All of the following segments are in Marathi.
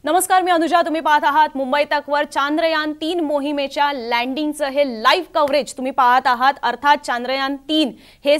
नमस्कार, मी अनुजा. तुम्ही पाहत आहात मुंबई तकवर. चांद्रयान-3 मोहिमेच्या लँडिंगचं हे लाईव्ह कव्हरेज तुम्ही पाहत आहात. अर्थात चांद्रयान-3 हे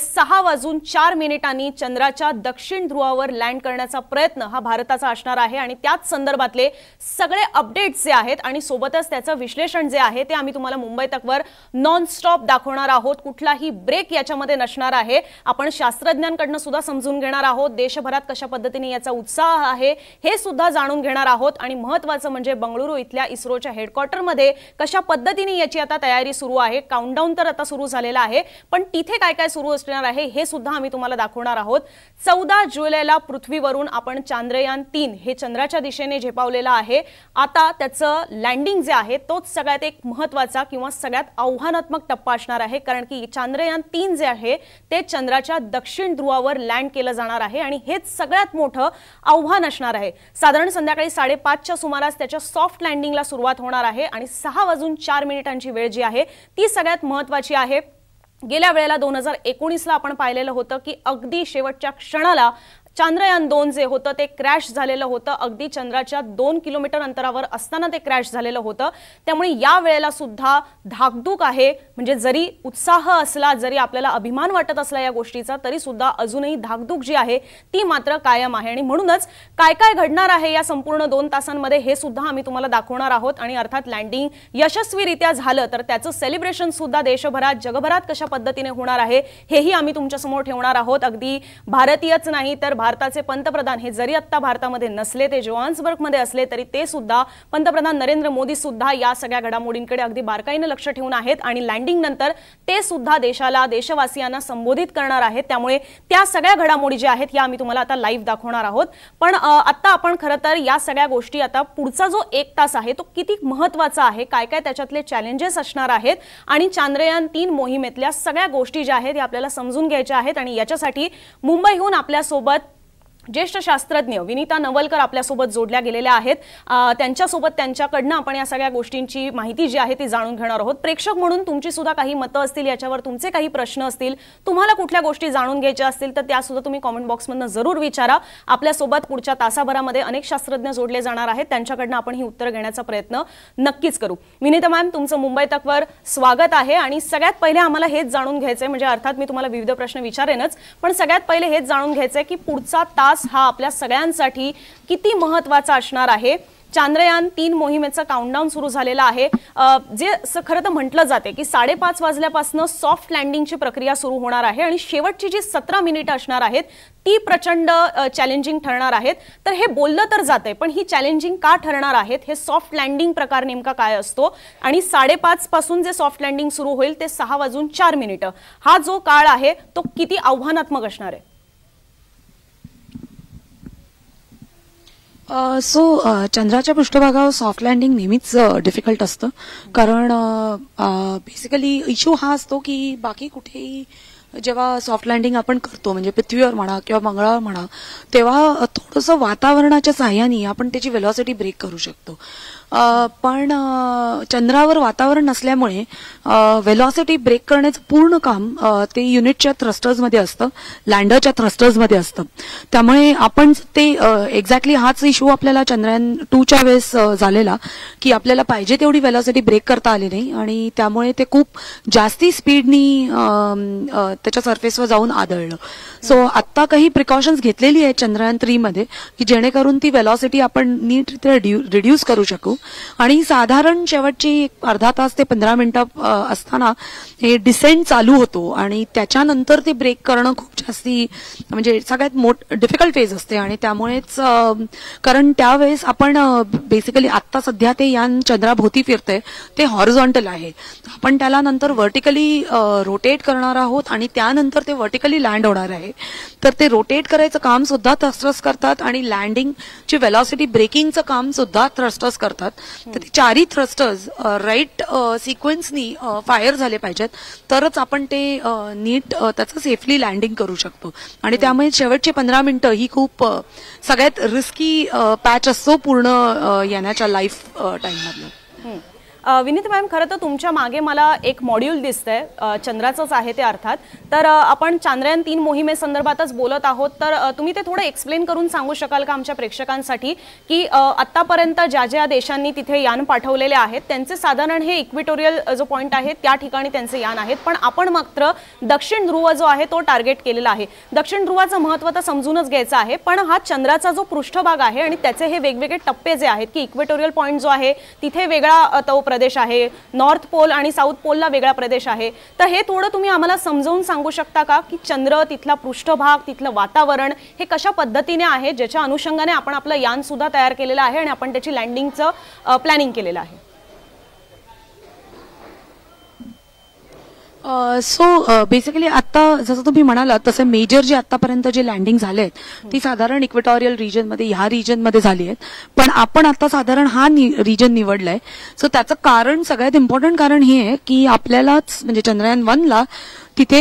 6:04 चंद्राच्या दक्षिण ध्रुवावर लँड करण्याचा प्रयत्न हा भारताचा असणार आहे आणि त्याच संदर्भातले सगळे अपडेट्स जे आहेत आणि सोबतच त्याचं विश्लेषण जे आहे ते आम्ही तुम्हाला मुंबई तकवर नॉन स्टॉप दाखवणार आहोत. कुठलाही ब्रेक याच्यामध्ये नसणार आहे. आपण शास्त्रज्ञांकडून सुद्धा समजून घेणार आहोत. देशभरात कशा पद्धतीने याचा उत्साह आहे हे सुद्धा जाणून घेणार आहोत आणि महत्त्वाचं म्हणजे बंगळुरू इथल्या इस्रोच्या हेडक्वार्टरमध्ये कशा पद्धतीने याची आता तयारी सुरू आहे. काउंटडाऊन तर आता सुरू झालेला आहे, पण तिथे काय काय सुरू असणार आहे हे सुद्धा आम्ही तुम्हाला दाखवणार आहोत. 14 जुलैला पृथ्वीवरून आपण चांद्रयान-3 हे चंद्राच्या दिशेने झेपावलेलं आहे. आता त्याचं लँडिंग जे आहे तोच सगळ्यात एक महत्त्वाचा किंवा सगळ्यात आव्हानात्मक टप्पा असणार आहे, कारण की चांद्रयान-3 जे आहे ते चंद्राच्या दक्षिण ध्रुवावर लँड केलं जाणार आहे आणि हेच सगळ्यात मोठं आव्हान असणार आहे. साधारण संध्याकाळी 5:30च्या सुमारास त्याच्या सॉफ्ट लँडिंगला सुरुवात होणार आहे आणि 6:04 वेळ जी आहे ती सगळ्यात महत्त्वाची आहे. गेल्या वेळेला 2019ला आपण पाहिलेलं होतं की अगदी शेवटच्या क्षणाला चांद्रयान-2 जे होतं ते क्रॅश झालेलं होतं. अगदी चंद्राच्या 2 किलोमीटर अंतरावर असताना ते क्रॅश झालेलं होतं. त्यामुळे या वेळेला सुद्धा धाकधूक आहे. म्हणजे जरी उत्साह असला, जरी आपल्याला अभिमान वाटत असला या गोष्टीचा, तरी सुद्धा अजूनही धाकधूक जी आहे ती मात्र कायम आहे. आणि म्हणूनच काय काय घडणार आहे या संपूर्ण 2 तासांमध्ये हे सुद्धा आम्ही तुम्हाला दाखवणार आहोत. आणि अर्थात लँडिंग यशस्वीरित्या झालं तर त्याचं सेलिब्रेशन सुद्धा देशभरात जगभरात कशा पद्धतीने होणार आहे हेही आम्ही तुमच्या समोर ठेवणार आहोत. अगदी भारतीयच नाही तर भारताचे पंतप्रधान हे जरी आता भारतामध्ये नसले, ते जोहान्सबर्गमध्ये असले, तरी ते सुद्धा पंतप्रधान नरेंद्र मोदी सुद्धा या सगळ्या घडामोडींकडे अगदी बारकाईने लक्ष ठेवून आहेत आणि लँडिंग नंतर ते सुद्धा देशाला, देशवासियांना संबोधित करणार आहेत. त्यामुळे त्या सगळ्या घडामोडी ज्या आहेत या आम्ही तुम्हाला आता लाईव्ह दाखवणार आहोत. पण आता आपण खरं तर या सगळ्या गोष्टी, आता पुढचा जो 1 तास आहे तो किती महत्त्वाचा आहे, काय काय त्याच्यातले चॅलेंजेस असणार आहेत आणि चांद्रयान-3 मोहिमेतल्या सगळ्या गोष्टी ज्या आहेत या आपल्याला समजून घ्यायच्या आहेत. आणि याच्यासाठी मुंबईहून आपल्यासोबत ज्येष्ठ शास्त्रज्ञ विनीता नवलकर आपल्यासोबत जोडल्या गेलेल्या आहेत. त्यांच्यासोबत त्यांच्याकडनं आपण या सगळ्या गोष्टींची माहिती जी आहे ती जाणून घेणार आहोत. प्रेक्षक म्हणून तुमची सुद्धा काही मतं असतील, याच्यावर तुमचे काही प्रश्न असतील, तुम्हाला कुठल्या गोष्टी जाणून घ्यायच्या असतील तर त्या सुद्धा तुम्ही कमेंट बॉक्समधून जरूर विचारा. आपल्यासोबत पुढच्या तासाभरामध्ये अनेक शास्त्रज्ञ जोडले जाणार आहेत. त्यांच्याकडनं आपण ही उत्तर घेण्याचा प्रयत्न नक्कीच करू. विनीता मॅम, तुमचं मुंबई तकवर स्वागत आहे. आणि सगळ्यात पहिले आम्हाला हेच जाणून घ्यायचंय, म्हणजे अर्थात मी तुम्हाला विविध प्रश्न विचारेनच, पण सगळ्यात पहिले हेच जाणून घ्यायचंय की पुढचा तास हा आपल्या सगळ्यांसाठी किती महत्त्वाचा असणार आहे. चांद्रयान-3 मोहिमेचं काउंटडाऊन सुरू झालेलं आहे. जे खरं तर म्हटलं जाते की 5:30 वाजल्यापासून सॉफ्ट लँडिंगची प्रक्रिया सुरू होणार आहे आणि शेवटची जी 17 मिनिटं असणार आहेत ती प्रचंड चॅलेंजिंग ठरणार आहेत. तर हे बोललं तर जाते, पण ही चॅलेंजिंग का ठरणार आहेत, हे सॉफ्ट लँडिंग प्रकार नेमका काय असतो आणि 5:30 पासून जे सॉफ्ट लँडिंग सुरू होईल ते 6:04 हा जो काळ आहे तो किती आव्हानात्मक असणार आहे? चंद्राच्या पृष्ठभागावर सॉफ्ट लँडिंग नेहमीच डिफिकल्ट असतं, कारण बेसिकली इश्यू हा असतो की बाकी कुठेही जेव्हा सॉफ्ट लँडिंग आपण करतो, म्हणजे पृथ्वीवर म्हणा किंवा मंगळावर म्हणा, तेव्हा थोडंसं वातावरणाच्या साह्याने आपण त्याची वेलॉसिटी ब्रेक करू शकतो. पण चंद्रावर वातावरण नसल्यामुळे वेलॉसिटी ब्रेक करण्याचं पूर्ण काम ते युनिटच्या थ्रस्टर्समध्ये असतं, लँडरच्या थ्रस्टर्समध्ये असतं. त्यामुळे आपण ते एक्झॅक्टली हाच इश्यू आपल्याला चांद्रयान-2च्या वेळेस झालेला की आपल्याला पाहिजे तेवढी वेलॉसिटी ब्रेक करता आली नाही आणि त्यामुळे ते खूप जास्ती स्पीडनी त्याच्या सरफेसवर जाऊन आदळलं. सो आत्ता काही प्रिकॉशन्स घेतलेली आहेत चांद्रयान-3 मध्ये की जेणेकरून ती वेलॉसिटी आपण नीट रिड्यूस करू शकू. आणि साधारण शेवटची अर्धा तास ते 15 मिनिटं असताना हे डिसेंट चालू होतो आणि त्याच्यानंतर ते ब्रेक करणं खूप जास्ती, म्हणजे सगळ्यात डिफिकल्ट फेज असते. आणि त्यामुळेच कारण त्यावेळेस आपण बेसिकली आत्ता सध्या ते यान चंद्राभोवती फिरतंय ते हॉरिझॉन्टल आहे, आपण त्याला नंतर व्हर्टिकली रोटेट करणार आहोत आणि त्यानंतर ते व्हर्टिकली लँड होणार आहे. तर ते रोटेट करायचं काम सुद्धा थ्रस्टर्स करतात आणि लँडिंगची वेलॉसिटी ब्रेकिंगचं काम सुद्धा थ्रस्टर्स करतात. तर ते चारही थ्रस्टर्स राईट सिक्वेन्सनी फायर झाले पाहिजेत, तरच आपण ते नीट त्याचं सेफली लँडिंग करू शकतो. आणि त्यामुळे शेवटचे 15 मिनिटं ही खूप सगळ्यात रिस्की पॅच असतो पूर्ण यानाच्या लाईफ टाइम मधलं. विनीत मॅम, खरं तर तुमच्या मागे मला एक मॉड्यूल दिसतंय, चंद्राचंच आहे ते अर्थात. तर आपण चांद्रयान 3 मोहिमेसंदर्भातच बोलत आहोत, तर तुम्ही ते थोडं एक्सप्लेन करून सांगू शकाल का आमच्या प्रेक्षकांसाठी की आतापर्यंत ज्या ज्या देशांनी तिथे यान पाठवलेले आहेत त्यांचे साधारण हे इक्वेटोरियल जो पॉईंट आहे त्या ठिकाणी त्यांचे यान आहेत, पण आपण मात्र दक्षिण ध्रुव जो आहे तो टार्गेट केलेला आहे. दक्षिण ध्रुवाचं महत्त्व तर समजूनच घ्यायचं आहे, पण हा चंद्राचा जो पृष्ठभाग आहे आणि त्याचे हे वेगवेगळे टप्पे जे आहेत की इक्वेटोरियल पॉईंट जो आहे तिथे वेगळा तो प्रदेश आहे, नॉर्थ पोल आणि साऊथ पोलला वेगळा प्रदेश आहे. तर हे थोडं तुम्ही आम्हाला समजावून सांगू शकता का की चंद्र, तिथला पृष्ठभाग, तिथलं वातावरण हे कशा पद्धतीने आहे, ज्याच्या अनुषंगाने आपण आपलं यान सुद्धा तयार केलेलं आहे आणि आपण त्याची लँडिंगचं प्लॅनिंग केलेलं आहे. सो बेसिकली आता जसं तुम्ही म्हणालात तसे मेजर जे आतापर्यंत जे लँडिंग झाले आहेत ती साधारण इक्वेटोरियल रिजनमध्ये, ह्या रिजनमध्ये झाली आहेत. पण आपण आता साधारण हा रिजन निवडलाय. सो त्याचं कारण, सगळ्यात इम्पॉर्टंट कारण हे आहे की आपल्यालाच म्हणजे चंद्रयान 1ला तिथे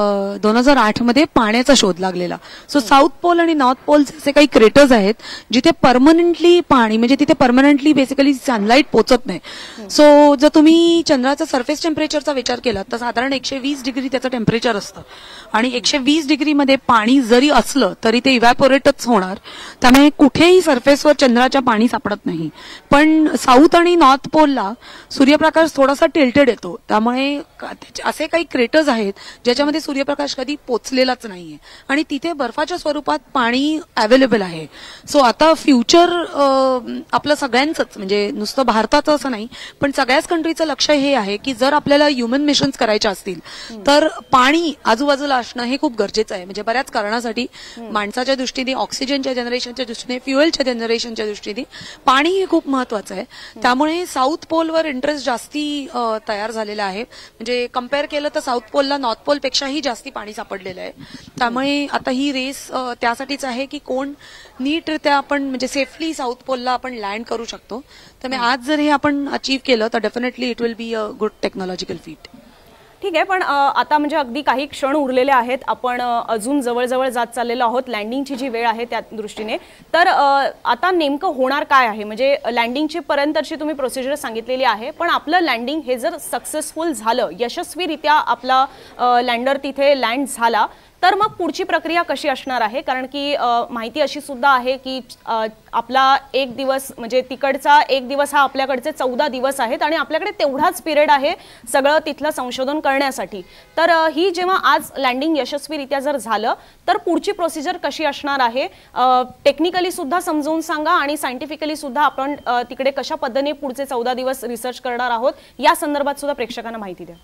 2008 मध्ये पाण्याचा शोध लागलेला. सो साऊथ पोल आणि नॉर्थ पोल असे काही क्रेटर्स आहेत जिथे परमनंटली पाणी, म्हणजे तिथे परमनंटली बेसिकली सनलाईट पोचत नाही. सो जर तुम्ही चंद्राचा सरफेस टेम्परेचरचा विचार केला तर साधारण 120 डिग्री त्याचं टेम्परेचर असतं आणि 120 डिग्रीमध्ये पाणी जरी असलं तरी ते इव्हॅपोरेटच होणार. त्यामुळे कुठेही सरफेसवर चंद्राच्या पाणी सापडत नाही. पण साऊथ आणि नॉर्थ पोलला सूर्यप्रकाश थोडासा टिल्टेड येतो, त्यामुळे असे काही क्रेटर्स आहेत ज्याच्यामध्ये सूर्यप्रकाश कधी पोचलेलाच नाहीये आणि तिथे बर्फाच्या स्वरूपात पाणी अवेलेबल आहे. सो आता फ्युचर आपलं सगळ्यांचंच, म्हणजे नुसतं भारताचं असं नाही पण सगळ्याच कंट्रीचं लक्ष हे आहे की जर आपल्याला ह्युमन मिशन्स करायचे असतील तर पाणी आजूबाजूला असणं हे खूप गरजेचं आहे. म्हणजे बऱ्याच कारणासाठी, माणसाच्या दृष्टीने, ऑक्सिजनच्या जनरेशनच्या दृष्टीने, फ्युएलच्या जनरेशनच्या दृष्टीने पाणी हे खूप महत्वाचं आहे. त्यामुळे साऊथ पोलवर इंटरेस्ट जास्ती तयार झालेला आहे. म्हणजे कम्पेअर केलं तर साऊथ पोलला नॉर्थ पोल पेक्षाही जास्ती पाणी सापडलेलं आहे. त्यामुळे आता ही रेस त्यासाठीच आहे की कोण नीटरित्या आपण म्हणजे सेफली साऊथ पोलला आपण लँड करू शकतो. त्यामुळे आज जर हे आपण अचीव्ह केलं तर definitely it will be a good technological feat. ठीक आहे, पण आता म्हणजे अगदी काही क्षण उरलेले आहेत, आपण अजून जवळजवळ जात चाललेलो आहोत लँडिंगची जी वेळ आहे त्या दृष्टीने. तर आता नेमकं होणार काय आहे, म्हणजे लँडिंगची पर्यंतची तुम्ही प्रोसिजर सांगितलेली आहे, पण आपलं लँडिंग हे जर सक्सेसफुल झालं, यशस्वीरित्या आपला लँडर तिथे लँड झाला, तर मग पुढची प्रक्रिया कशी असणार आहे? कारण की माहिती अशी सुद्धा आहे की आपला एक दिवस म्हणजे तिकडचा एक दिवस हा आपल्याकडचे 14 दिवस आहेत आणि आपल्याकडे तेवढाच पिरियड आहे सगळं तिथलं संशोधन करण्यासाठी. तर ही जेव्हा आज लँडिंग यशस्वीरित्या जर झालं तर पुढची प्रोसिजर कशी असणार आहे, टेक्निकली सुद्धा समजावून सांगा आणि सायंटिफिकली सुद्धा आपण तिकडे कशा पद्धतीने पुढचे 14 दिवस रिसर्च करणार आहोत या संदर्भात सुद्धा प्रेक्षकांना माहिती द्या.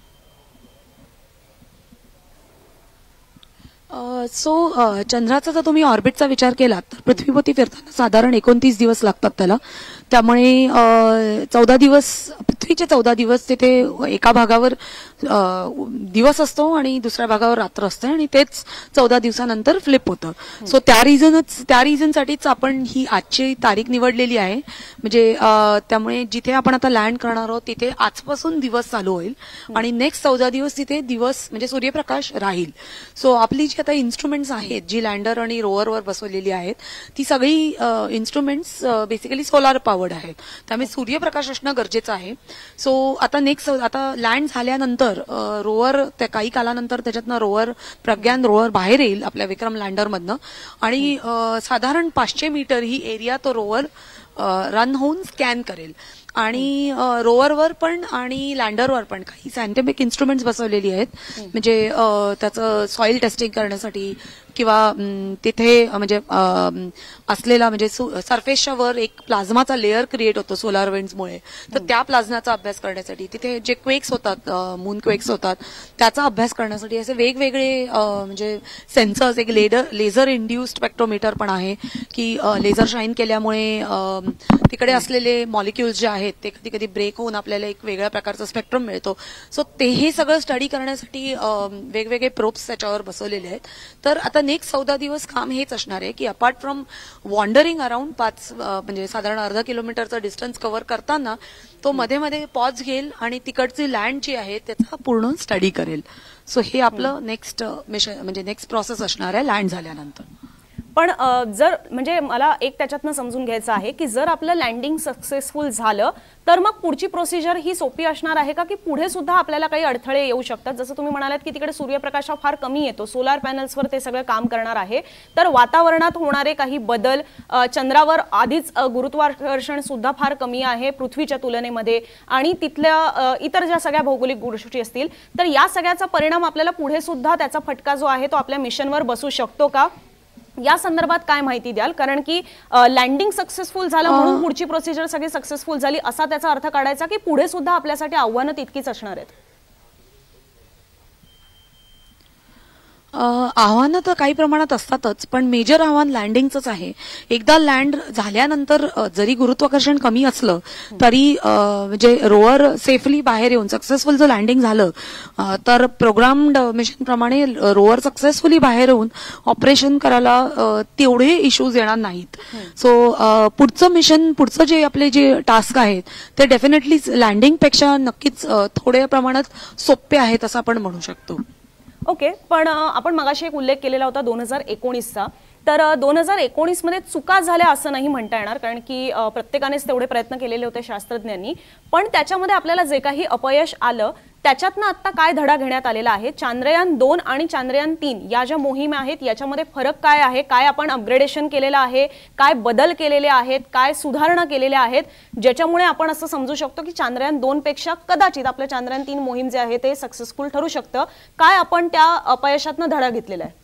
सो चंद्राचा जर तुम्ही ऑर्बिटचा विचार केला तर पृथ्वीभोवती फिरताना साधारण 29 दिवस लागतात त्याला. त्यामुळे 14 दिवस, पृथ्वीचे 14 दिवस तिथे एका भागावर दिवस असतो आणि दुसऱ्या भागावर रात्र असते आणि तेच 14 दिवसानंतर फ्लिप होतं. सो त्या रिझनसाठीच आपण ही आजची तारीख निवडलेली आहे. म्हणजे त्यामुळे जिथे आपण आता लँड करणार आहोत तिथे आजपासून दिवस चालू होईल आणि नेक्स्ट 14 दिवस तिथे दिवस म्हणजे सूर्यप्रकाश राहील. सो आपली जी आता इन्स्ट्रुमेंट्स आहेत जी लँडर आणि रोवरवर बसवलेली आहेत ती सगळी इन्स्ट्रुमेंट्स बेसिकली सोलार पावर्ड आहेत, त्यामुळे सूर्यप्रकाश असणं गरजेचं आहे. सो आता आता लँड झाल्यानंतर रोवर त्या काही कालानंतर त्याच्यातनं रोवर प्रज्ञान रोवर बाहेर येईल आपल्या विक्रम लँडरमधनं आणि साधारण 500 मीटर ही एरिया तो रोवर रन होऊन स्कॅन करेल. आणि रोवरवर पण आणि लँडरवर पण काही सायंटिफिक इन्स्ट्रुमेंट्स बसवलेली आहेत, म्हणजे त्याचं सॉइल टेस्टिंग करण्यासाठी किंवा तिथे म्हणजे असलेला म्हणजे सरफेसच्या वर एक प्लाझ्माचा लेअर क्रिएट होतो सोलार विंड्समुळे, तर त्या प्लाझ्माचा अभ्यास करण्यासाठी, तिथे जे क्वेक्स होतात, मून क्वेक्स होतात त्याचा अभ्यास करण्यासाठी असे वेगवेगळे म्हणजे सेन्सर्स, एक लेझर इंड्युस्ड स्पेक्ट्रोमीटर पण आहे की लेझर शाईन केल्यामुळे तिकडे असलेले मॉलिक्युल्स जे आहेत ते कधी कधी ब्रेक होऊन आपल्याला एक वेगळ्या प्रकारचा स्पेक्ट्रम मिळतो. सो ते हे सगळं स्टडी करण्यासाठी वेगवेगळे प्रोब्स त्याच्यावर बसवलेले आहेत. तर आता नेक्स्ट 14 दिवस काम हेच असणार आहे की अपार्ट फ्रॉम वॉन्डरिंग अराउंड म्हणजे साधारण अर्धा किलोमीटरचा डिस्टन्स कव्हर करताना तो मध्ये मध्ये पॉज घेईल आणि तिकडची लँड जी आहे त्याचा पूर्ण स्टडी करेल. सो हे आपलं नेक्स्ट मिशन म्हणजे नेक्स्ट प्रोसेस असणार आहे लँड झाल्यानंतर. पण जर म्हणजे मला एक त्याच्यातनं समजून घ्यायचं आहे की जर आपलं लँडिंग सक्सेसफुल झालं तर मग पुढची प्रोसिजर ही सोपी असणार आहे का, की पुढे सुद्धा आपल्याला काही अडथळे येऊ शकतात? जसं तुम्ही म्हणालात की तिकडे सूर्यप्रकाश फार कमी येतो, सोलार पॅनल्सवर ते सगळं काम करणार आहे, तर वातावरणात होणारे काही बदल, चंद्रावर आधीच गुरुत्वाकर्षण सुद्धा फार कमी आहे पृथ्वीच्या तुलनेमध्ये, आणि तिथल्या इतर ज्या सगळ्या भौगोलिक गोष्टी असतील, तर या सगळ्याचा परिणाम आपल्याला पुढे सुद्धा त्याचा फटका जो आहे तो आपल्या मिशनवर बसू शकतो का? या संदर्भात काय माहिती द्याल? कारण की लँडिंग सक्सेसफुल झालं म्हणून पुढची प्रोसिजर सगळी सक्सेसफुल झाली असा त्याचा अर्थ काढायचा, की पुढे सुद्धा आपल्यासाठी आव्हानं तितकीच असणार आहेत? आव्हानं तर काही प्रमाणात असतातच, पण मेजर आव्हान लँडिंगचंच आहे. एकदा लँड झाल्यानंतर जरी गुरुत्वाकर्षण कमी असलं तरी म्हणजे रोवर सेफली बाहेर येऊन सक्सेसफुल जर लँडिंग झालं तर प्रोग्राम्ड मिशन प्रमाणे रोवर सक्सेसफुली बाहेर येऊन ऑपरेशन करायला तेवढे इश्यूज येणार नाहीत. सो पुढचं मिशन, पुढचं जे आपले जे टास्क आहेत ते डेफिनेटली लँडिंगपेक्षा नक्कीच थोड्या प्रमाणात सोपे आहेत असं आपण म्हणू शकतो. ओके, पण आपण मगाशी एक उल्लेख केलेला होता 2019चा, तर 2019 मध्ये चुका झाल्या असं नाही म्हणता येणार, कारण की प्रत्येकानेच तेवढे प्रयत्न केलेले होते शास्त्रज्ञांनी, पण त्याच्यामध्ये आपल्याला जे काही अपयश आलं त्याच्यातनं आता काय धडा घेण्यात आलेला आहे? चांद्रयान 2 आणि चांद्रयान 3 या ज्या मोहीम आहेत याच्यामध्ये फरक काय आहे? काय आपण अपग्रेडेशन केलेलं आहे? काय बदल केलेले आहेत? काय सुधारणा केलेल्या आहेत ज्याच्यामुळे आपण असं समजू शकतो की चांद्रयान 2 पेक्षा कदाचित आपलं चांद्रयान 3 मोहीम जे आहे ते सक्सेसफुल ठरू शकतं? काय आपण त्या अपयशातनं धडा घेतलेला आहे?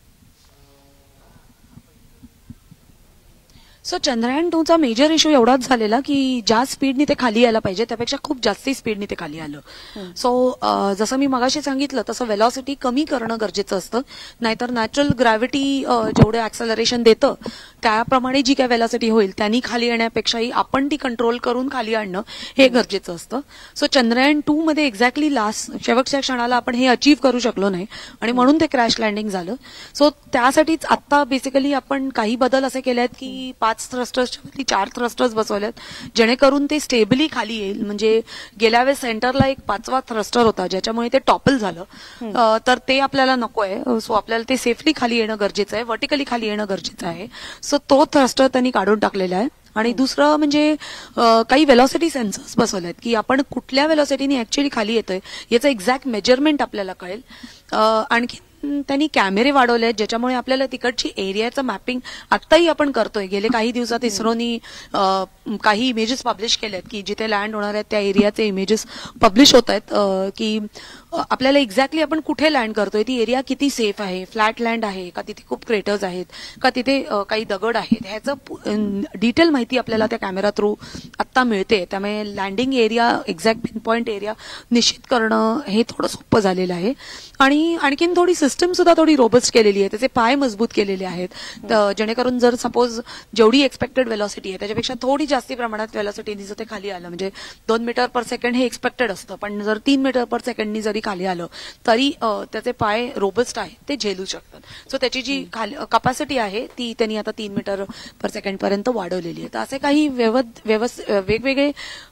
सो चंद्रयान 2चा मेजर इश्यू एवढाच झालेला की ज्या स्पीडने ते खाली यायला पाहिजे त्यापेक्षा खूप जास्ती स्पीडने ते खाली आलं. सो जसं मी मगाशी सांगितलं तसं वेलॉसिटी कमी करणं गरजेचं असतं, नाहीतर नॅचरल ग्रॅव्हिटी जेवढे ऍक्सेलरेशन देतं त्याप्रमाणे जी काय वेलॉसिटी होईल त्यांनी खाली येण्यापेक्षाही आपण ती कंट्रोल करून खाली आणणं हे गरजेचं असतं. सो चंद्रयान 2 मध्ये एक्झॅक्टली शेवटच्या क्षणाला आपण हे अचीव्ह करू शकलो नाही आणि म्हणून ते क्रॅश लँडिंग झालं. सो त्यासाठीच आता बेसिकली आपण काही बदल असे केले आहेत की 5 थ्रस्टर्सच्या बदली 4 थ्रस्टर्स बसवलेत जेणेकरून ते स्टेबली खाली येईल. म्हणजे गेल्या वेळेस सेंटरला एक 5वा थ्रस्टर होता ज्याच्यामुळे ते टॉपल झालं, तर ते आपल्याला नकोय. सो आपल्याला ते सेफली खाली येणं गरजेचं आहे, वर्टिकली खाली येणं गरजेचं आहे. सो तो थ्रस्टर त्यांनी काढून टाकलेला आहे. आणि दुसरं म्हणजे काही वेलॉसिटी सेन्सर्स बसवलेत की आपण कुठल्या वेलॉसिटीने ऍक्च्युअली खाली येतोय याचं एक्झॅक्ट मेजरमेंट आपल्याला कळेल. आणखी त्यांनी कॅमेरे वाढवले आहेत ज्याच्यामुळे आपल्याला तिकडची एरियाचं मॅपिंग आत्ताही आपण करतोय. गेले काही दिवसात इस्रोनी काही इमेजेस पब्लिश केलेत की जिथे लँड होणार आहेत त्या एरियाचे इमेजेस पब्लिश होत आहेत की आपल्याला एक्झॅक्टली आपण कुठे लँड करतोय, ती एरिया किती सेफ आहे, फ्लॅट लँड आहे का, तिथे खूप क्रेटर्स आहेत का, तिथे काही दगड आहेत, ह्याचं डिटेल माहिती आपल्याला त्या कॅमेरा थ्रू आत्ता मिळते. त्यामुळे landing area exact pin point area निश्चित करणं हे थोडं सोपं झालेलं आहे. आणि आणखीन थोडी सिस्टम सुद्धा थोडी रोबस्ट केलेली आहे, त्याचे पाय मजबूत केलेले आहेत, जेणेकरून जर सपोज जेवढी एक्सपेक्टेड वेलॉसिटी आहे त्याच्यापेक्षा थोडी जास्ती प्रमाणात वेलॉसिटी जर ते खाली आलं, म्हणजे 2 मीटर पर सेकंड हे एक्सपेक्टेड असतं, पण जर 3 मीटर पर सेकंडनी जरी खाली आलं तरी त्याचे पाय रोबस्ट आहेत, ते झेलू शकतात. सो त्याची जी कपॅसिटी आहे ती त्यांनी आता 3 मीटर पर सेकंड पर्यंत वाढवलेली आहे. तर असे काही वेगवेगळे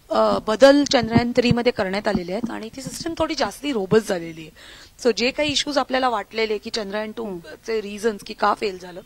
बदल चंद्रयान 3 मध्ये करण्यात आलेले आहेत आणि ती सिस्टम थोडी जास्ती रोबस्ट झालेली आहे. सो जे काही इश्यूज आपल्याला वाटलेले की चंद्रयान 2 चे रिझन्स की का फेल झालं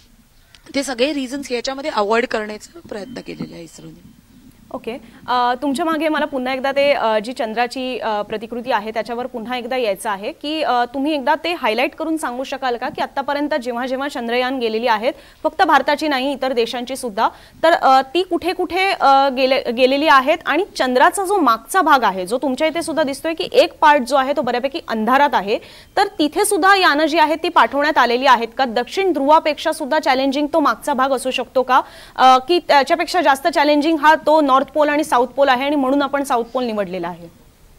ते सगळे रिझन्स याच्यामध्ये अवॉइड करण्याचा प्रयत्न केलेला आहे इस्रोने. ओके, तुमच्या मागे मला पुन्हा एकदा ते जी चंद्राची प्रतिकृती आहे त्याच्यावर पुन्हा एकदा यायचं आहे की तुम्ही एकदा ते हायलाईट करून सांगू शकाल का की आतापर्यंत जेव्हा जेव्हा चंद्रयान गेलेली आहेत, फक्त भारताची नाही इतर देशांची सुद्धा, तर ती कुठे कुठे गेलेली आहेत आणि चंद्राचा जो मागचा भाग आहे जो तुमच्या इथे सुद्धा दिसतोय की एक पार्ट जो आहे तो बऱ्यापैकी अंधारात आहे, तर तिथे सुद्धा यानं जी आहेत ती पाठवण्यात आलेली आहेत का? दक्षिण ध्रुवापेक्षा सुद्धा चॅलेंजिंग तो मागचा भाग असू शकतो का, की त्याच्यापेक्षा जास्त चॅलेंजिंग हा तो नॉर्थ पोल आणि साऊथ पोल आहे आणि म्हणून आपण साऊथ पोल निवडलेला आहे?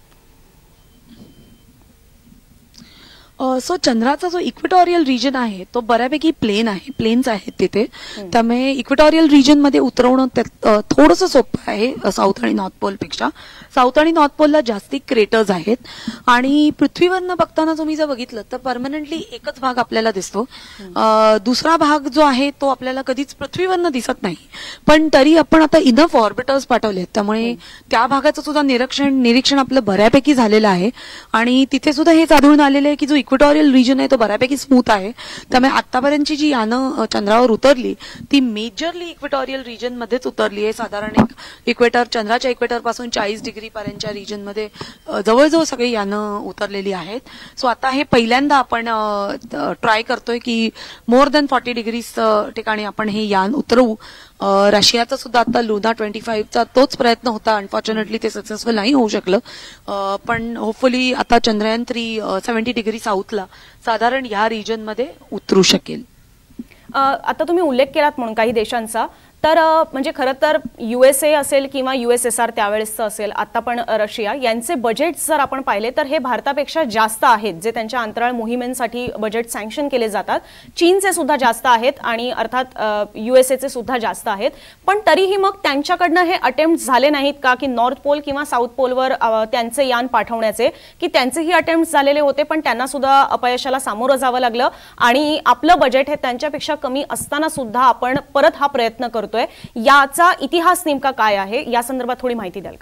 सो चंद्राचा जो इक्वेटोरियल रिजन आहे तो बऱ्यापैकी प्लेन्स आहेत तिथे, त्यामुळे इक्वेटोरियल रिजन मध्ये उतरवणं थोडंसं सोपं आहे साऊथ आणि नॉर्थ पोल पेक्षा. साऊथ आणि नॉर्थ पोलला जास्ती क्रेटर्स आहेत आणि पृथ्वीवरनं बघताना तुम्ही जर बघितलं तर परमनंटली एकच भाग आपल्याला दिसतो. दुसरा भाग जो आहे तो आपल्याला कधीच पृथ्वीवरनं दिसत नाही, पण तरी आपण आता इनफ ऑर्बिटर्स पाठवलेत त्यामुळे त्या भागाचं सुद्धा निरीक्षण आपलं बऱ्यापैकी झालेलं आहे. आणि तिथे सुद्धा हेच आढळून आलेलं आहे की जो इक्वेटोरियल रिजन आहे तो बऱ्यापैकी स्मूथ आहे. त्यामुळे आतापर्यंतची जी यानं चंद्रावर उतरली ती मेजरली इक्वेटोरियल रिजन मध्येच उतरली आहे. साधारण एक चंद्राच्या इक्वेटर पासून 40 डिग्री पर्यंतच्या रिजन मध्ये जवळजवळ सगळी यानं उतरलेली आहेत. सो आता हे पहिल्यांदा आपण ट्राय करतोय की मोर दॅन 40 डिग्रीज ठिकाणी आपण हे यान उतरवू. रशियाचा सुद्धा आता लुना 25चा तोच प्रयत्न होता. अनफॉर्च्युनेटली ते सक्सेसफुल नाही होऊ शकलं. पण होपफुली आता चंद्रयान 3 70 डिग्री साऊथला साधारण ह्या रिजन मध्ये उतरू शकेल. आता तुम्ही उल्लेख केलात म्हणून काही देशांचा, तर म्हणजे खरं तर USA असेल किंवा USSR त्यावेळेसचं असेल, आता पण रशिया, यांचे बजेट्स जर आपण पाहिले तर हे भारतापेक्षा जास्त आहेत. जे त्यांच्या अंतराळ मोहिमेंसाठी बजेट सँक्शन केले जातात चीनचे सुद्धा जास्त आहेत आणि अर्थात USAचे सुद्धा जास्त आहेत. पण तरीही मग त्यांच्याकडनं हे अटेम्प्ट झाले नाहीत का की नॉर्थ पोल किंवा साऊथ पोलवर त्यांचे यान पाठवण्याचे, की त्यांचेही अटेम्प्ट झालेले होते पण त्यांना सुद्धा अपयशाला सामोरं जावं लागलं आणि आपलं बजेट हे त्यांच्यापेक्षा कमी असताना सुद्धा आपण परत हा प्रयत्न करतो. याचा इतिहास नेमका काय आहे या संदर्भात थोडी माहिती द्याल का?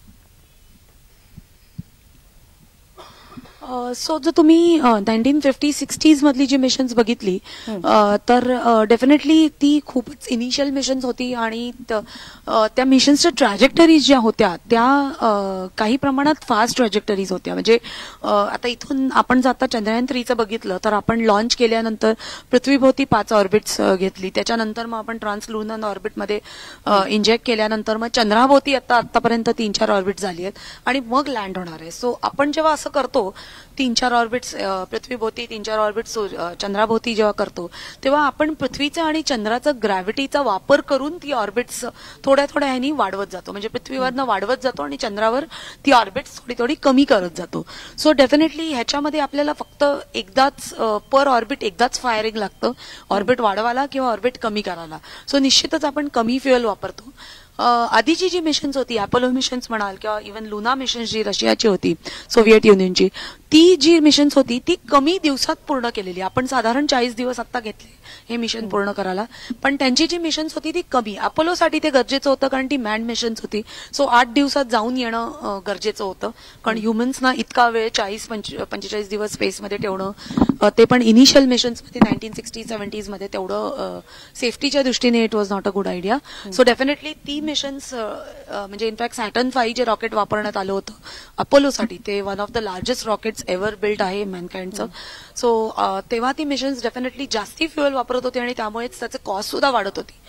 सो जर तुम्ही 1950-60s मधली जी मिशन्स बघितली तर डेफिनेटली ती खूपच इनिशियल मिशन्स होती आणि त्या मिशन्सच्या ट्रॅजेक्टरीज ज्या होत्या त्या काही प्रमाणात फास्ट ट्रॅजेक्टरीज होत्या. म्हणजे आता इथून आपण जाता चंद्रयान 3चं बघितलं तर आपण लॉन्च केल्यानंतर पृथ्वीभोवती 5 ऑर्बिट्स घेतली. त्याच्यानंतर मग आपण ट्रान्सलुनर ऑर्बिटमध्ये इंजेक्ट केल्यानंतर मग चंद्राभोवती आतापर्यंत 3-4 ऑर्बिट झाली आहेत आणि मग लँड होणार आहे. सो आपण जेव्हा असं करतो 3-4 ऑर्बिट्स पृथ्वीभोवती 3-4 ऑर्बिट्स चंद्राभोवती जेव्हा करतो तेव्हा आपण पृथ्वीचा आणि चंद्राचा ग्रॅव्हिटीचा वापर करून ती ऑर्बिट्स थोड्या थोड्या ह्यानी वाढवत जातो. म्हणजे पृथ्वीवरनं वाढवत जातो आणि चंद्रावर ती ऑर्बिट्स थोडी थोडी कमी करत जातो. सो डेफिनेटली ह्याच्यामध्ये आपल्याला फक्त एकदाच पर ऑर्बिट एकदाच फायरिंग लागतं ऑर्बिट वाढवायला किंवा ऑर्बिट कमी करायला. सो निश्चितच आपण कमी फ्युएल वापरतो. आधीची जी मिशन्स होती अपोलो मिशन्स म्हणाल किंवा इव्हन लुना मिशन्स जी रशियाची होती सोव्हिएट युनियनची, ती जी मिशन्स होती ती कमी दिवसात पूर्ण केलेली. आपण साधारण 40 दिवस आता घेतले हे मिशन पूर्ण करायला, पण त्यांची जी मिशन्स होती ती कमी. अपोलोसाठी ते गरजेचं होतं कारण ती मॅन मिशन्स होती. सो 8 दिवसात जाऊन येणं गरजेचं होतं कारण ह्युमन्सना इतका वेळ 40-45 दिवस स्पेसमध्ये ठेवणं ते पण इनिशियल मिशन्स मध्ये 1960-70s मध्ये तेवढं सेफ्टीच्या दृष्टीने it was not a good idea. So definitely ती मिशन्स म्हणजे इनफॅक्ट सॅटर्न 5 जे रॉकेट वापरण्यात आलं होतं अपोलोसाठी ते one of the largest rockets ever built आहे मॅनकाइंडचं. सो तेव्हा ती मिशन्स डेफिनेटली जास्ती फ्युएल वापरत होती आणि त्यामुळेच त्याचं कॉस्ट सुद्धा वाढत होती.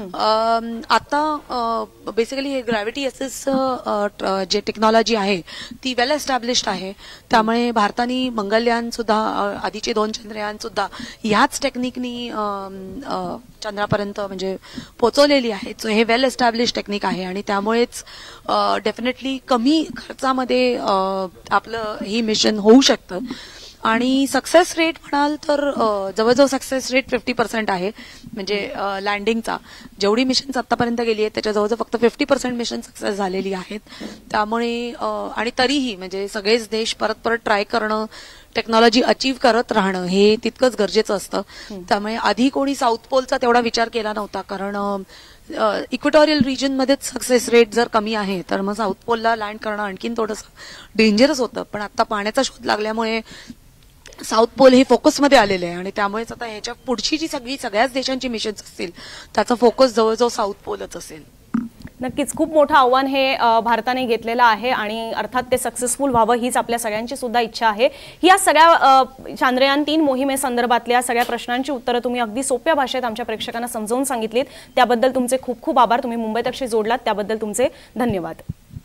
आता बेसिकली हे ग्रॅव्हिटी असेस जे टेक्नॉलॉजी आहे ती वेल एस्टॅब्लिश्ड आहे. त्यामुळे भारताने मंगलयान सुद्धा आधीचे 2 चंद्रयान सुद्धा ह्याच टेक्निकनी चंद्रापर्यंत म्हणजे पोहोचवलेली आहे. सो हे वेल एस्टॅब्लिश टेक्निक आहे आणि त्यामुळेच डेफिनेटली कमी खर्चामध्ये आपलं ही मिशन होऊ शकतं. आणि सक्सेस रेट म्हणाल तर जवळजवळ सक्सेस रेट 50% आहे. म्हणजे लँडिंगचा जेवढी मिशन्स आतापर्यंत गेली आहेत त्याच्या जवळजवळ फक्त 50% मिशन सक्सेस झालेली आहेत. त्यामुळे आणि तरीही म्हणजे सगळेच देश परत परत ट्राय करणं टेक्नॉलॉजी अचीव्ह करत राहणं हे तितकंच गरजेचं असतं. त्यामुळे आधी कोणी साऊथ पोलचा तेवढा विचार केला नव्हता कारण इक्वेटोरियल रिजन मध्येच सक्सेस रेट जर कमी आहे तर मग साऊथ पोलला लँड करणं आणखीन थोडंसं डेंजरस होतं. पण आता पाण्याचा शोध लागल्यामुळे साऊथ पोल हे फोकसमध्ये आलेले आहे आणि त्यामुळेच आता ह्याच्या पुढची जी सगळ्याच देशांची मिशन्स असतील त्याचा फोकस जवळजवळ साऊथ पोलच असेल. नक्कीच खूप मोठं आव्हान हे भारताने घेतलेलं आहे आणि अर्थात ते सक्सेसफुल व्हावं हीच आपल्या सगळ्यांची सुद्धा इच्छा आहे. या सगळ्या चांद्रयान 3 मोहिमेसंदर्भातल्या सगळ्या प्रश्नांची उत्तरं तुम्ही अगदी सोप्या भाषेत आमच्या प्रेक्षकांना समजावून सांगितलीत त्याबद्दल तुमचे खूप खूप आभार. तुम्ही मुंबई तकशी जोडलात त्याबद्दल तुमचे धन्यवाद.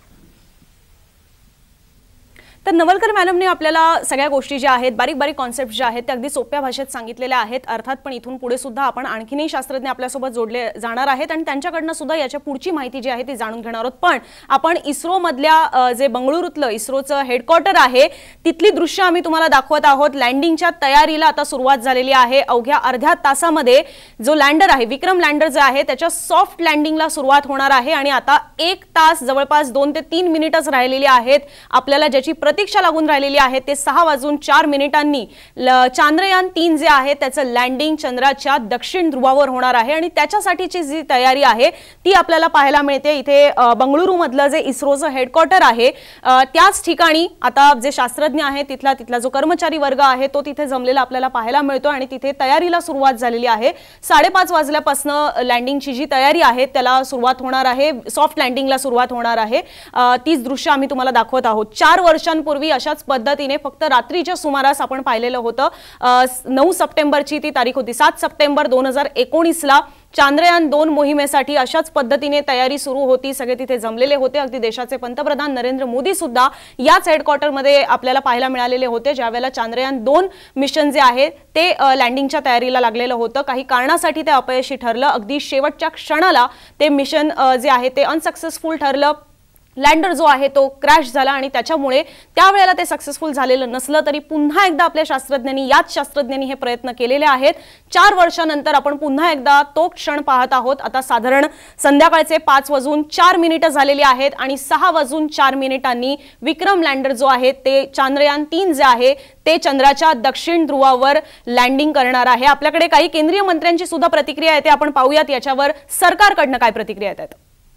तर नवलकर मॅडमने आपल्याला सगळ्या गोष्टी ज्या आहेत बारीक बारीक कॉन्सेप्ट ज्या आहेत त्या अगदी सोप्या भाषेत सांगितलेल्या आहेत. अर्थात पण इथून पुढे सुद्धा आपण आणखीनही शास्त्रज्ञ आपल्यासोबत जोडले जाणार आहेत आणि त्यांच्याकडनं सुद्धा याच्या पुढची माहिती जी आहे ती जाणून घेणार आहोत. पण आपण इस्रो मधल्या जे बंगळुरूतलं इस्रोचं हेडक्वार्टर आहे तिथली दृश्य आम्ही तुम्हाला दाखवत आहोत. लँडिंगच्या तयारीला आता सुरुवात झालेली आहे. अवघ्या अर्ध्या तासामध्ये जो लँडर आहे विक्रम लँडर जे आहे त्याच्या सॉफ्ट लँडिंगला सुरुवात होणार आहे आणि आता 1 तास जवळपास 2 ते 3 मिनिटच राहिलेली आहेत. आपल्याला ज्याची प्रतीक्षा लागून राहिलेली आहे ते 6:04 चांद्रयान-3 जे आहे त्याचं लँडिंग चंद्राच्या दक्षिण ध्रुवावर होणार आहे आणि त्याच्यासाठीची जी तयारी आहे ती आपल्याला पाहायला मिळते इथे बंगळुरू मधलं जे इस्रोचं हेडक्वार्टर आहे त्याच ठिकाणी आता जे शास्त्रज्ञ आहेत तिथला जो कर्मचारी वर्ग आहे तो तिथे जमलेला आपल्याला पाहायला मिळतो आणि तिथे तयारीला सुरुवात झालेली आहे। 5:30 वाजल्यापासून लँडिंगची जी तयारी आहे त्याला सुरुवात होणार आहे, सॉफ्ट लँडिंगला सुरुवात होणार आहे। तीच दृश्य आम्ही तुम्हाला दाखवत आहोत। 4 वर्षांपूर्वी अशाच पद्धतीने फक्त रात्रीच्या सुमारास आपण पाहिलेलं होतं। 9 सप्टेंबरची ती तारीख होती। 7 सप्टेंबर 2019ला चांद्रयान-2 मोहिमेसाठी अशाच पद्धतीने तयारी सुरू होती। सगळे तिथे जमलेले होते। अगदी देशाचे पंतप्रधान नरेंद्र मोदी सुद्धा याच हेडक्वार्टरमध्ये आपल्याला पाहायला मिळालेले होते ज्यावेळेला चांद्रयान-2 मिशन जे आहे ते लँडिंगच्या तयारीला लागलेलं होतं। काही कारणासाठी ते अपयशी ठरलं। अगदी शेवटच्या क्षणाला ते मिशन जे आहे ते अनसक्सेसफुल ठरलं। लँडर जो आहे तो क्रॅश झाला आणि त्याच्यामुळे त्यावेळेला ते सक्सेसफुल झालेलं नसलं तरी पुन्हा एकदा आपल्या याच शास्त्रज्ञांनी हे प्रयत्न केलेले आहेत। 4 वर्षांनंतर आपण पुन्हा एकदा तो क्षण पाहत आहोत। आता साधारण संध्याकाळचे 5:04 झालेले आहेत आणि 6:04 विक्रम लँडर जो आहे ते चांद्रयान-3 जे आहे ते चंद्राच्या दक्षिण ध्रुवावर लँडिंग करणार आहे। आपल्याकडे काही केंद्रीय मंत्र्यांची सुद्धा प्रतिक्रिया येते, आपण पाहूयात याच्यावर सरकारकडनं काय प्रतिक्रिया येतात।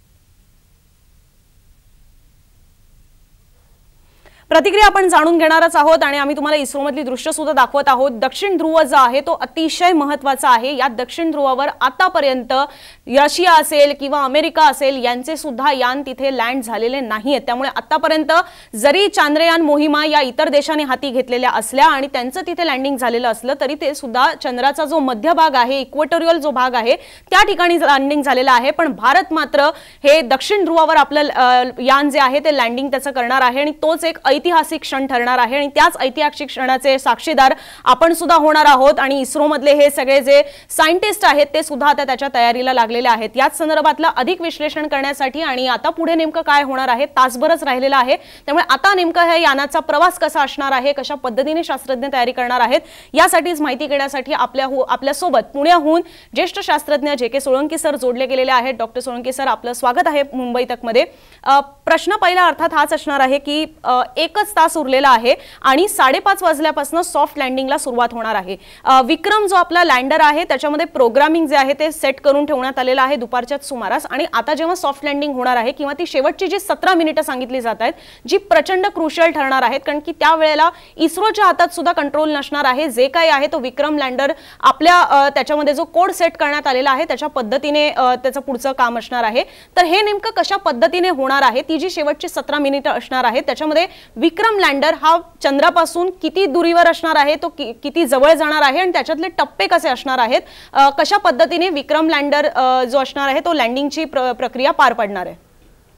प्रतिक्रिया आपण जाणून घेणारच आहोत आणि आम्ही तुम्हाला इस्रोमधली दृश्य सुद्धा दाखवत आहोत। दक्षिण ध्रुव जो आहे तो अतिशय महत्त्वाचा आहे। या दक्षिण ध्रुवावर आतापर्यंत रशिया असेल किंवा अमेरिका असेल यांचे सुद्धा यान तिथे लँड झालेले नाहीत। त्यामुळे आतापर्यंत जरी चांद्रयान मोहिमा या इतर देशांनी हाती घेतलेल्या असल्या आणि त्यांचं तिथे लँडिंग झालेलं असलं तरी ते सुद्धा चंद्राचा जो मध्यभाग आहे, इक्वेटोरियल जो भाग आहे त्या ठिकाणी लँडिंग झालेलं आहे। पण भारत मात्र हे दक्षिण ध्रुवावर आपलं यान जे आहे ते लँडिंग त्याचं करणार आहे आणि तोच एक ऐतिहासिक क्षण ठरणार आहे आणि त्याच ऐतिहासिक क्षणाचे साक्षीदार आपण सुद्धा होणार आहोत। आणि इस्रो मधले हे सगळे जे सायंटिस्ट आहेत ते सुद्धा आता त्याच्या तयारीला लागलेले आहेत। याच संदर्भातलं अधिक विश्लेषण करण्यासाठी आणि आता पुढे नेमकं काय होणार आहे तासभरच राहिलेला आहे, त्यामुळे आता नेमकं हे यानाचा प्रवास कसा असणार आहे, कशा पद्धतीने शास्त्रज्ञ तयारी करणार आहेत यासाठीच माहिती घेण्यासाठी आपल्यासोबत पुण्याहून ज्येष्ठ शास्त्रज्ञ जे.के. सोळंकी सर जोडले गेलेले आहेत। डॉक्टर सोळंकी सर, आपलं स्वागत आहे मुंबई तक मध्ये। प्रश्न पहिला अर्थात हाच असणार आहे की एकच तास उरलेला आहे आणि 5:30 वाजल्यापासून सॉफ्ट लँडिंगला सुरुवात होणार आहे। विक्रम जो आपला लँडर आहे त्याच्यामध्ये प्रोग्रामिंग जे आहे ते सेट करून ठेवण्यात आलेलं आहे दुपारच्या सुमारास आणि आता जेव्हा सॉफ्ट लँडिंग होणार आहे किंवा ती शेवटची जी 17 मिनिटं सांगितली जात आहेत जी प्रचंड क्रुशियल ठरणार आहेत, कारण की त्यावेळेला इस्रोच्या हातात सुद्धा कंट्रोल नसणार आहे। जे काही आहे तो विक्रम लँडर आपल्या त्याच्यामध्ये जो कोड सेट करण्यात आलेला आहे त्याच्या पद्धतीने त्याचं पुढचं काम असणार आहे। तर हे नेमकं कशा पद्धतीने होणार आहे, ती जी शेवटची 17 मिनिटं असणार आहे त्याच्यामध्ये विक्रम लँडर हा चंद्रापासून किती दुरीवर असणार आहे, तो किती जवळ जाणार आहे आणि त्याच्यातले टप्पे कसे असणार आहेत, कशा पद्धतीने विक्रम लँडर जो असणार आहे तो लँडिंगची प्रक्रिया पार पाडणार आहे।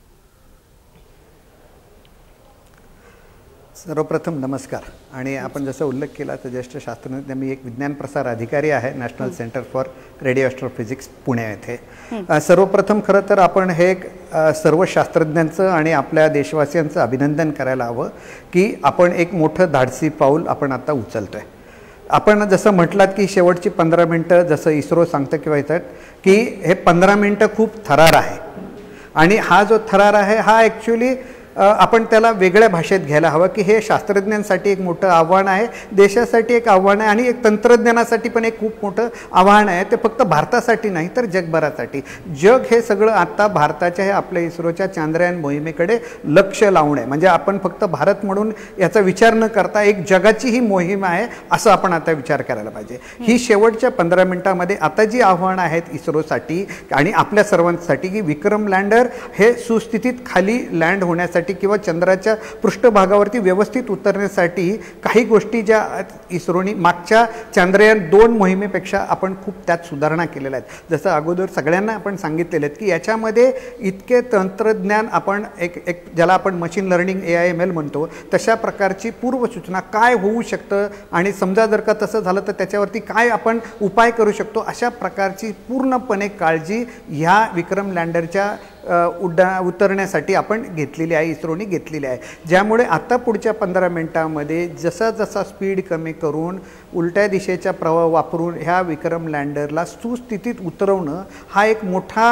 सर्वप्रथम नमस्कार। आणि आपण जसं उल्लेख केला तर ज्येष्ठ शास्त्रज्ञ, मी एक विज्ञान प्रसार अधिकारी आहे national centre for radio astrophysics Pune येथे। सर्वप्रथम खरं तर आपण हे सर्व शास्त्रज्ञांचं आणि आपल्या देशवासियांचं अभिनंदन करायला हवं की आपण एक मोठं धाडसी पाऊल आपण आता उचलतोय। आपण जसं म्हटलात की शेवटची 15 मिनटं जसं इस्रो सांगतं किंवा येतात की हे 15 मिनटं खूप थरार आहे आणि हा जो थरार आहे हा ॲक्च्युली आपण त्याला वेगळ्या भाषेत घ्यायला हवं की हे शास्त्रज्ञांसाठी एक मोठं आव्हान आहे, देशासाठी एक आव्हान आहे आणि एक तंत्रज्ञानासाठी पण एक खूप मोठं आव्हान आहे। ते फक्त भारतासाठी नाही तर जगभरासाठी। जग हे सगळं आता भारताच्या हे आपल्या इस्रोच्या चांद्रयान मोहिमेकडे लक्ष लावणे म्हणजे आपण फक्त भारत म्हणून याचा विचार न करता एक जगाची ही मोहीम आहे असं आपण आता विचार करायला पाहिजे। ही शेवटच्या 15 मिनिटांमध्ये आता जी आव्हानं आहेत इस्रोसाठी आणि आपल्या सर्वांसाठी की विक्रम लँडर हे सुस्थितीत खाली लँड होण्यासाठी किंवा चंद्राच्या पृष्ठभागावरती व्यवस्थित उतरण्यासाठी काही गोष्टी ज्या इस्रोनी मागच्या चांद्रयान-2 मोहिमेपेक्षा आपण खूप त्यात सुधारणा केलेल्या आहेत। जसं अगोदर सगळ्यांना आपण सांगितलेले आहेत की याच्यामध्ये इतके तंत्रज्ञान आपण एक ज्याला आपण मशीन लर्निंग AIML म्हणतो तशा प्रकारची पूर्वसूचना काय होऊ शकतं आणि समजा जर का तसं झालं तर त्याच्यावरती काय आपण उपाय करू शकतो अशा प्रकारची पूर्णपणे काळजी ह्या विक्रम लँडरच्या उतरण्यासाठी आपण घेतलेली आहे, इस्रोने घेतलेली आहे। ज्यामुळे आता पुढच्या 15 मिनिटांमध्ये जसा स्पीड कमी करून उलट्या दिशेचा प्रवाह वापरून ह्या विक्रम लँडरला सुस्थितीत उतरवणं हा एक मोठा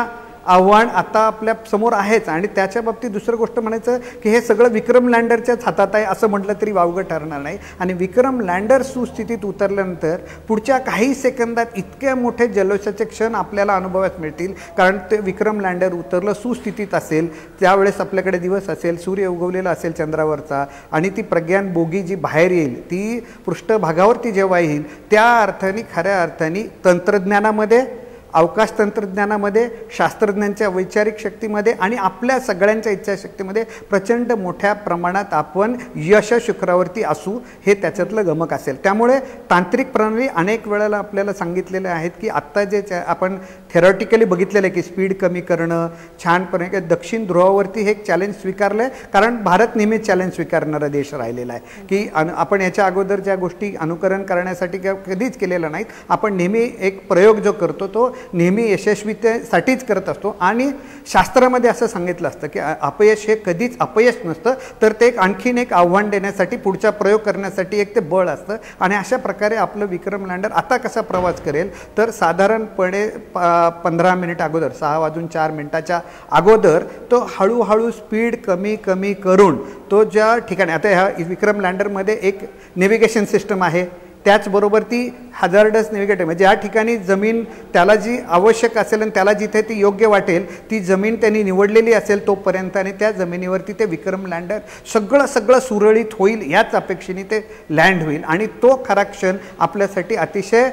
आव्हान आता आपल्या समोर आहेच. आणि त्याच्या बाबतीत दुसरं गोष्ट म्हणायचं की हे सगळं विक्रम लँडरच्याच हातात आहे असं म्हटलं तरी वावगं ठरणार नाही. आणि विक्रम लँडर सुस्थितीत उतरल्यानंतर पुढच्या काही सेकंदात इतके मोठे जल्लोषाचे क्षण आपल्याला अनुभवास मिळतील. कारण ते विक्रम लँडर उतरलं, सुस्थितीत असेल, त्यावेळेस आपल्याकडे दिवस असेल, सूर्य उगवलेला असेल चंद्रावरचा, आणि ती प्रज्ञान बोगी जी बाहेर येईल ती पृष्ठभागावरती जेव्हा येईल, त्या अर्थाने खऱ्या अर्थाने तंत्रज्ञानामध्ये, अवकाश तंत्रज्ञानामध्ये, शास्त्रज्ञांच्या वैचारिक शक्तीमध्ये आणि आपल्या सगळ्यांच्या इच्छाशक्तीमध्ये प्रचंड मोठ्या प्रमाणात आपण यश शुक्रावरती असू, हे त्याच्यातलं गमक असेल. त्यामुळे तांत्रिक प्रणाली अनेक वेळेला आपल्याला सांगितलेले आहेत की आत्ता जे आपण थेरॉटिकली बघितलेलं आहे की स्पीड कमी करणं छानपणे, दक्षिण ध्रुवावरती हे एक चॅलेंज स्वीकारलं आहे. कारण भारत नेहमी चॅलेंज स्वीकारणारा देश राहिलेला आहे की आपण याच्या अगोदर ज्या गोष्टी अनुकरण करण्यासाठी कधीच केलेल्या नाहीत. आपण नेहमी एक प्रयोग जो करतो तो नेहमी यशस्वीतेसाठीच करत असतो. आणि शास्त्रामध्ये असं सांगितलं असतं की अपयश हे कधीच अपयश नसतं, तर ते एक आणखीन एक आव्हान देण्यासाठी, पुढचा प्रयोग करण्यासाठी एक ते बळ असतं. आणि अशा प्रकारे आपलं विक्रम लँडर आता कसा प्रवास करेल तर साधारणपणे 15 मिनिट अगोदर, 6:04 अगोदर तो हळूहळू स्पीड कमी कमी करून तो ज्या ठिकाणी, आता ह्या विक्रम लँडरमध्ये एक नेव्हिगेशन सिस्टम आहे, त्याचबरोबर ती हजार्डस नेव्हिगेटर, म्हणजे ज्या ठिकाणी जमीन त्याला जी आवश्यक असेल आणि त्याला जिथे ती योग्य वाटेल ती जमीन त्यांनी निवडलेली असेल तोपर्यंत, आणि त्या जमिनीवरती ते विक्रम लँडर सगळं सुरळीत होईल याच अपेक्षेने ते लँड होईल. आणि तो खरा क्षण आपल्यासाठी अतिशय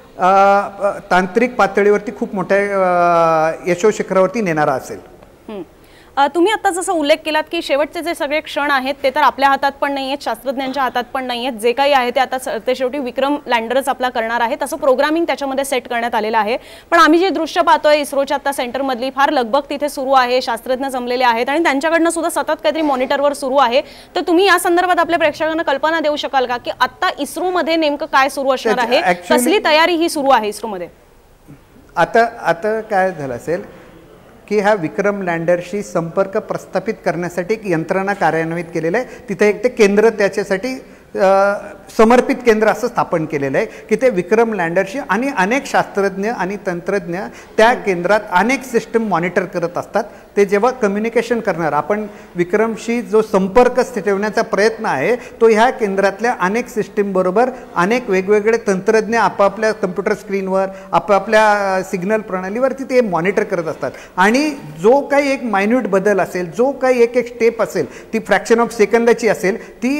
तांत्रिक पातळीवरती खूप मोठ्या यशोशिखरावरती नेणारा असेल. तुम्ही आता जसं उल्लेख केलात की शेवटचे जे सगळे क्षण आहेत ते तर आपल्या हातात पण नाही आहेत, शास्त्रज्ञांच्या हातात पण नाही आहेत. जे काही आहे ते आता ते शेवटी विक्रम लँडरच आपला करणार आहे, तसं प्रोग्रामिंग त्याच्यामध्ये सेट करण्यात आलेलं आहे. पण आम्ही जे दृश्य पाहतोय इस्रोच्या आता सेंटरमधली, फार लगबग तिथे सुरू आहे, शास्त्रज्ञ जमलेले आहेत आणि त्यांच्याकडनं सुद्धा सतत काहीतरी मॉनिटरवर सुरू आहे. तर तुम्ही या संदर्भात आपल्या प्रेक्षकांना कल्पना देऊ शकाल का की आता इस्रोमध्ये नेमकं काय सुरू असणार आहे, कसली तयारी ही सुरू आहे इस्रोमध्ये? आता काय झालं असेल की ह्या विक्रम लँडरशी संपर्क प्रस्थापित करण्यासाठी एक यंत्रणा कार्यान्वित केलेलं आहे. तिथे एक ते केंद्र त्याच्यासाठी समर्पित केंद्र असं स्थापन केलेलं आहे की ते विक्रम लँडरशी, आणि अनेक शास्त्रज्ञ आणि तंत्रज्ञ त्या केंद्रात अनेक सिस्टम मॉनिटर करत असतात. ते जेव्हा कम्युनिकेशन करणार, आपण विक्रमशी जो संपर्क ठेवण्याचा प्रयत्न आहे तो ह्या केंद्रातल्या अनेक सिस्टीमबरोबर अनेक वेगवेगळे तंत्रज्ञ आपापल्या कम्प्युटर स्क्रीनवर, आपापल्या सिग्नल प्रणालीवरती ते मॉनिटर करत असतात. आणि जो काही एक मायन्यूट बदल असेल, जो काही एक स्टेप असेल, ती फ्रॅक्शन ऑफ सेकंदाची असेल, ती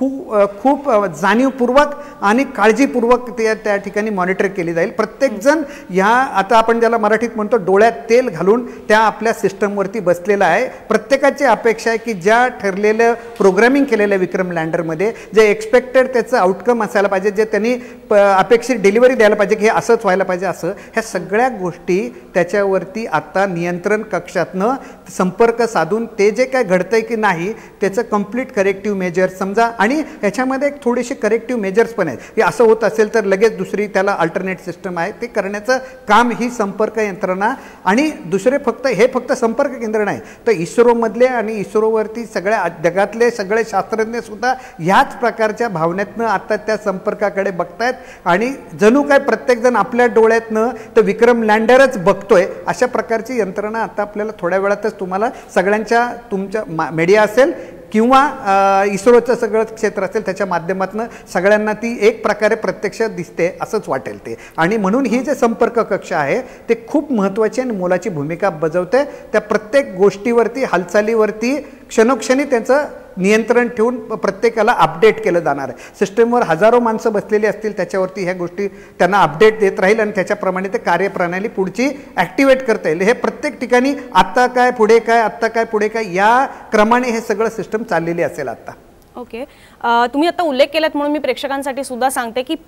खूप जाणीवपूर्वक आणि काळजीपूर्वक त्या ठिकाणी मॉनिटर केली जाईल. प्रत्येकजण ह्या, आता आपण ज्याला मराठीत म्हणतो, डोळ्यात तेल घालून त्या आपल्या सिस्टमवरती बसलेला आहे. प्रत्येकाची अपेक्षा आहे की ज्या ठरलेलं प्रोग्रामिंग केलेलं विक्रम लँडरमध्ये जे एक्सपेक्टेड त्याचं आउटकम असायला पाहिजे, जे त्यांनी अपेक्षित डिलिव्हरी द्यायला पाहिजे की हे असंच व्हायला पाहिजे, असं ह्या सगळ्या गोष्टी त्याच्यावरती आता नियंत्रण कक्षातनं संपर्क साधून ते जे काय घडतंय की नाही त्याचं कम्प्लीट करेक्टिव्ह मेजर समजा. आणि याच्यामध्ये एक थोडीशी करेक्टिव्ह मेजर्स पण आहेत की असं होत असेल तर लगेच दुसरी त्याला अल्टरनेट सिस्टम आहे, ते करण्याचं काम ही संपर्क यंत्रणा. आणि दुसरे फक्त संपर्क केंद्र नाही, तर इस्रोमधले आणि इस्रोवरती सगळ्या जगातले सगळे शास्त्रज्ञ सुद्धा ह्याच प्रकारच्या भावनेतनं आता त्या संपर्काकडे बघतायत. आणि जणू काय प्रत्येकजण आपल्या डोळ्यातनं तर विक्रम लँडरच बघतोय, अशा प्रकारची यंत्रणा आता आपल्याला थोड्या वेळातच तुम्हाला सगळ्यांच्या, तुमच्या मीडिया असेल किंवा इस्रोचं सगळं क्षेत्र असेल त्याच्या माध्यमातून सगळ्यांना ती एक प्रकारे प्रत्यक्ष दिसते असंच वाटेल ते. आणि म्हणून ही जे संपर्क कक्ष आहे ते खूप महत्त्वाची आणि मोलाची भूमिका बजावते. त्या प्रत्येक गोष्टीवरती, हालचालीवरती क्षणोक्षणी त्याचं नियंत्रण ठेवून प्रत्येकाला अपडेट केलं जाणार आहे. सिस्टमवर हजारो माणसं बसलेली असतील, त्याच्यावरती ह्या गोष्टी त्यांना अपडेट देत राहील आणि त्याच्याप्रमाणे ते कार्यप्रणाली पुढची ॲक्टिवेट करता येईल. हे प्रत्येक ठिकाणी आत्ता काय पुढे काय, आत्ता काय पुढे काय, या क्रमाने हे सगळं सिस्टम चाललेली असेल आता. ओके, तुम्ही आता उल्लेख केलात म्हणून मी प्रेक्षकांसाठी सुद्धा सांगते की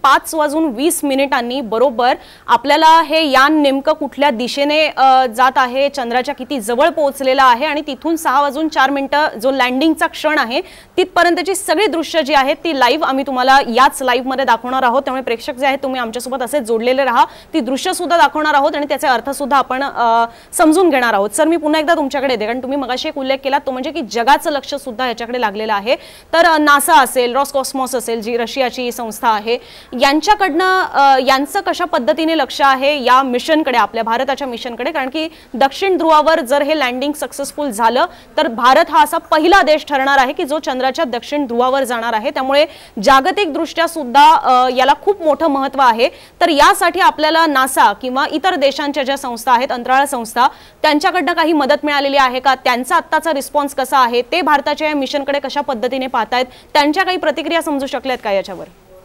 5:20 बरोबर आपल्याला हे यान नेमकं कुठल्या दिशेने जात आहे, चंद्राच्या किती जवळ पोहोचलेला आहे आणि तिथून 6:04 जो लँडिंगचा क्षण आहे तिथपर्यंतची सगळी दृश्य जी आहेत ती लाईव्ह आम्ही तुम्हाला याच लाईव्ह मध्ये दाखवणार आहोत. त्यामुळे प्रेक्षक जे आहेत तुम्ही आमच्यासोबत असे जोडलेले राहा, ती दृश्य सुद्धा दाखवणार आहोत आणि त्याचे अर्थ सुद्धा आपण समजून घेणार आहोत. सर, मी पुन्हा एकदा तुमच्याकडे येते, कारण तुम्ही मगाशी एक उल्लेख केला तो म्हणजे की जगाचं लक्ष सुद्धा याच्याकडे लागलेलं आहे. तर नासा असेल, रॉसकॉस्मॉस असेल जी रशियाची संस्था आहे, यांच्याकडनं यांचं कशा पद्धतीने लक्ष आहे या मिशनकडे, आपल्या भारताच्या मिशनकडे? कारण की दक्षिण ध्रुवावर जर हे लँडिंग सक्सेसफुल झालं तर भारत हा असा पहिला देश ठरणार आहे की जो चंद्राच्या दक्षिण ध्रुवावर जाणार आहे. त्यामुळे जागतिक दृष्ट्या सुद्धा याला खूप मोठं महत्त्व आहे. तर यासाठी आपल्याला नासा किंवा इतर देशांच्या ज्या संस्था आहेत, अंतराळ संस्था, त्यांच्याकडनं काही मदत मिळालेली आहे का? त्यांचा आत्ताचा रिस्पॉन्स कसा आहे? ते भारताच्या या मिशनकडे कशा पद्धतीने पाहतायत? त्यांच्या काही प्रतिक्रिया समजू शकल्यात का याच्यावर?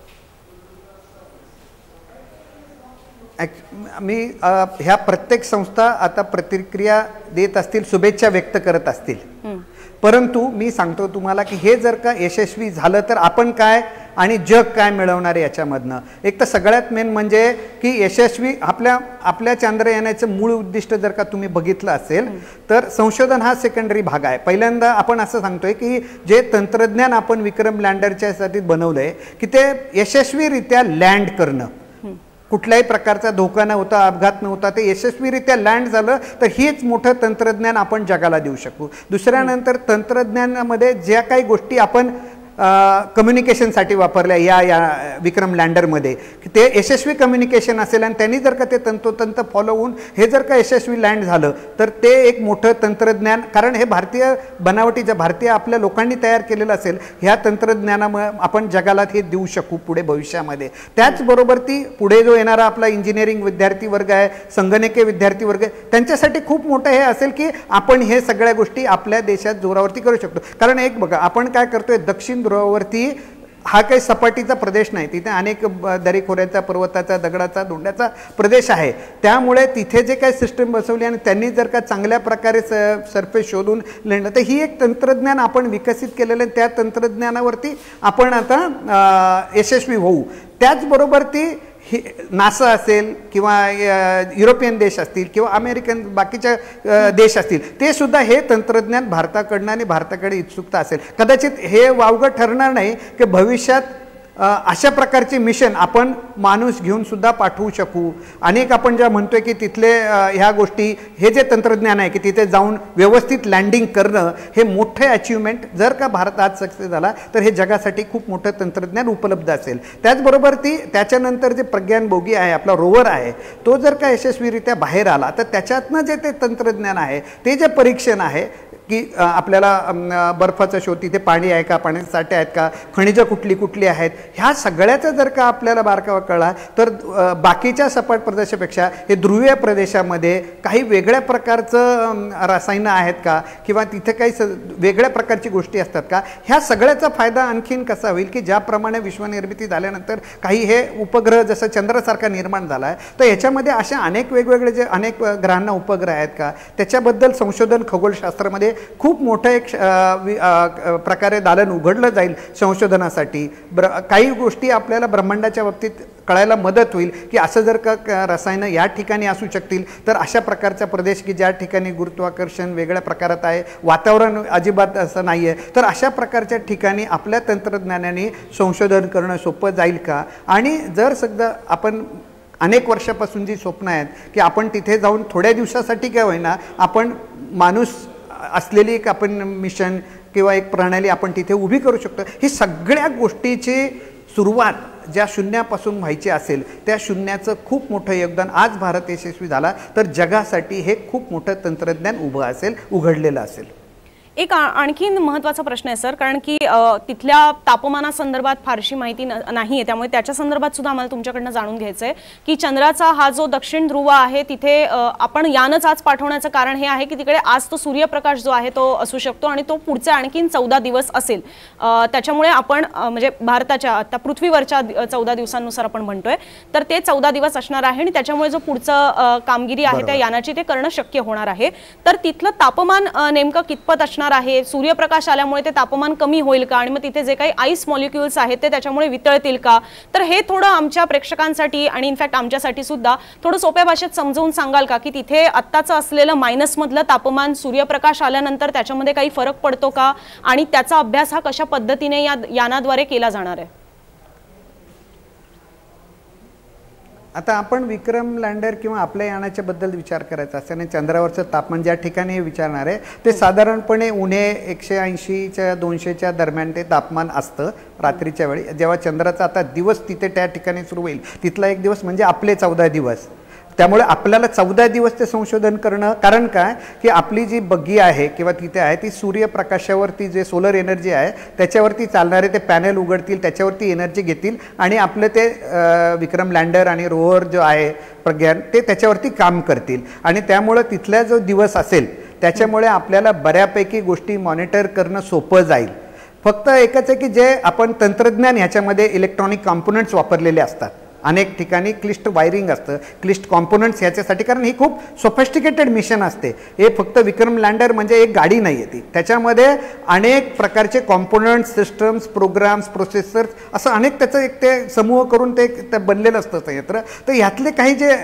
मी ह्या प्रत्येक संस्था आता प्रतिक्रिया देत असतील, शुभेच्छा व्यक्त करत असतील, परंतु मी सांगतो तुम्हाला की हे जर का यशस्वी झालं तर आपण काय आणि जग काय मिळवणार आहे याच्यामधनं. एक तर सगळ्यात मेन म्हणजे की यशस्वी आपल्या चांद्रयानाचं मूळ उद्दिष्ट जर का तुम्ही बघितलं असेल तर संशोधन हा सेकंडरी भाग आहे. पहिल्यांदा आपण असं सांगतोय की जे तंत्रज्ञान आपण विक्रम लँडरच्या साठी बनवलंय की ते यशस्वीरित्या लँड करणं, कुठल्याही प्रकारचा धोका नव्हता, अपघात नव्हता, ते यशस्वीरित्या लँड झालं तर हेच मोठं तंत्रज्ञान आपण जगाला देऊ शकू. दुसऱ्यानंतर तंत्रज्ञानामध्ये ज्या काही गोष्टी आपण कम्युनिकेशनसाठी वापरल्या या विक्रम लँडरमध्ये, ते यशस्वी कम्युनिकेशन असेल आणि त्यांनी जर का ते तंतोतंत फॉलो होऊन हे जर का यशस्वी लँड झालं तर ते एक मोठं तंत्रज्ञान, कारण हे भारतीय बनावटीचं भारतीय आपल्या लोकांनी तयार केलेलं असेल, ह्या तंत्रज्ञानामुळे आपण जगाला हे देऊ शकू पुढे भविष्यामध्ये. त्याचबरोबर ती पुढे जो येणारा आपला इंजिनिअरिंग विद्यार्थी वर्ग आहे, संगणकीय विद्यार्थी वर्ग, त्यांच्यासाठी खूप मोठं हे असेल की आपण हे सगळ्या गोष्टी आपल्या देशात जोरावरती करू शकतो. कारण एक बघा, आपण काय करतोय, दक्षिण ध्रुवावरती हा काही सपाटीचा प्रदेश नाही, तिथे अनेक दरीखोऱ्याचा, पर्वताचा, दगडाचा, धोंड्याचा प्रदेश आहे. त्यामुळे तिथे जे काही सिस्टम बसवली आणि त्यांनी जर का चांगल्या प्रकारे सरफेस शोधून लेणं, तर ही एक तंत्रज्ञान आपण विकसित केलेलं आहे. त्या तंत्रज्ञानावरती आपण आता यशस्वी होऊ. त्याचबरोबर ती नासा असेल किंवा युरोपियन देश असतील किंवा अमेरिकन बाकीच्या देश असतील, ते सुद्धा हे तंत्रज्ञान भारताकडनं आणि भारताकडे इत्सुकता असेल. कदाचित हे वावगं ठरणार नाही की भविष्यात अशा प्रकारचे मिशन आपण माणूस घेऊन सुद्धा पाठवू शकू. अनेक आपण ज्या म्हणतोय की तिथले ह्या गोष्टी, हे जे तंत्रज्ञान आहे की तिथे जाऊन व्यवस्थित लँडिंग करणं, हे मोठं अचिव्हमेंट जर का भारत आज सक्सेस झाला तर हे जगासाठी खूप मोठं तंत्रज्ञान उपलब्ध असेल. त्याचबरोबर त्याच्यानंतर जे प्रज्ञानभोगी आहे, आपला रोवर आहे, तो जर का यशस्वीरित्या बाहेर आला तर त्याच्यातनं जे ते तंत्रज्ञान आहे, ते जे परीक्षण आहे की आपल्याला बर्फाचा शोध, तिथे पाणी आहे का, पाण्याचे साठे आहेत का, खनिजं कुठली कुठली आहेत, ह्या सगळ्याचा जर का आपल्याला बारकावा कळला तर बाकीच्या सपाट प्रदेशापेक्षा हे ध्रुवीय प्रदेशामध्ये काही वेगळ्या प्रकारचं रसायनं आहेत का किंवा तिथे काही वेगळ्या प्रकारची गोष्टी असतात का, ह्या सगळ्याचा फायदा आणखीन कसा होईल की ज्याप्रमाणे विश्वनिर्मिती झाल्यानंतर काही हे उपग्रह जसं चंद्रासारखा निर्माण झाला आहे, तर ह्याच्यामध्ये अशा अनेक वेगवेगळे जे अनेक ग्रहांना उपग्रह आहेत का, त्याच्याबद्दल संशोधन खगोलशास्त्रामध्ये खूप मोठं एक प्रकारे दालन उघडलं जाईल संशोधनासाठी. काही गोष्टी आपल्याला ब्रह्मांडाच्या बाबतीत कळायला मदत होईल की असं जर का रसायनं या ठिकाणी असू शकतील तर अशा प्रकारचा प्रदेश की ज्या ठिकाणी गुरुत्वाकर्षण वेगळ्या प्रकारात आहे, वातावरण अजिबात असं नाही आहे, तर अशा प्रकारच्या ठिकाणी आपल्या तंत्रज्ञानाने संशोधन करणं सोपं जाईल का. आणि जर सगळं आपण अनेक वर्षापासून जी स्वप्न आहेत की आपण तिथे जाऊन थोड्या दिवसासाठी काय होईना आपण माणूस असलेली एक आपण मिशन किंवा एक प्रणाली आपण तिथे उभी करू शकतो. ही सगळ्या गोष्टीची सुरुवात ज्या शून्यापासून व्हायची असेल त्या शून्याचं खूप मोठं योगदान आज भारत यशस्वी झाला तर जगासाठी हे खूप मोठं तंत्रज्ञान उभं असेल, उघडलेलं असेल. एक आणखीन महत्त्वाचा प्रश्न आहे सर, कारण की तिथल्या तापमानासंदर्भात फारशी माहिती नाही आहे, त्यामुळे त्याच्या संदर्भात सुद्धा आम्हाला तुमच्याकडनं जाणून घ्यायचं आहे की चंद्राचा हा जो दक्षिण ध्रुव आहे तिथे आपण यानच आज पाठवण्याचं कारण हे आहे की तिकडे आज तो सूर्यप्रकाश जो आहे तो असू शकतो आणि तो पुढचे आणखीन 14 दिवस असेल. त्याच्यामुळे आपण म्हणजे भारताच्या आता पृथ्वीवरच्या 14 दिवसांनुसार आपण म्हणतोय तर ते 14 दिवस असणार आहे आणि त्याच्यामुळे जो पुढचं कामगिरी आहे त्या यानाची ते करणं शक्य होणार आहे. तर तिथलं तापमान नेमकं कितपत असणार आहे, सूर्यप्रकाश आल्यामुळे ते तापमान कमी होईल का आणि मग तिथे जे काही आईस मॉलिक्युल्स आहेत ते त्याच्यामुळे वितळतील का, तर हे थोडं आमच्या प्रेक्षकांसाठी आणि इनफॅक्ट आमच्यासाठी सुद्धा थोडं सोप्या भाषेत समजावून सांगाल का की तिथे आत्ताचं असलेलं मायनस मधलं तापमान सूर्यप्रकाश आल्यानंतर त्याच्यामध्ये काही फरक पडतो का आणि त्याचा अभ्यास हा कशा पद्धतीने या यानाद्वारे केला जाणार आहे. आता आपण विक्रम लँडर किंवा आपल्या यानाच्या बद्दल विचार करायचा असताना चंद्रावरचं तापमान ज्या ठिकाणी विचारणार आहे ते साधारणपणे उणे 180च्या 200च्या दरम्यान ते तापमान असतं रात्रीच्या वेळी. जेव्हा चंद्राचा आता दिवस तिथे त्या ठिकाणी सुरू होईल तिथला एक दिवस म्हणजे आपले 14 दिवस. त्यामुळे आपल्याला 14 दिवस ते संशोधन करणं, कारण काय की आपली जी बग्गी आहे किंवा तिथे आहे ती सूर्यप्रकाशावरती जे सोलर एनर्जी आहे त्याच्यावरती चालणारे ते पॅनल उघडतील, त्याच्यावरती एनर्जी घेतील आणि आपलं ते विक्रम लँडर आणि रोवर जो आहे प्रज्ञान ते त्याच्यावरती काम करतील. आणि त्यामुळं तिथला जो दिवस असेल त्याच्यामुळे आपल्याला बऱ्यापैकी गोष्टी मॉनिटर करणं सोपं जाईल. फक्त एकच आहे की जे आपण तंत्रज्ञान ह्याच्यामध्ये इलेक्ट्रॉनिक कॉम्पोनंट्स वापरलेले असतात, अनेक ठिकाणी क्लिष्ट वायरिंग असतं, क्लिष्ट कॉम्पोनंट्स ह्याच्यासाठी, कारण ही खूप सोफिस्टिकेटेड मिशन असते. हे फक्त विक्रम लँडर म्हणजे एक गाडी नाही आहे ती, त्याच्यामध्ये अनेक प्रकारचे कॉम्पोनंट्स, सिस्टम्स, प्रोग्राम्स, प्रोसेसर्स असं अनेक त्याचं एक ते समूह करून ते बनलेलं असतं संयंत्र. तर ह्यातले काही जे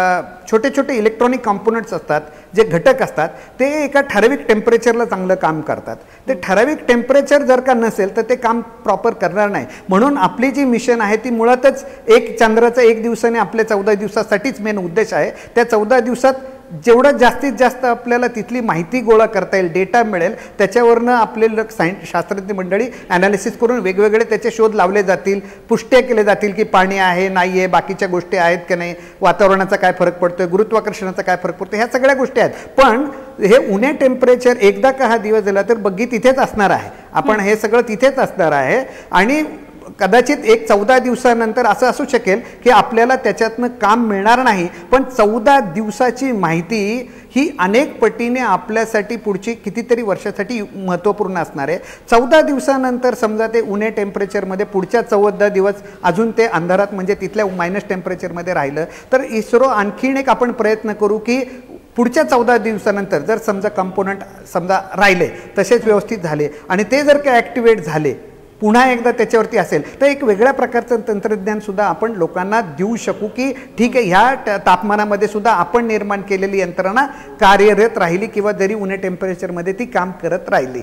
छोटे छोटे इलेक्ट्रॉनिक कॉम्पोनंट्स असतात, जे घटक असतात ते एका ठराविक टेम्परेचरला चांगलं काम करतात. ते ठराविक टेम्परेचर जर का नसेल तर ते काम प्रॉपर करणार नाही. म्हणून आपली जी मिशन आहे ती मुळातच एक चंद्राचा 1 दिवसाने आपल्या 14 दिवसासाठीच मेन उद्देश आहे. त्या 14 दिवसात जेवढं जास्तीत जास्त आपल्याला तिथली माहिती गोळा करता येईल, डेटा मिळेल, त्याच्यावरनं आपले शास्त्रज्ञ मंडळी ॲनालिसिस करून वेगवेगळे त्याचे शोध लावले जातील, पुष्ट्या केले जातील की पाणी आहे नाही आहे, बाकीच्या गोष्टी आहेत की नाही, वातावरणाचा काय फरक पडतोय, गुरुत्वाकर्षणाचा काय फरक पडतो, ह्या सगळ्या गोष्टी आहेत. पण हे उणे टेम्परेचर एकदा का हा दिवस झाला तर बग्गी तिथेच असणार आहे, आपण हे सगळं तिथेच असणार आहे. आणि कदाचित एक 14 दिवसानंतर असं असू शकेल की आपल्याला त्याच्यातनं काम मिळणार नाही, पण 14 दिवसाची माहिती ही अनेक पटीने आपल्यासाठी पुढची कितीतरी वर्षासाठी महत्त्वपूर्ण असणार आहे. 14 दिवसानंतर समजा ते उणे टेम्परेचरमध्ये पुढच्या 14 दिवस अजून ते अंधारात म्हणजे तिथल्या मायनस टेम्परेचरमध्ये राहिलं तर इस्रो आणखीन एक आपण प्रयत्न करू की पुढच्या 14 दिवसानंतर जर समजा कंपोनंट समजा राहिले तसेच व्यवस्थित झाले आणि ते जर का ॲक्टिवेट झाले पुन्हा एकदा त्याच्यावरती असेल तर एक वेगळ्या प्रकारचं तंत्रज्ञान सुद्धा आपण लोकांना देऊ शकू की ठीक आहे ह्या तापमानामध्ये सुद्धा आपण निर्माण केलेली यंत्रणा कार्यरत राहिली किंवा जरी उणे टेम्परेचरमध्ये ती काम करत राहिली.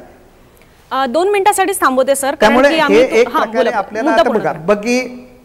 2 मिनिटांसाठी थांबवते सर. त्यामुळे हे एक प्रकारे आपल्याला आता बघा बग्गी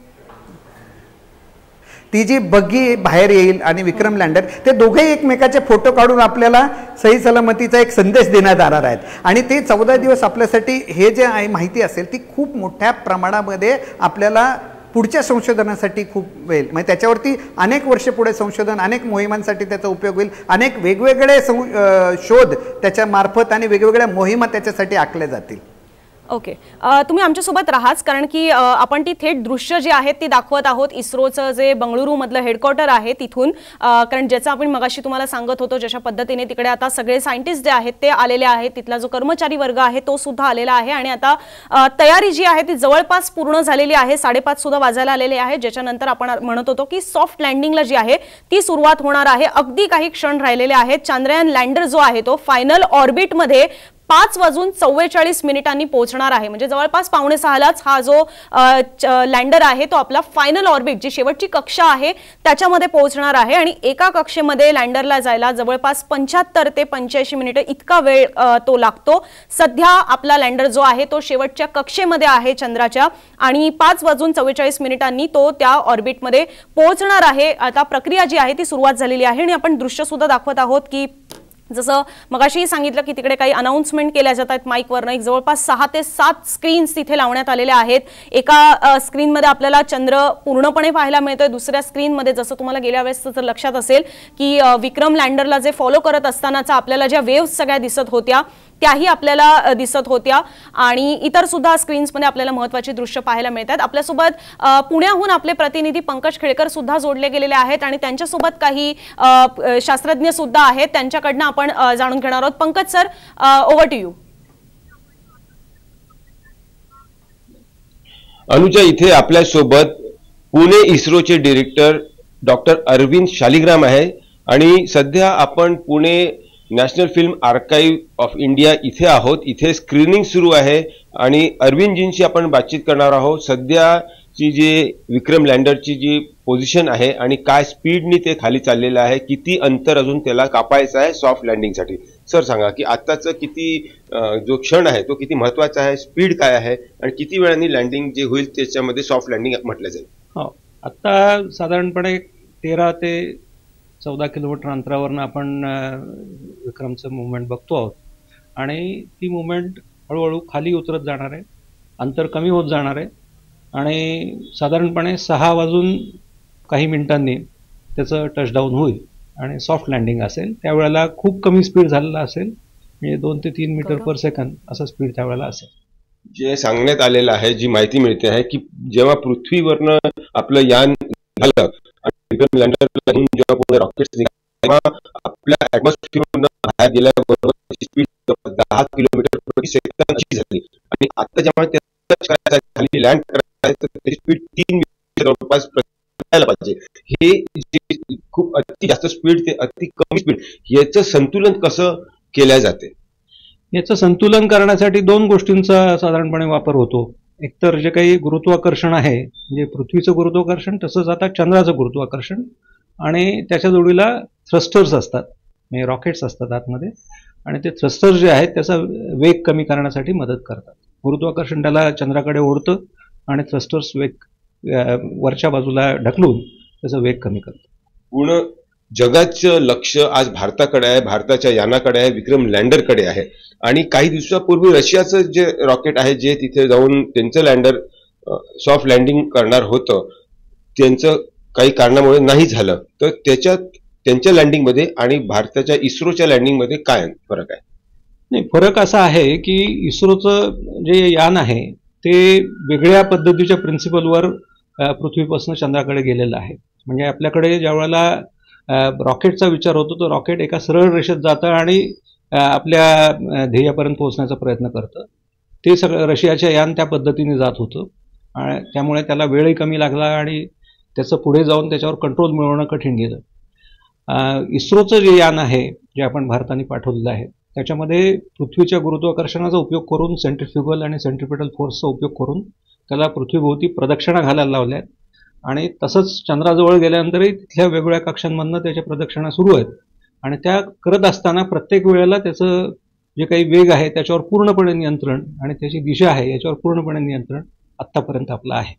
ती जी बग्गी बाहेर येईल आणि विक्रम लँडर ते दोघेही एकमेकाचे फोटो काढून आपल्याला सही सलामतीचा एक संदेश देण्यात येणार आहेत. आणि ते 14 दिवस आपल्यासाठी हे जे आहे माहिती असेल ती खूप मोठ्या प्रमाणामध्ये आपल्याला पुढच्या संशोधनासाठी खूप होईल. म्हणजे त्याच्यावरती अनेक वर्ष पुढे संशोधन, अनेक मोहिमांसाठी त्याचा उपयोग होईल, अनेक वेगवेगळे शोध त्याच्यामार्फत आणि वेगवेगळ्या मोहिमा त्याच्यासाठी आखल्या जातील. ओके, तुम्ही आमच्यासोबत राहाच, कारण की आपण ती थेट दृश्य जी आहेत ती दाखवत आहोत इस्रोचं जे बंगळुरूमधलं हेडक्वार्टर आहे तिथून, कारण ज्याचं आपण मगाशी तुम्हाला सांगत होतो जशा पद्धतीने तिकडे आता सगळे सायंटिस्ट जे आहेत ते आलेले आहेत, तिथला जो कर्मचारी वर्ग आहे तो सुद्धा आलेला आहे आणि आता तयारी जी आहे ती जवळपास पूर्ण झालेली आहे. 5:30 सुद्धा वाजायला आलेले आहे, ज्याच्यानंतर आपण म्हणत होतो की सॉफ्ट लँडिंगला जी आहे ती सुरुवात होणार आहे. अगदी काही क्षण राहिलेले आहेत. चांद्रयान लँडर जो आहे तो फायनल ऑर्बिटमध्ये 5:44 पोहोचणार आहे. म्हणजे जवळपास 5:45लाच हा जो लँडर आहे तो आपला फायनल ऑर्बिट जी शेवटची कक्षा आहे त्याच्यामध्ये पोहोचणार आहे. आणि एका कक्षेमध्ये लँडरला जायला जवळपास 75 ते 85 मिनिटे इतका वेळ तो लागतो. सध्या आपला लँडर जो आहे तो शेवटच्या कक्षेमध्ये आहे चंद्राच्या आणि 5:44 तो त्या ऑर्बिटमध्ये पोहोचणार आहे. आता प्रक्रिया जी आहे ती सुरुवात झालेली आहे आणि आपण दृश्य सुद्धा दाखवत आहोत की जसं मगाशी सांगितलं की तिकडे काही अनाउन्समेंट केल्या जात आहेत माईकवरनं. एक जवळपास 6 ते 7 स्क्रीन्स तिथे लावण्यात आलेल्या आहेत. एका स्क्रीनमध्ये आपल्याला चंद्र पूर्णपणे पाहायला मिळतोय, दुसऱ्या स्क्रीनमध्ये जसं तुम्हाला गेल्या वेळेस जर लक्षात असेल की विक्रम लँडरला जे फॉलो करत असतानाचा आपल्याला ज्या वेव्स सगळ्या दिसत होत्या त्याही आपल्याला दिसत होत्या आणि इतर सुद्धा स्क्रीन्समध्ये आपल्याला महत्त्वाची दृश्य पाहायला मिळतात. आपल्यासोबत पुण्याहून आपले प्रतिनिधी पंकज खेळकर सुद्धा जोडले गेलेले आहेत आणि त्यांच्यासोबत काही शास्त्रज्ञ सुद्धा आहेत, त्यांच्याकडनं आपण जाणून घेणार आहोत. Pankaj sir, over to you. Anuja, इथे आपल्यासोबत पुणे इस्रोचे डिरेक्टर डॉक्टर अरविंद शालिग्राम आहे आणि सध्या आपण Pune national film archive of India इथे आहोत. इथे स्क्रीनिंग सुरू आहे आणि अरविंदजींशी आपण बातचीत करणार आहोत. सध्याची जी विक्रम लँडरची जी पोझिशन आहे आणि काय स्पीडनी ते खाली चाललेलं आहे, किती अंतर अजून त्याला कापायचं आहे सॉफ्ट लँडिंगसाठी. सर सांगा की आत्ताचं किती जो क्षण आहे तो किती महत्वाचा आहे, स्पीड काय आहे आणि किती वेळाने लँडिंग जे होईल त्याच्यामध्ये सॉफ्ट लँडिंग म्हटलं जाईल. आत्ता साधारणपणे 13 ते 14 किलोमीटर अंतरावरनं आपण विक्रमचं मुवमेंट बघतो आहोत आणि ती मुवमेंट हळूहळू खाली उतरत जाणार आहे, अंतर कमी होत जाणार आहे आणि साधारणपणे 6 वाजून काही मिनिटांनी त्याचं टचडाऊन होईल आणि सॉफ्ट लँडिंग असेल. त्यावेळेला खूप कमी स्पीड झालेला असेल, म्हणजे 2 ते 3 मीटर पर सेकंद असं स्पीड त्यावेळेला असेल. जे सांगण्यात आलेलं आहे, जी माहिती मिळते आहे की जेव्हा पृथ्वीवरनं आपलं यान झालं आणि विक्रम लँडरला घेऊन जेव्हा पुढे रॉकेट्स निघाले तेव्हा आपल्या ऍटमॉस्फिअरमधून बाहेर गेल्याबरोबर स्पीड 10 किलोमीटर प्रति सेकंदची झाली आणि आता जेव्हा खाली लँड करायचं तर त्याची स्पीड 3 मीटर जवळपास पाहिजे. हे खूप अति जास्त स्पीड ते अति कमी स्पीड, याचं संतुलन कसं केल्या जाते? याचं संतुलन करण्यासाठी 2 गोष्टींचा साधारणपणे वापर होतो. एकतर जे काही गुरुत्वाकर्षण आहे, म्हणजे पृथ्वीचं गुरुत्वाकर्षण, तसंच आता चंद्राचं गुरुत्वाकर्षण आणि त्याच्या जोडीला थ्रस्टर्स असतात, म्हणजे रॉकेट्स असतात आतमध्ये आणि ते थ्रस्टर्स जे आहेत त्याचा वेग कमी करण्यासाठी मदत करतात. गुरुत्वाकर्षण त्याला चंद्राकडे ओढतं आणि थ्रस्टर्स वेग वरच्या बाजूला ढकलून त्याचा वेग कमी करतं. पूर्ण जगाचं लक्ष आज भारताकडे आहे, भारताच्या यानाकडे आहे, विक्रम लँडरकडे आहे आणि काही दिवसापूर्वी रशियाचं जे रॉकेट आहे जे तिथे जाऊन त्यांचं लँडर सॉफ्ट लँडिंग करणार होतं, त्यांचं काही कारणामुळे नाही झालं, तर त्यांच्या लँडिंगमध्ये आणि भारताच्या इस्रोच्या लँडिंगमध्ये काय फरक आहे? नाही, फरक असा आहे की इस्रोचं जे यान आहे ते वेगळ्या पद्धतीच्या प्रिन्सिपलवर पृथ्वीपासून चंद्राकडे गेलेलं आहे. म्हणजे आपल्याकडे ज्या वेळेला रॉकेटचा विचार होतो तो रॉकेट एका सरळ रेषेत जातं आणि आपल्या ध्येयापर्यंत पोहोचण्याचा प्रयत्न करतं. ते सगळं रशियाच्या यान त्या पद्धतीने जात होतं आणि त्यामुळे त्याला वेळही कमी लागला आणि त्याचं पुढे जाऊन त्याच्यावर कंट्रोल मिळवणं कठीण गेलं. इस्रोचं जे यान आहे जे आपण भारताने पाठवलेलं आहे त्याच्यामध्ये पृथ्वीच्या गुरुत्वाकर्षणाचा उपयोग करून सेंट्रिफ्युगल आणि सेंट्रिपिटल फोर्सचा उपयोग करून त्याला पृथ्वीभोवती प्रदक्षिणा घालायला लावल्या आणि तसंच चंद्राजवळ गेल्यानंतरही तिथल्या वेगवेगळ्या कक्षांमधनं त्याच्या प्रदक्षिणा सुरू आहेत आणि त्या करत असताना प्रत्येक वेळेला त्याचं जे काही वेग आहे त्याच्यावर पूर्णपणे नियंत्रण आणि त्याची दिशा आहे याच्यावर पूर्णपणे नियंत्रण आत्तापर्यंत आपलं आहे.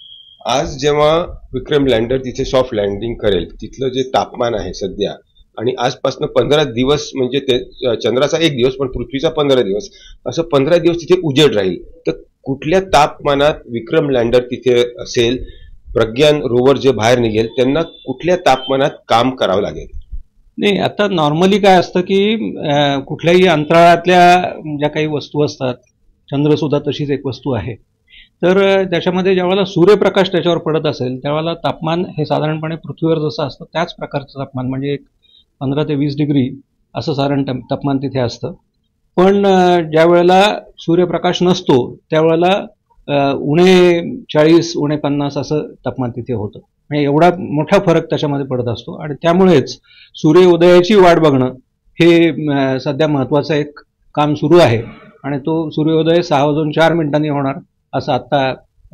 आज जेव्हा विक्रम लँडर तिथे सॉफ्ट लँडिंग करेल, तिथलं जे तापमान आहे सध्या आणि आजपासून 15 दिवस, म्हणजे ते चंद्राचा 1 दिवस पण पृथ्वीचा 15 दिवस, असं 15 दिवस तिथे उजेड राहील, तर कुठल्या तापमानात विक्रम लँडर तिथे असेल? प्रज्ञान रोवर जे बाहेर निघेल त्यांना कुठल्या तापमानात काम करावं लागेल? नाही, आता नॉर्मली काय असतं की कुठल्याही अंतराळातल्या ज्या काही वस्तू असतात, चंद्र सुद्धा तशीच एक वस्तू आहे, तर त्याच्यामध्ये ज्यावेळेला सूर्यप्रकाश त्याच्यावर पडत असेल त्यावेळेला तापमान हे साधारणपणे पृथ्वीवर जसं असतं त्याच प्रकारचं तापमान, म्हणजे 15 ते 20 डिग्री असं साधारण तापमान तिथे असतं. पण ज्या वेळेला सूर्यप्रकाश नसतो त्यावेळेला उणे 40 उणे 50 असं तापमान तिथे होतं. म्हणजे एवढा मोठा फरक त्याच्यामध्ये पडत असतो आणि त्यामुळेच सूर्योदयाची वाट बघणं हे सध्या महत्त्वाचं एक काम सुरू आहे आणि तो सूर्योदय 6:04 होणार असं आत्ता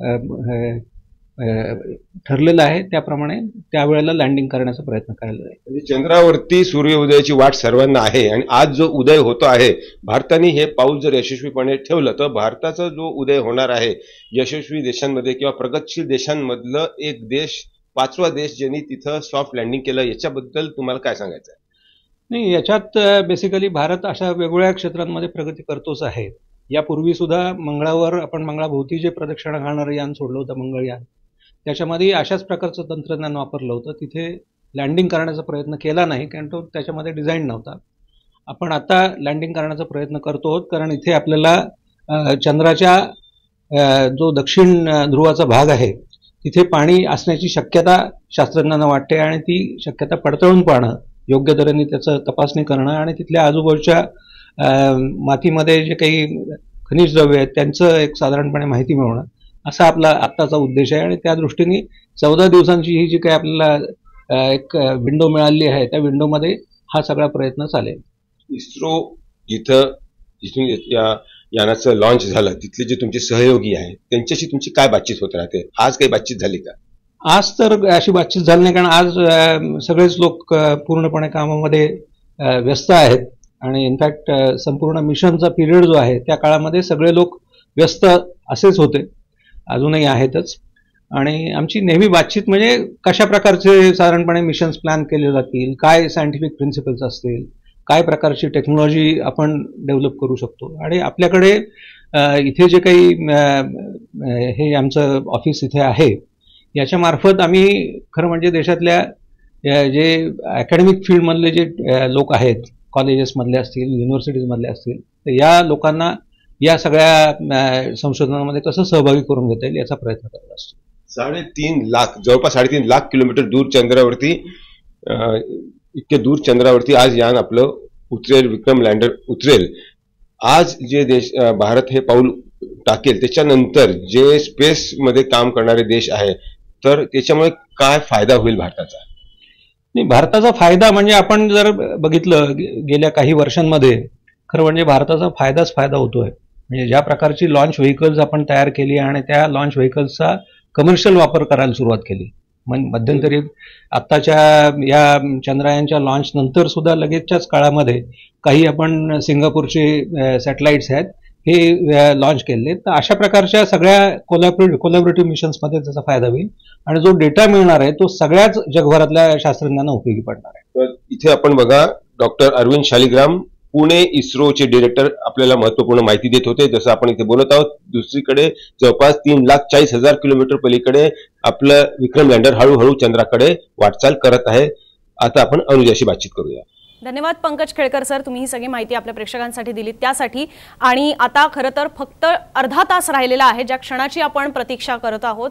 ठरलेलं आहे. त्याप्रमाणे त्यावेळेला लँडिंग करण्याचा प्रयत्न करायला जाईल. म्हणजे चंद्रावरती सूर्योदयाची वाट सर्वांना आहे आणि आज जो उदय होतो आहे, भारताने हे पाऊल जर यशस्वीपणे ठेवलं तर भारताचा जो उदय होणार आहे यशस्वी देशांमध्ये किंवा प्रगतशील देशांमधलं एक देश, 5वा देश ज्यांनी तिथं सॉफ्ट लँडिंग केलं, याच्याबद्दल तुम्हाला काय सांगायचं आहे? नाही, याच्यात बेसिकली भारत अशा वेगवेगळ्या क्षेत्रांमध्ये प्रगती करतोच आहे. यापूर्वी सुद्धा मंगळावर आपण मंगळाभोवती जे प्रदक्षिणा घालणारं यान सोडलं होतं, मंगळयान, त्याच्यामध्ये अशाच प्रकारचं तंत्रज्ञान वापरलं होतं. तिथे लँडिंग करण्याचा प्रयत्न केला नाही कारण तो त्याच्यामध्ये डिझाईन नव्हता. आपण आता लँडिंग करण्याचा प्रयत्न करतो आहोत कारण इथे आपल्याला चंद्राच्या जो दक्षिण ध्रुवाचा भाग आहे तिथे पाणी असण्याची शक्यता शास्त्रज्ञांना वाटते आणि ती शक्यता पडताळून पाहणं, योग्य तऱ्हेने त्याचं तपासणी करणं आणि तिथल्या आजूबाजूच्या मातीमध्ये जे काही खनिज द्रव्य आहेत त्यांचं एक साधारणपणे माहिती मिळवणं असा आपला आत्ताचा उद्देश आहे आणि त्या दृष्टीने 14 दिवसांची ही जी काही आपल्याला एक विंडो मिळाली आहे त्या विंडोमध्ये हा सगळा प्रयत्न चालेल. इस्रो जिथून या यानाचं लॉन्च झालं तिथले जे तुमचे सहयोगी आहेत त्यांच्याशी तुमची काय बातचीत होत राहते? आज काही बातचीत झाली का? आज तर अशी बातचीत झाली नाही कारण आज सगळेच लोक पूर्णपणे कामामध्ये व्यस्त आहेत आणि इनफॅक्ट संपूर्ण मिशनचा पिरियड जो आहे त्या काळामध्ये सगळे लोक व्यस्त असेच होते, अजूनही आहेतच. आणि आमची नेहमी बातचीत म्हणजे कशा प्रकारचे साधारणपणे मिशन्स प्लॅन केले जातील, काय सायंटिफिक प्रिन्सिपल्स असतील, काय प्रकारची टेक्नॉलॉजी आपण डेव्हलप करू शकतो. आणि आपल्याकडे इथे जे काही हे आमचं ऑफिस इथे आहे याच्या मार्फत आम्ही खरं म्हणजे देशातल्या जे अकॅडमिक फील्डमधले जे लोक आहेत, कॉलेजेसमधले असतील, युनिव्हर्सिटीजमधले असतील, तर या लोकांना या सगळ्या संशोधनामध्ये कसं सहभागी करून घेता येईल याचा प्रयत्न करत असतो. 3.5 लाख, जवळपास 3.5 लाख किलोमीटर दूर चंद्रावरती, इतके दूर चंद्रावरती आज यान आपलं उतरेल, विक्रम लँडर उतरेल. आज जे देश भारत हे पाऊल टाकेल त्याच्यानंतर जे स्पेसमध्ये काम करणारे देश आहे, तर त्याच्यामुळे काय फायदा होईल भारताचा? नाही, भारताचा फायदा म्हणजे आपण जर बघितलं गेल्या काही वर्षांमध्ये खरं म्हणजे भारताचा फायदाच फायदा होतोय. म्हणजे ज्या प्रकारची लॉन्च व्हेकल्स आपण तयार केली आणि त्या लॉन्च व्हेकल्सचा कमर्शियल वापर करायला सुरुवात केली. मध्यंतरी आत्ताच्या या चंद्रयानच्या लॉन्च नंतर सुद्धा लगेचच्याच काळामध्ये काही आपण सिंगापूरचे सॅटेलाइट्स आहेत हे लॉन्च केले. तर अशा प्रकारच्या सगळ्या कोलॅबोरेटिव्ह मिशन्समध्ये त्याचा फायदा होईल आणि जो डेटा मिळणार आहे तो सगळ्याच जगभरातल्या शास्त्रज्ञांना उपयोगी पडणार आहे. तर इथे आपण बघा, डॉक्टर अरविंद शालिग्राम पुणे इस्रोचे डिरेक्टर आपल्याला महत्वपूर्ण माहिती देत होते. जसं आपण इथे बोलत आहोत, दुसरीकडे जवळपास 3,40,000 किलोमीटर पलीकडे आपलं विक्रम लँडर हळूहळू चंद्राकडे वाटचाल करत आहे. आता आपण अनुजाशी बातचीत करूया. धन्यवाद पंकज खेळकर सर, तुम्ही ही सगळी माहिती आपल्या प्रेक्षकांसाठी दिली त्यासाठी. आणि आता खरं तर फक्त अर्धा तास राहिलेला आहे, ज्या क्षणाची आपण प्रतीक्षा करत आहोत.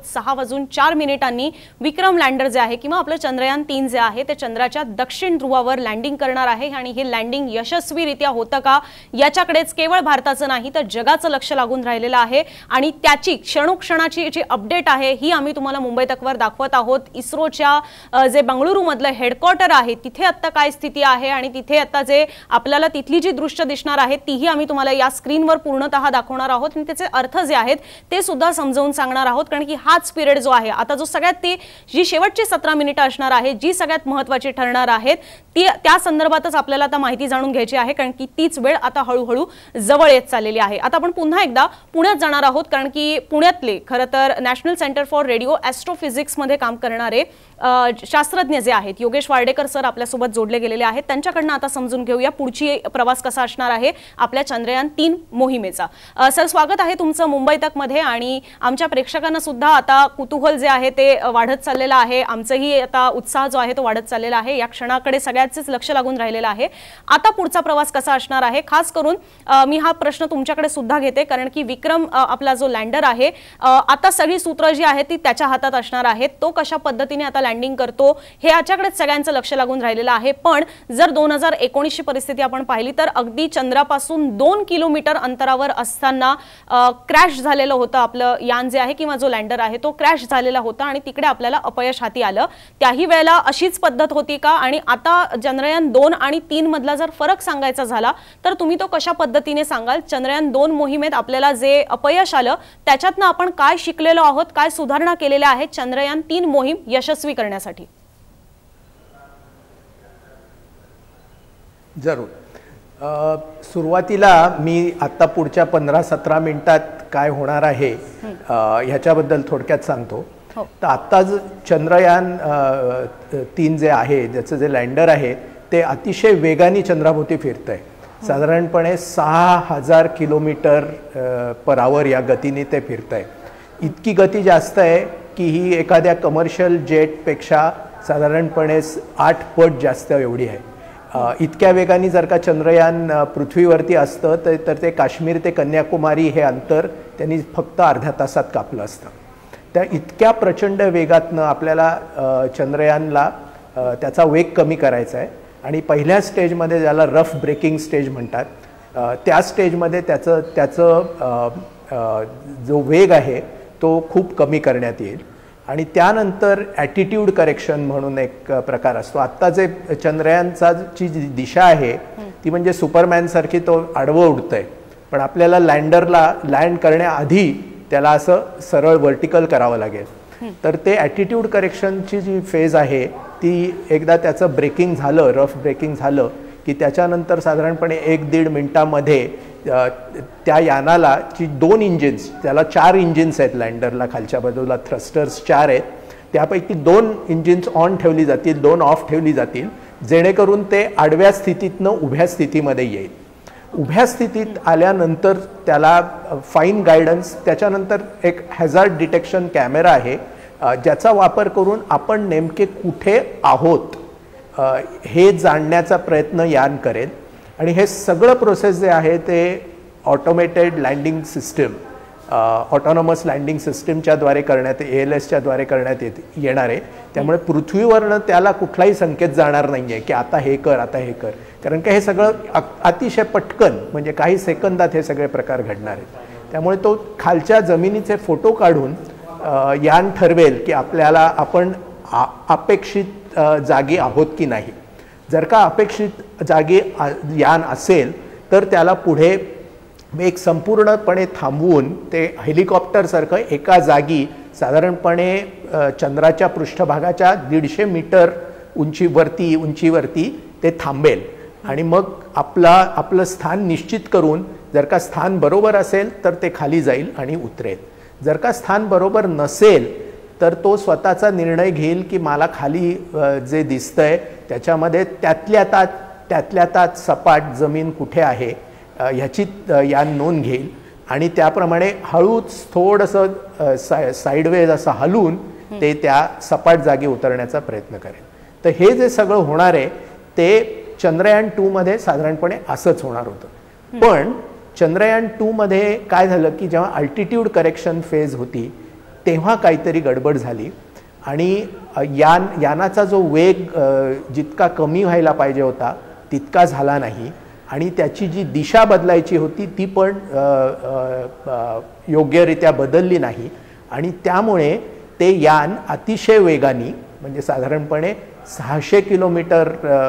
6:04 विक्रम लँडर जे आहे किंवा आपलं चंद्रयान 3 जे आहे ते चंद्राच्या दक्षिण ध्रुवावर लँडिंग करणार आहे. आणि हे लँडिंग यशस्वीरित्या होतं का याच्याकडेच केवळ भारताचं नाही तर जगाचं लक्ष लागून राहिलेलं आहे. आणि त्याची क्षणोक्षणाची जी अपडेट आहे ही आम्ही तुम्हाला मुंबई तकवर दाखवत आहोत. इस्रोच्या जे बंगळुरूमधलं हेडक्वार्टर आहे तिथे आता काय स्थिती आहे आणि तिथे आता जे आपल्याला तिथली जी दृश्य दिसणार आहेत तीही आम्ही तुम्हाला या स्क्रीनवर पूर्णतः दाखवणार आहोत आणि त्याचे अर्थ जे आहेत ते सुद्धा समजावून सांगणार आहोत. कारण की हाच पिरियड जो आहे आता जो सगळ्यात ती जी शेवटची 17 मिनिटं असणार आहे जी सगळ्यात महत्त्वाची ठरणार आहेत ती त्या संदर्भातच आपल्याला आता माहिती जाणून घ्यायची आहे. कारण की तीच वेळ आता हळूहळू जवळ येत चाललेली आहे. आता आपण पुन्हा एकदा पुण्यात जाणार आहोत. कारण की पुण्यातले खरं तर नॅशनल सेंटर फॉर रेडिओ ॲस्ट्रोफिजिक्समध्ये काम करणारे शास्त्रज्ञ जे आहेत योगेश वार्डेकर सर आपल्यासोबत जोडले गेलेले आहेत. त्यांच्याकडनं आता समजून घेऊया पुढची प्रवास कसा असणार आहे आपल्या चंद्रयान 3 मोहिमेचा. सर, स्वागत आहे तुमचं मुंबई तक मध्ये. आणि आमच्या प्रेक्षकांना सुद्धा आता कुतूहल जे आहे ते वाढत चाललेलं आहे. आमचंही आता उत्साह जो आहे तो वाढत चाललेला आहे. या क्षणाकडे सगळ्यांचेच लक्ष लागून राहिलेलं आहे. आता पुढचा प्रवास कसा असणार आहे, खास करून मी हा प्रश्न तुमच्याकडे सुद्धा घेते. कारण की विक्रम आपला जो लँडर आहे आता सगळी सूत्र जी आहेत ती त्याच्या हातात असणार आहेत. तो कशा पद्धतीने आता लँडिंग करतो हे याच्याकडेच सगळ्यांचं लक्ष लागून राहिलेलं आहे. पण जर 2019ची परिस्थिती आपण पाहिली तर अगदी चंद्रापासून 2 किलोमीटर अंतरावर असताना क्रॅश झालेलं होतं आपलं यान जे आहे किंवा जो लँडर आहे तो क्रॅश झालेला होता आणि तिकडे आपल्याला अपयश हाती आलं. त्याही वेळेला अशीच पद्धत होती का? आणि आता चंद्रयान 2 आणि 3 मधला जर फरक सांगायचा झाला तर तुम्ही तो कशा पद्धतीने सांगाल? चंद्रयान 2 मोहिमेत आपल्याला जे अपयश आलं त्याच्यातनं आपण काय शिकलेलो आहोत, काय सुधारणा केलेल्या आहेत चंद्रयान 3 मोहीम यशस्वी करण्यासाठी? जरूर. सुरुवातीला मी आता पुढच्या 15-17 मिनिटात काय होणार आहे ह्याच्याबद्दल थोडक्यात सांगतो. तर आत्ता चंद्रयान 3 जे आहे ज्याचं जे लँडर आहे ते अतिशय वेगाने चंद्राभोवती फिरत आहे. साधारणपणे 6,000 किलोमीटर पर आवर या गतीने ते फिरत आहे. इतकी गती जास्त आहे की ही एखाद्या कमर्शियल जेटपेक्षा साधारणपणे 8 पट जास्त एवढी आहे. इतक्या वेगाने जर का चंद्रयान पृथ्वीवरती असतं तर ते काश्मीर ते कन्याकुमारी हे अंतर त्यांनी फक्त अर्ध्या तासात कापलं असतं. त्या इतक्या प्रचंड वेगातनं आपल्याला चंद्रयानला त्याचा वेग कमी करायचा आहे. आणि पहिल्या स्टेजमध्ये ज्याला रफ ब्रेकिंग स्टेज म्हणतात त्या स्टेजमध्ये त्याचं जो वेग आहे तो खूप कमी करण्यात येईल. आणि त्यानंतर ॲटिट्यूड करेक्शन म्हणून एक प्रकार असतो. आत्ता जे चंद्रयानची जी दिशा आहे ती म्हणजे सुपरमॅनसारखी तो आडवं उडतंय, पण आपल्याला लँडरला लँड करण्याआधी त्याला असं सरळ व्हर्टिकल करावं लागेल. तर ते ॲटिट्यूड करेक्शनची जी फेज आहे ती एकदा त्याचं ब्रेकिंग झालं, रफ ब्रेकिंग झालं की त्याच्यानंतर साधारणपणे 1-1.5 मिनिटामध्ये त्या यानाला जी 2 इंजिन्स, त्याला 4 इंजिन्स आहेत लँडरला, खालच्या बाजूला थ्रस्टर्स 4 आहेत, त्यापैकी 2 इंजिन्स ऑन ठेवली जातील, 2 ऑफ ठेवली जातील, जेणेकरून ते आडव्या स्थितीतनं उभ्या स्थितीमध्ये येईल. उभ्या स्थितीत आल्यानंतर त्याला फाईन गायडन्स, त्याच्यानंतर एक हॅझार्ड डिटेक्शन कॅमेरा आहे ज्याचा वापर करून आपण नेमके कुठे आहोत हे जाणण्याचा प्रयत्न यान करेल. आणि हे सगळं प्रोसेस जे आहे ते automated landing system, autonomous landing सिस्टमच्याद्वारे करण्यात, ALSच्या द्वारे करण्यात येणार आहे. त्यामुळे पृथ्वीवरनं त्याला कुठलाही संकेत जाणार नाही आहे की आता हे कर, आता हे कर, कारण की हे सगळं अतिशय पटकन, म्हणजे काही सेकंदात हे सगळे प्रकार घडणार आहेत. त्यामुळे तो खालच्या जमिनीचे फोटो काढून यान ठरवेल की आपण अपेक्षित जागी आहोत की नाही. जर का अपेक्षित जागी यान असेल तर त्याला पुढे एक संपूर्णपणे थांबवून ते हेलिकॉप्टरसारखं एका जागी साधारणपणे चंद्राच्या पृष्ठभागाच्या 150 मीटर उंचीवरती ते थांबेल. आणि मग आपलं स्थान निश्चित करून, जर का स्थान बरोबर असेल तर ते खाली जाईल आणि उतरेल. जर का स्थान बरोबर नसेल तर तो स्वतःचा निर्णय घेईल की मला खाली जे दिसतंय त्याच्यामध्ये त्यातल्या तात सपाट जमीन कुठे आहे ह्याची यान नोंद घेईल आणि त्याप्रमाणे हळूच थोडंसं साईडवेज असं हलवून ते त्या सपाट जागी उतरण्याचा प्रयत्न करेल. तर हे जे सगळं होणार आहे ते चंद्रयान 2 मध्ये साधारणपणे असंच होणार होतं. पण चंद्रयान 2 मध्ये काय झालं की जेव्हा अल्टिट्यूड करेक्शन फेज होती तेव्हा काहीतरी गडबड झाली आणि यानाचा जो वेग जितका कमी व्हायला पाहिजे होता तितका झाला नाही आणि त्याची जी दिशा बदलायची होती ती पण योग्यरित्या बदलली नाही आणि त्यामुळे ते यान अतिशय वेगाने, म्हणजे साधारणपणे 600 किलोमीटर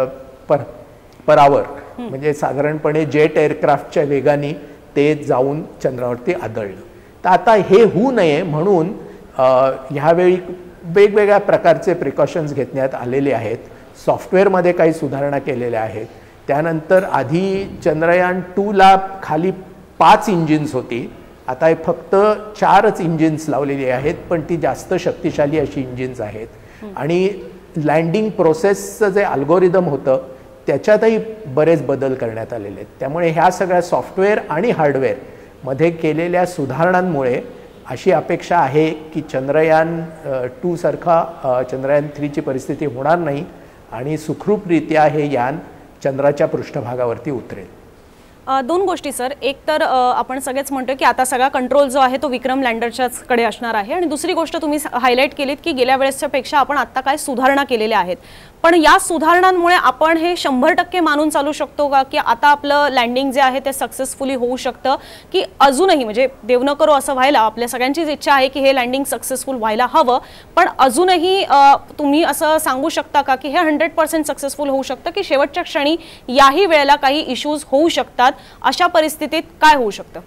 पर आवर, म्हणजे साधारणपणे जेट एअरक्राफ्टच्या वेगाने ते जाऊन चंद्रावरती आदळलं. तर आता हे होऊ नये म्हणून ह्यावेळी वेगवेगळ्या प्रकारचे प्रिकॉशन्स घेण्यात आलेले आहेत. सॉफ्टवेअरमध्ये काही सुधारणा केलेल्या आहेत. त्यानंतर आधी चंद्रयान 2ला खाली 5 इंजिन्स होती, आता फक्त 4च इंजिन्स लावलेली आहेत, पण ती जास्त शक्तिशाली अशी इंजिन्स आहेत. आणि लँडिंग प्रोसेसचं जे अल्गोरिदम होतं त्याच्यातही बरेच बदल करण्यात आलेले आहेत. त्यामुळे ह्या सगळ्या सॉफ्टवेअर आणि हार्डवेअरमध्ये केलेल्या सुधारणांमुळे अशी अपेक्षा आहे की चंद्रयान 2 सारखा चंद्रयान 3ची परिस्थिती होणार नाही आणि सुखरूपरित्या हे यान चंद्राच्या पृष्ठभागावरती उतरेल. 2 गोष्टी सर, एक तर आपण सगळेच म्हणतो की आता सगळा कंट्रोल जो आहे तो विक्रम लँडरच्याच कडे असणार आहे आणि दुसरी गोष्ट तुम्ही हायलाईट केलीत की गेल्या वेळेसच्या पेक्षा आपण आता काय सुधारणा केलेल्या आहेत. पण या सुधारणांमुळे आपण हे 100% मानून चालू शकतो का की आता आपलं लँडिंग जे आहे ते सक्सेसफुली होऊ शकतं, की अजूनही, म्हणजे देव न करो असं व्हायला, आपल्या सगळ्यांचीच इच्छा आहे की हे लँडिंग सक्सेसफुल व्हायला हवं, पण अजूनही तुम्ही असं सांगू शकता का की हे 100% सक्सेसफुल होऊ शकतं की शेवटच्या क्षणी याही वेळेला काही इश्यूज होऊ शकतात? अशा परिस्थितीत काय होऊ शकतं?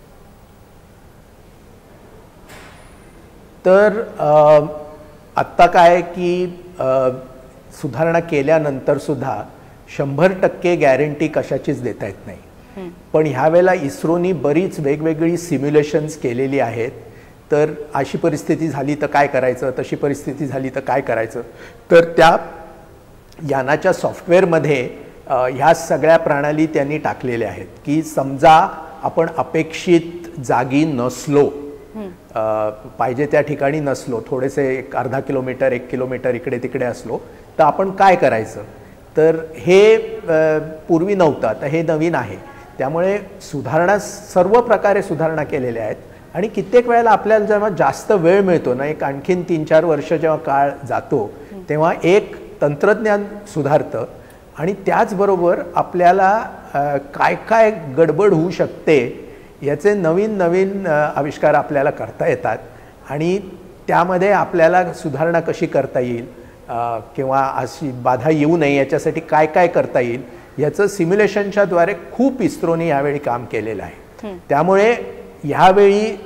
तर आत्ता काय की सुधारणा केल्यानंतर सुद्धा 100% गॅरंटी कशाचीच देता येत नाही. पण ह्यावेळेला इस्रोनी बरीच वेगवेगळी सिम्युलेशन्स केलेली आहेत. तर अशी परिस्थिती झाली तर काय करायचं, तशी परिस्थिती झाली तर काय करायचं, तर त्या यानाच्या सॉफ्टवेअरमध्ये ह्या सगळ्या प्रणाली त्यांनी टाकलेल्या आहेत की समजा आपण अपेक्षित जागी नसलो, पाहिजे त्या ठिकाणी नसलो, थोडेसे 1/2 किलोमीटर 1 किलोमीटर इकडे तिकडे असलो तर आपण काय करायचं. तर हे पूर्वी नव्हतं, आता हे नवीन आहे. त्यामुळे सुधारणा, सर्व प्रकारे सुधारणा केलेल्या आहेत आणि कित्येक वेळेला आपल्याला जेव्हा जास्त वेळ मिळतो ना, एक आणखीन 3-4 वर्ष जेव्हा काळ जातो तेव्हा एक तंत्रज्ञान सुधारतं आणि त्याचबरोबर आपल्याला काय काय गडबड होऊ शकते याचे नवीन नवीन आविष्कार आपल्याला करता येतात आणि त्यामध्ये आपल्याला सुधारणा कशी करता येईल किंवा अशी बाधा येऊ नये याच्यासाठी काय काय करता येईल याचं सिम्युलेशनच्या द्वारे खूप इस्रोने यावेळी काम केलेलं आहे. त्यामुळे ह्यावेळी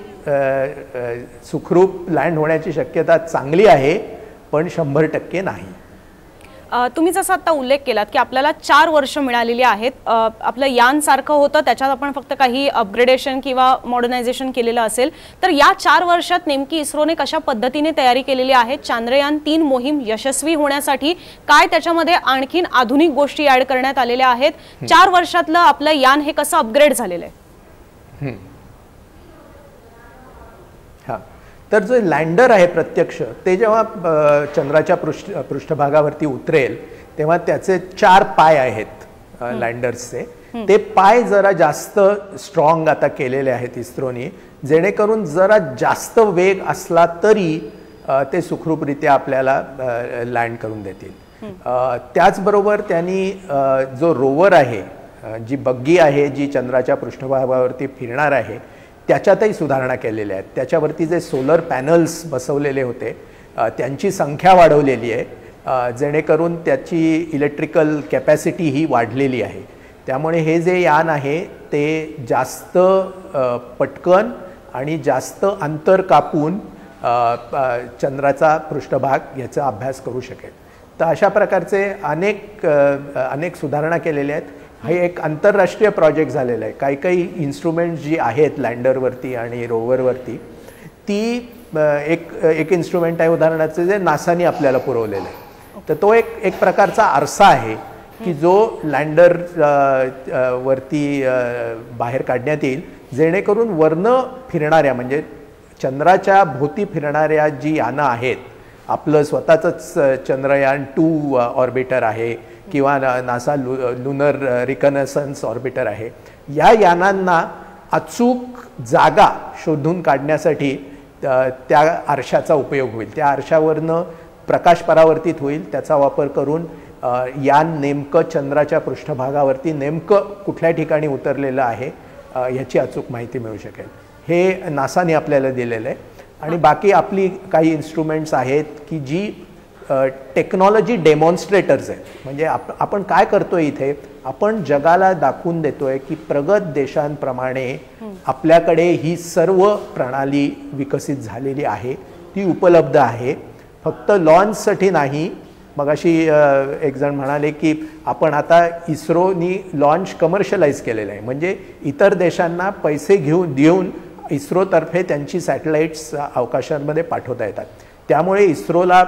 सुखरूप लँड होण्याची शक्यता चांगली आहे, पण 100% नाही. तुम्ही जसं आता उल्लेख केलात की आपल्याला 4 वर्ष मिळालेली आहेत. आपलं यान सारखं होतं, त्याच्यात आपण फक्त काही अपग्रेडेशन किंवा मॉडर्नायझेशन केलेलं असेल. तर या 4 वर्षात नेमकी इस्रोने कशा पद्धतीने तयारी केलेली आहे चांद्रयान-3 मोहीम यशस्वी होण्यासाठी? काय त्याच्यामध्ये आणखीन आधुनिक गोष्टी ऍड करण्यात आलेल्या आहेत? 4 वर्षातलं आपलं यान हे कसं अपग्रेड झालेलं आहे? तर जो लँडर आहे प्रत्यक्ष ते जेव्हा चंद्राच्या पृष्ठभागावरती उतरेल तेव्हा त्याचे 4 पाय आहेत लँडर्सचे. ते पाय जरा जास्त स्ट्रॉंग आता केलेले आहेत इस्रोनी, जेणेकरून जरा जास्त वेग असला तरी ते सुखरूपरित्या आपल्याला लँड करून देतील. त्याचबरोबर त्यांनी जो रोवर आहे, जी बग्गी आहे जी चंद्राच्या पृष्ठभागावरती फिरणार आहे, त्याच्यातही सुधारणा केलेल्या आहेत. त्याच्यावरती जे सोलर पॅनल्स बसवलेले होते त्यांची संख्या वाढवलेली आहे, जेणेकरून त्याची इलेक्ट्रिकल कॅपॅसिटी ही वाढलेली आहे. त्यामुळे हे जे यान आहे ते जास्त पटकन आणि जास्त अंतर कापून चंद्राचा पृष्ठभाग याचा अभ्यास करू शकेल. तर अशा प्रकारचे अनेक सुधारणा केलेल्या आहेत. हे एक आंतरराष्ट्रीय प्रोजेक्ट झालेला आहे. काही इन्स्ट्रुमेंट्स जी आहेत लँडरवरती आणि रोवरवरती, ती एक इन्स्ट्रुमेंट आहे उदाहरणाचं जे नासानी आपल्याला पुरवलेलं आहे. तर तो एक प्रकारचा आरसा आहे की जो लँडर वरती बाहेर काढण्यात येईल, जेणेकरून वरनं फिरणाऱ्या म्हणजे चंद्राच्या भोवती फिरणाऱ्या जी यानं आहेत, आपलं स्वतःच चंद्रयान-2 ऑर्बिटर आहे किंवा नासा लुनर रिकनेसन्स ऑर्बिटर आहे, या यानांना अचूक जागा शोधून काढण्यासाठी त्या आरशाचा उपयोग होईल. त्या आरशावरनं प्रकाश परावर्तित होईल. त्याचा वापर करून यान नेमकं चंद्राच्या पृष्ठभागावरती नेमकं कुठल्या ठिकाणी उतरलेलं आहे ह्याची अचूक माहिती मिळू शकेल. हे नासाने आपल्याला दिलेलं आहे. आणि बाकी आपली काही इन्स्ट्रुमेंट्स आहेत की जी टेक्नॉलॉजी डेमॉन्स्ट्रेटर्स आहेत. म्हणजे आपण काय करतोय इथे, आपण जगाला दाखवून देतोय की प्रगत देशांप्रमाणे आपल्याकडे ही सर्व प्रणाली विकसित झालेली आहे, ती उपलब्ध आहे. फक्त लॉन्चसाठी नाही. मगाशी एक जण म्हणाले की आपण आता इस्रोनी लॉन्च कमर्शियलाइज केलेलं आहे, म्हणजे इतर देशांना पैसे देऊन इस्रोतर्फे त्यांची सॅटेलाइट्स अवकाशामध्ये पाठवता येतात. त्यामुळे इस्रोला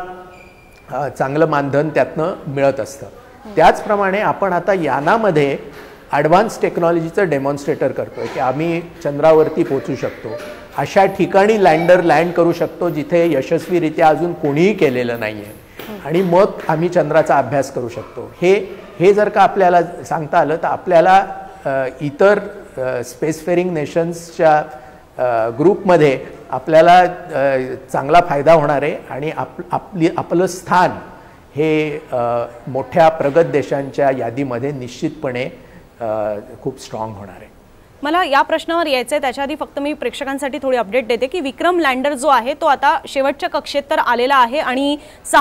चांगलं मानधन त्यातनं मिळत असतं. त्याचप्रमाणे आपण आता यानामध्ये ॲडव्हान्स टेक्नॉलॉजीचं डेमॉन्स्ट्रेटर करतोय की आम्ही चंद्रावरती पोहोचू शकतो, अशा ठिकाणी लँडर लँड करू शकतो जिथे यशस्वीरित्या अजून कोणीही केलेलं नाही आहे, आणि मग आम्ही चंद्राचा अभ्यास करू शकतो. हे जर का आपल्याला सांगता आलं तर आपल्याला इतर स्पेसफेरिंग नेशन्सच्या ग्रुपमध्ये आपल्याला चांगला फायदा होणार आहे आणि आपलं स्थान हे मोठ्या प्रगत देशांच्या यादीमध्ये निश्चितपणे खूप स्ट्रॉंग होणार आहे. मला या प्रश्नावर यायचं आहे त्याच्या आधी फक्त मी प्रेक्षकांसाठी थोडी अपडेट देते की विक्रम लँडर जो आहे तो आता शेवटच्या कक्षेत तर आलेला आहे आणि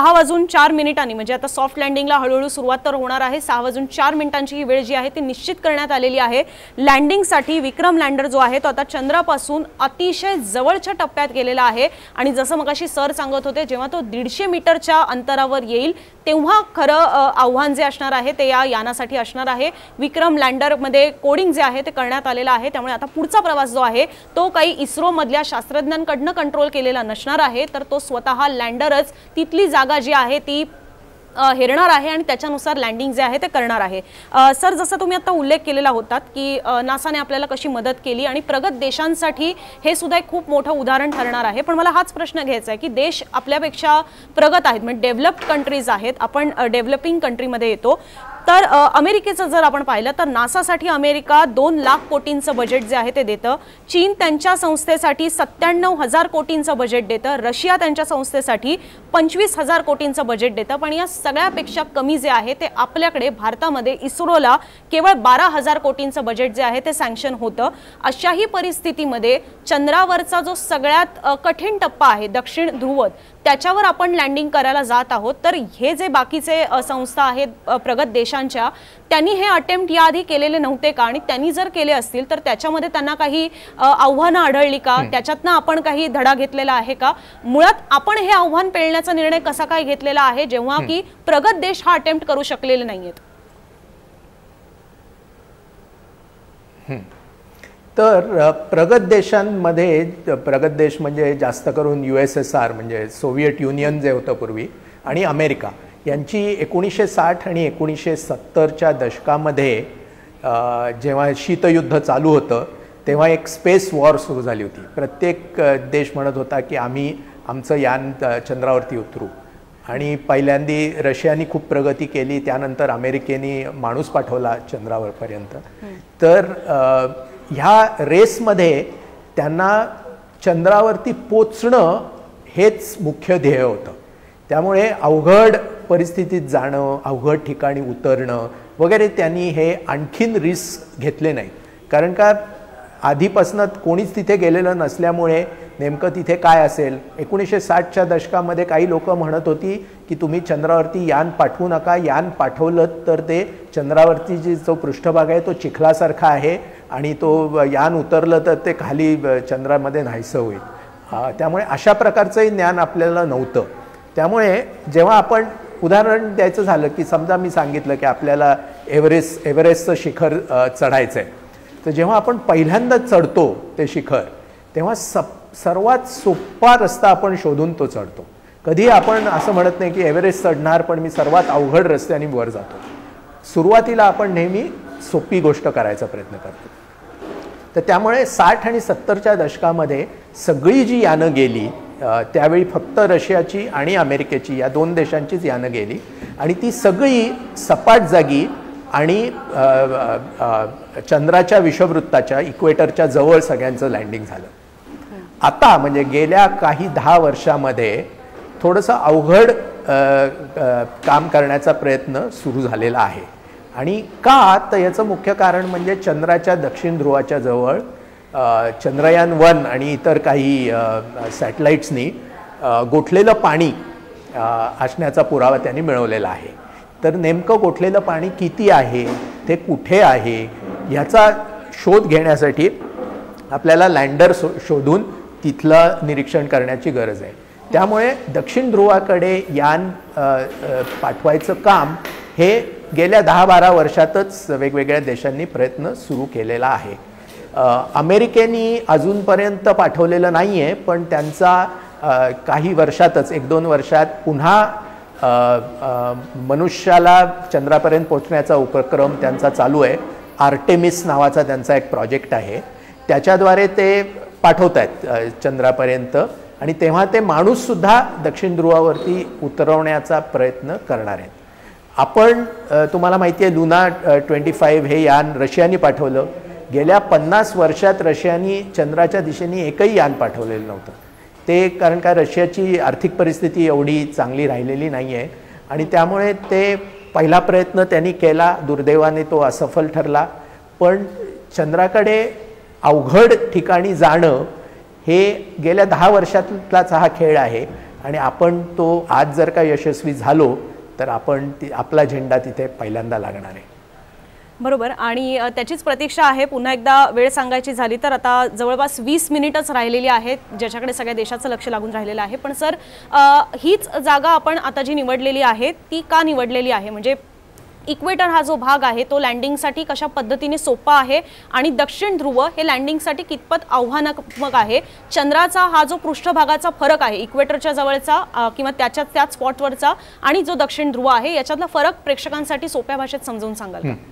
6:04 म्हणजे आता सॉफ्ट लँडिंगला हळूहळू सुरुवात तर होणार आहे. 6:04 ही वेळ जी आहे ती निश्चित करण्यात आलेली आहे. लँडिंगसाठी विक्रम लँडर जो आहे तो आता चंद्रापासून अतिशय जवळच्या टप्प्यात गेलेला आहे आणि जसं मगाशी सर सांगत होते, जेव्हा तो 150 मीटरच्या अंतरावर येईल तेव्हा खरं आव्हान जे असणार आहे ते या यानासाठी असणार आहे. विक्रम लँडरमध्ये कोडिंग जे आहे ते करण्यात आलेलं आहे, त्यामुळे आता पुढचा प्रवास जो आहे तो काही इस्रो मधल्या शास्त्रज्ञांकडून कंट्रोल केलेला नसणार आहे, तर तो स्वतः लँडरच तिथली जागा जी आहे ती हेरणार आहे आणि त्याच्यानुसार लँडिंग जे आहे ते करणार आहे. सर, जसं तुम्ही आता उल्लेख केलेला होतात की नासाने आपल्याला कशी मदत केली आणि प्रगत देशांसाठी हे सुद्धा एक खूप मोठं उदाहरण ठरणार आहे. पण मला हाच प्रश्न घ्यायचा आहे की देश आपल्यापेक्षा प्रगत आहेत, म्हणजे डेव्हलप्ड कंट्रीज आहेत, आपण डेव्हलपिंग कंट्रीमध्ये येतो. तर अमेरिकेचं जर आपण पाहिलं तर नासासाठी अमेरिका 2 लाख कोटींचं बजेट जे आहे ते देतं. चीन त्यांच्या संस्थेसाठी 97,000 कोटींचं बजेट देतं. रशिया त्यांच्या संस्थेसाठी 25,000 कोटींचं बजेट देतं. पण या सगळ्यापेक्षा कमी जे आहे ते आपल्याकडे भारतामध्ये इस्रोला केवळ 12,000 कोटींचं बजेट जे आहे ते सँक्शन होतं. अशाही परिस्थितीमध्ये चंद्रावरचा जो सगळ्यात कठीण टप्पा आहे दक्षिण ध्रुव, त्याच्यावर आपण लँडिंग करायला जात आहोत. तर हे जे बाकीचे संस्था आहेत प्रगत देशांच्या, त्यांनी हे अटेम्प्ट याआधी केलेले नव्हते का, आणि त्यांनी जर केले असतील तर त्याच्यामध्ये त्यांना काही आव्हानं आढळली का, त्याच्यातनं आपण काही धडा घेतलेला आहे का, मुळात आपण हे आव्हान पेलण्याचा निर्णय कसा काय घेतलेला आहे जेव्हा की प्रगत देश हा अटेम्प्ट करू शकलेले नाहीयेत? तर प्रगत देशांमध्ये, प्रगत देश म्हणजे जास्त करून USSR म्हणजे सोव्हिएट युनियन जे होतं पूर्वी, आणि अमेरिका यांची 1960 आणि 1970च्या दशकामध्ये जेव्हा शीतयुद्ध चालू होतं तेव्हा एक स्पेस वॉर सुरू झाली होती. प्रत्येक देश म्हणत होता की आम्ही आमचं यान चंद्रावरती उतरू, आणि पहिल्यांदी रशियानी खूप प्रगती केली, त्यानंतर अमेरिकेने माणूस पाठवला चंद्रावरपर्यंत. तर ह्या रेसमध्ये त्यांना चंद्रावरती पोचणं हेच मुख्य ध्येय होतं. त्यामुळे अवघड परिस्थितीत जाणं, अवघड ठिकाणी उतरणं वगैरे त्यांनी हे आणखीन रिस्क घेतले नाहीत, कारण का आधीपासूनच कोणीच तिथे गेलेलं नसल्यामुळे नेमकं तिथे काय असेल. 1960च्या दशकामध्ये काही लोक म्हणत होती की तुम्ही चंद्रावरती यान पाठवू नका, यान पाठवलं तर ते चंद्रावरती जो पृष्ठभाग आहे तो चिखलासारखा आहे आणि तो यान उतरलं तर ते खाली चंद्रामध्ये नाहीसं होईल. त्यामुळे अशा प्रकारचंही ज्ञान आपल्याला नव्हतं. त्यामुळे जेव्हा आपण उदाहरण द्यायचं झालं की समजा मी सांगितलं की आपल्याला एव्हरेस्टचं शिखर चढायचं आहे, तर जेव्हा आपण पहिल्यांदा चढतो ते शिखर तेव्हा सर्वात सोपा रस्ता आपण शोधून तो चढतो. कधी आपण असं म्हणत नाही की एव्हरेस्ट चढणार पण मी सर्वात अवघड रस्त्याने वर जातो. सुरुवातीला आपण नेहमी सोपी गोष्ट करायचा प्रयत्न करतो. तर त्यामुळे 60 आणि 70च्या दशकामध्ये सगळी जी यानं गेली, त्यावेळी फक्त रशियाची आणि अमेरिकेची या दोन देशांचीच यानं गेली, आणि ती सगळी सपाट जागी आणि चंद्राच्या विषुववृत्ताच्या इक्वेटरच्या जवळ सगळ्यांचं लँडिंग झालं. आता म्हणजे गेल्या काही 10 वर्षामध्ये थोडंसं अवघड काम करण्याचा प्रयत्न सुरू झालेला आहे. आणि का, तर याचं मुख्य कारण म्हणजे चंद्राच्या दक्षिण ध्रुवाच्या जवळ चंद्रयान 1 आणि इतर काही सॅटेलाइट्सनी गोठलेलं पाणी असण्याचा पुरावा त्यांनी मिळवलेला आहे. तर नेमकं गोठलेलं पाणी किती आहे, ते कुठे आहे, ह्याचा शोध घेण्यासाठी आपल्याला लँडर शोधून तिथलं निरीक्षण करण्याची गरज आहे. त्यामुळे दक्षिण ध्रुवाकडे यान पाठवायचं काम हे गेल्या 10-12 वर्षातच वेगवेगळ्या देशांनी प्रयत्न सुरू केलेला आहे. अमेरिकेने अजूनपर्यंत पाठवलेलं नाही आहे, पण त्यांचा काही वर्षातच 1-2 वर्षात पुन्हा मनुष्याला चंद्रापर्यंत पोहोचण्याचा उपक्रम त्यांचा चालू आहे. आर्टेमिस नावाचा त्यांचा एक प्रोजेक्ट आहे, त्याच्याद्वारे ते पाठवत आहेत चंद्रापर्यंत, आणि तेव्हा ते माणूससुद्धा दक्षिण ध्रुवावरती उतरवण्याचा प्रयत्न करणार आहेत. आपण तुम्हाला माहिती आहे लुना 25 हे यान रशियाने पाठवलं. गेल्या 50 वर्षात रशियाने चंद्राच्या दिशेने एकही यान पाठवलेलं नव्हतं. ते कारण का रशियाची आर्थिक परिस्थिती एवढी चांगली राहिलेली नाही आहे, आणि त्यामुळे ते पहिला प्रयत्न त्यांनी केला, दुर्दैवाने तो असफल ठरला. पण चंद्राकडे अवघड ठिकाणी जाणं हे गेल्या 10 वर्षातलाच हा खेळ आहे, आणि आपण तो आज जर का यशस्वी झालो तर आपण आपला झेंडा तिथे पहिल्यांदा लागणार आहे. बरोबर, आणि त्याचीच प्रतीक्षा आहे. पुन्हा एकदा वेळ सांगायची झाली तर आता जवळपास 20 मिनिटच राहिलेली आहेत, ज्याच्याकडे सगळ्या देशाचं लक्ष लागून राहिलेलं आहे. पण सर, हीच जागा आपण आता जी निवडलेली आहे ती का निवडलेली आहे? म्हणजे इक्वेटर हा जो भाग आहे तो लँडिंगसाठी कशा पद्धतीने सोपा आहे, आणि दक्षिण ध्रुव हे लँडिंगसाठी कितपत आव्हानात्मक आहे? चंद्राचा हा जो पृष्ठभागाचा फरक आहे इक्वेटरच्या जवळचा किंवा त्याच स्पॉटवरचा आणि जो दक्षिण ध्रुव आहे याच्यातला फरक प्रेक्षकांसाठी सोप्या भाषेत समजावून सांगाल का?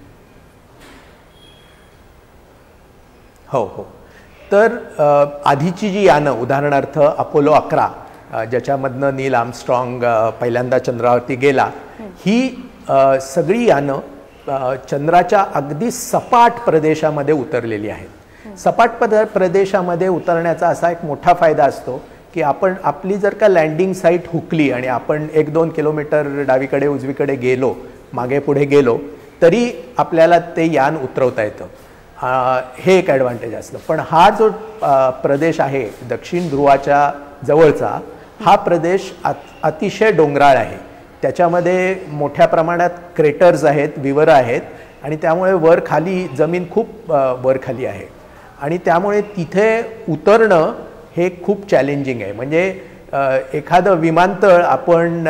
हो हो. तर आधीची जी यानं, उदाहरणार्थ अपोलो 11 ज्याच्यामधनं नील आर्मस्ट्रॉंग पहिल्यांदा चंद्रावरती गेला, ही सगळी यानं चंद्राच्या अगदी सपाट प्रदेशामध्ये उतरलेली आहेत. सपाट प्रदेशामध्ये उतरण्याचा असा एक मोठा फायदा असतो की आपली जर का लँडिंग साईट हुकली आणि आपण 1-2 किलोमीटर डावीकडे उजवीकडे गेलो, मागे पुढे गेलो, तरी आपल्याला ते यान उतरवता येतं. हे एक ॲडव्हान्टेज असतं. पण हा जो प्रदेश आहे दक्षिण ध्रुवाच्या जवळचा, हा प्रदेश अतिशय डोंगराळ आहे, त्याच्यामध्ये मोठ्या प्रमाणात क्रेटर्स आहेत, विवर आहेत आणि त्यामुळे वर खाली जमीन खूप वर खाली आहे आणि त्यामुळे तिथे उतरणं हे खूप चॅलेंजिंग आहे. म्हणजे एखादं विमानतळ आपण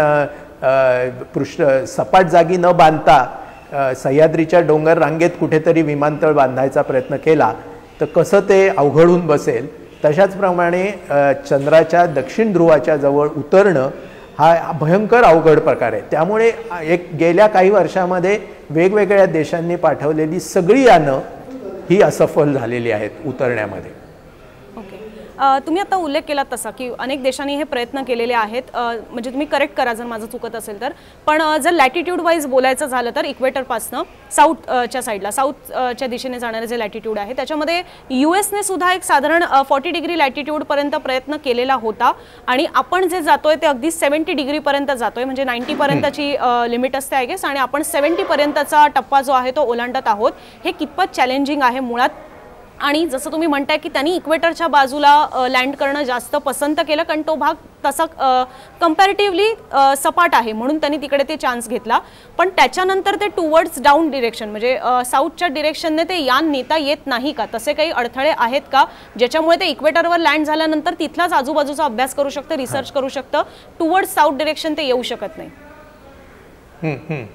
सपाट जागी न बांधता सह्याद्रीच्या डोंगर रांगेत कुठेतरी विमानतळ बांधायचा प्रयत्न केला तर कसं ते अवघड होऊन बसेल, तशाच प्रमाणे चंद्राच्या दक्षिण ध्रुवाच्या जवळ उतरणं हा भयंकर अवघड प्रकार आहे. त्यामुळे गेल्या काही वर्षामध्ये वेगवेगळ्या देशांनी पाठवलेली सगळी यानं ही असफल झालेली आहेत उतरण्यामध्ये. तुम्ही आता उल्लेख केला तसा की अनेक देशांनी हे प्रयत्न केलेले आहेत, म्हणजे तुम्ही करेक्ट करा जर माझं चुकत असेल तर, पण जर लॅटिट्यूड वाईज बोलायचं झालं तर इक्वेटरपासनं साऊथच्या साईडला, साऊथच्या दिशेने जाणारे जे लॅटिट्यूड आहे त्याच्यामध्ये युएसने सुद्धा एक साधारण 40 डिग्री लॅटिट्यूडपर्यंत प्रयत्न केलेला होता आणि आपण जे जातोय ते अगदी 70 डिग्रीपर्यंत जातोय, म्हणजे 90 पर्यंतची लिमिट असते आय गेस, आणि आपण 70 पर्यंतचा टप्पा जो आहे तो ओलांडत आहोत. हे कितपत चॅलेंजिंग आहे मुळात, आणि जसं तुम्ही म्हणताय की त्यांनी इक्वेटरच्या बाजूला लँड करणं जास्त पसंत केलं कारण तो भाग तसा कम्पॅरेटिव्हली सपाट आहे म्हणून त्यांनी तिकडे ते चान्स घेतला. पण त्याच्यानंतर ते टुवर्ड्स डाऊन डिरेक्शन म्हणजे साऊथच्या डिरेक्शनने ते यान नेता येत नाही का? तसे काही अडथळे आहेत का ज्याच्यामुळे ते इक्वेटरवर लँड झाल्यानंतर तिथलाच आजूबाजूचा अभ्यास करू शकतं, रिसर्च करू शकतं, टुवर्ड्स साऊथ डिरेक्शन ते येऊ शकत नाही?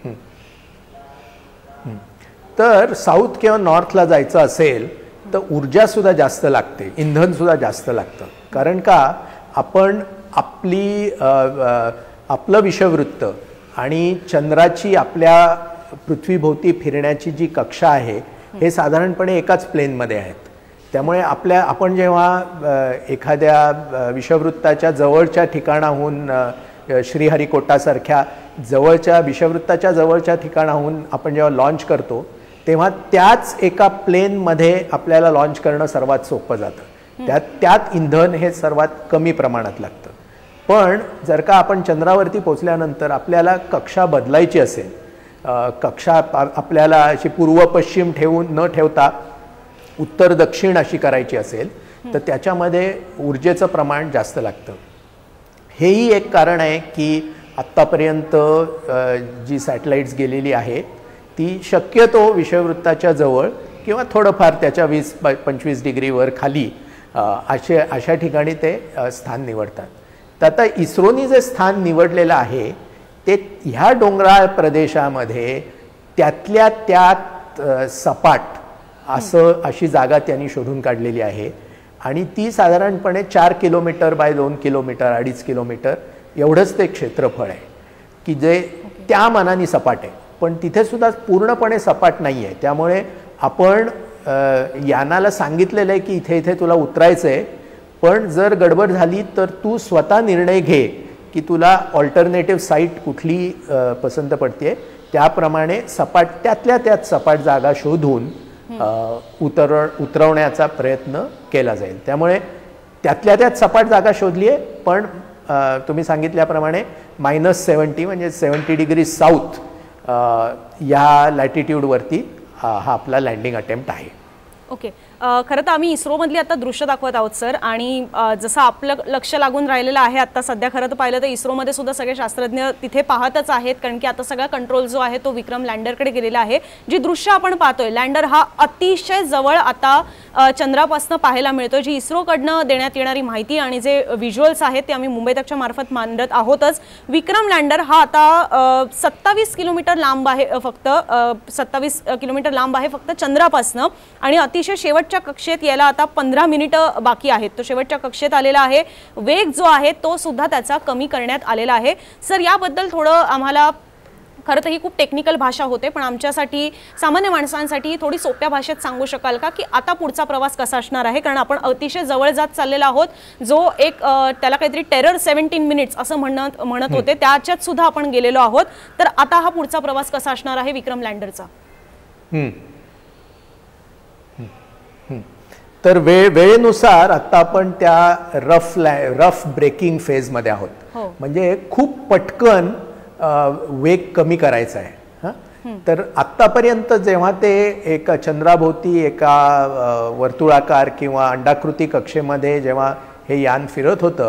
तर साऊथ किंवा नॉर्थला जायचं असेल तर ऊर्जा सुद्धा जास्त लागते, इंधन सुद्धा जास्त लागतं. कारण का आपण आपलं विषववृत्त आणि चंद्राची आपल्या पृथ्वीभोवती फिरण्याची जी कक्षा आहे हे साधारणपणे एकाच प्लेनमध्ये आहेत. त्यामुळे आपण जेव्हा एखाद्या विषववृत्ताच्या जवळच्या ठिकाणाहून श्रीहरिकोटासारख्या जवळच्या विषववृत्ताच्या जवळच्या ठिकाणाहून आपण जेव्हा लॉन्च करतो तेव्हा त्याच एका प्लेनमध्ये आपल्याला लॉन्च करणं सर्वात सोपं जातं. त्यात इंधन हे सर्वात कमी प्रमाणात लागतं. पण जर का आपण चंद्रावरती पोचल्यानंतर आपल्याला कक्षा बदलायची असेल, कक्षा आपल्याला अशी पूर्व पश्चिम न ठेवता उत्तर दक्षिण अशी करायची असेल तर त्याच्यामध्ये ऊर्जेचं प्रमाण जास्त लागतं. हेही एक कारण आहे की आत्तापर्यंत जी सॅटेलाइट्स गेलेली आहेत ती शक्यतो विषुववृत्ताच्या जवळ किंवा थोडंफार त्याच्या 20-25 डिग्रीवर खाली अशा ठिकाणी ते स्थान निवडतात. तर आता इस्रोनी जे स्थान निवडलेलं आहे ते ह्या डोंगराळ प्रदेशामध्ये त्यातल्या त्यात सपाट अशी जागा त्यांनी शोधून काढलेली आहे आणि ती साधारणपणे 4 किलोमीटर बाय 2 किलोमीटर 2.5 किलोमीटर एवढंच ते क्षेत्रफळ आहे की जे त्या मानाने सपाट आहे. पण तिथे सुद्धा पूर्णपणे सपाट नाही आहे. त्यामुळे आपण यानाला सांगितलेलं आहे की इथे इथे तुला उतरायचं आहे, पण जर गडबड झाली तर तू स्वतः निर्णय घे की तुला ऑल्टरनेटिव्ह साईट कुठली पसंत पडते, त्याप्रमाणे त्यातल्या त्यात सपाट जागा शोधून उतरवण्याचा प्रयत्न केला जाईल. त्यामुळे त्यातल्या त्यात सपाट जागा शोधली आहे, पण तुम्ही सांगितल्याप्रमाणे -70 म्हणजे 70 डिग्री साऊथ या लॅटिट्यूडवरती हा आपला लँडिंग अटेम्प्ट आहे. ओके, खरं तर आम्ही इस्रोमधली आता दृश्य दाखवत आहोत सर, आणि जसं आपलं लक्ष लागून राहिलेलं आहे आता सध्या, खरं तर पाहिलं तर इस्रोमध्ये सुद्धा सगळे शास्त्रज्ञ तिथे पाहतच आहेत कारण की आता सगळा कंट्रोल जो आहे तो विक्रम लँडरकडे गेलेला आहे. जी दृश्य आपण पाहतोय, लँडर हा अतिशय जवळ आता चंद्रापासून पाहायला मिळतोय. जी इस्रोकडनं देण्यात येणारी माहिती आणि जे व्हिज्युअल्स आहेत ते आम्ही मुंबई तकच्या मार्फत मांडत आहोतच. विक्रम लँडर हा आता 27 किलोमीटर लांब आहे, फक्त 27 किलोमीटर लांब आहे फक्त चंद्रापासून, आणि अतिशय शेवटच्या कक्षेत यायला आता 15 मिनिटं बाकी आहेत. तो शेवटच्या कक्षेत आलेला आहे. वेग जो आहे तो सुद्धा त्याचा कमी करण्यात आलेला आहे. सर, याबद्दल थोडं आम्हाला, खरं तर ही खूप टेक्निकल भाषा होते, पण आमच्यासाठी सामान्य माणसांसाठी थोडी सोप्या भाषेत सांगू शकाल का की आता पुढचा प्रवास कसा असणार आहे? कारण आपण अतिशय जवळ जात चाललेला आहोत. जो एक त्याला काहीतरी टेरर 17 मिनिट्स असं म्हणत होते, त्याच्यात सुद्धा आपण गेलेलो आहोत. तर आता हा पुढचा प्रवास कसा असणार आहे विक्रम लँडरचा? तर वेळेनुसार आता आपण त्या रफ ब्रेकिंग फेजमध्ये आहोत. म्हणजे खूप पटकन वेग कमी करायचा आहे. तर आत्तापर्यंत जेव्हा ते एका चंद्राभोवती एका वर्तुळाकार किंवा अंडाकृती कक्षेमध्ये जेव्हा हे यान फिरत होतं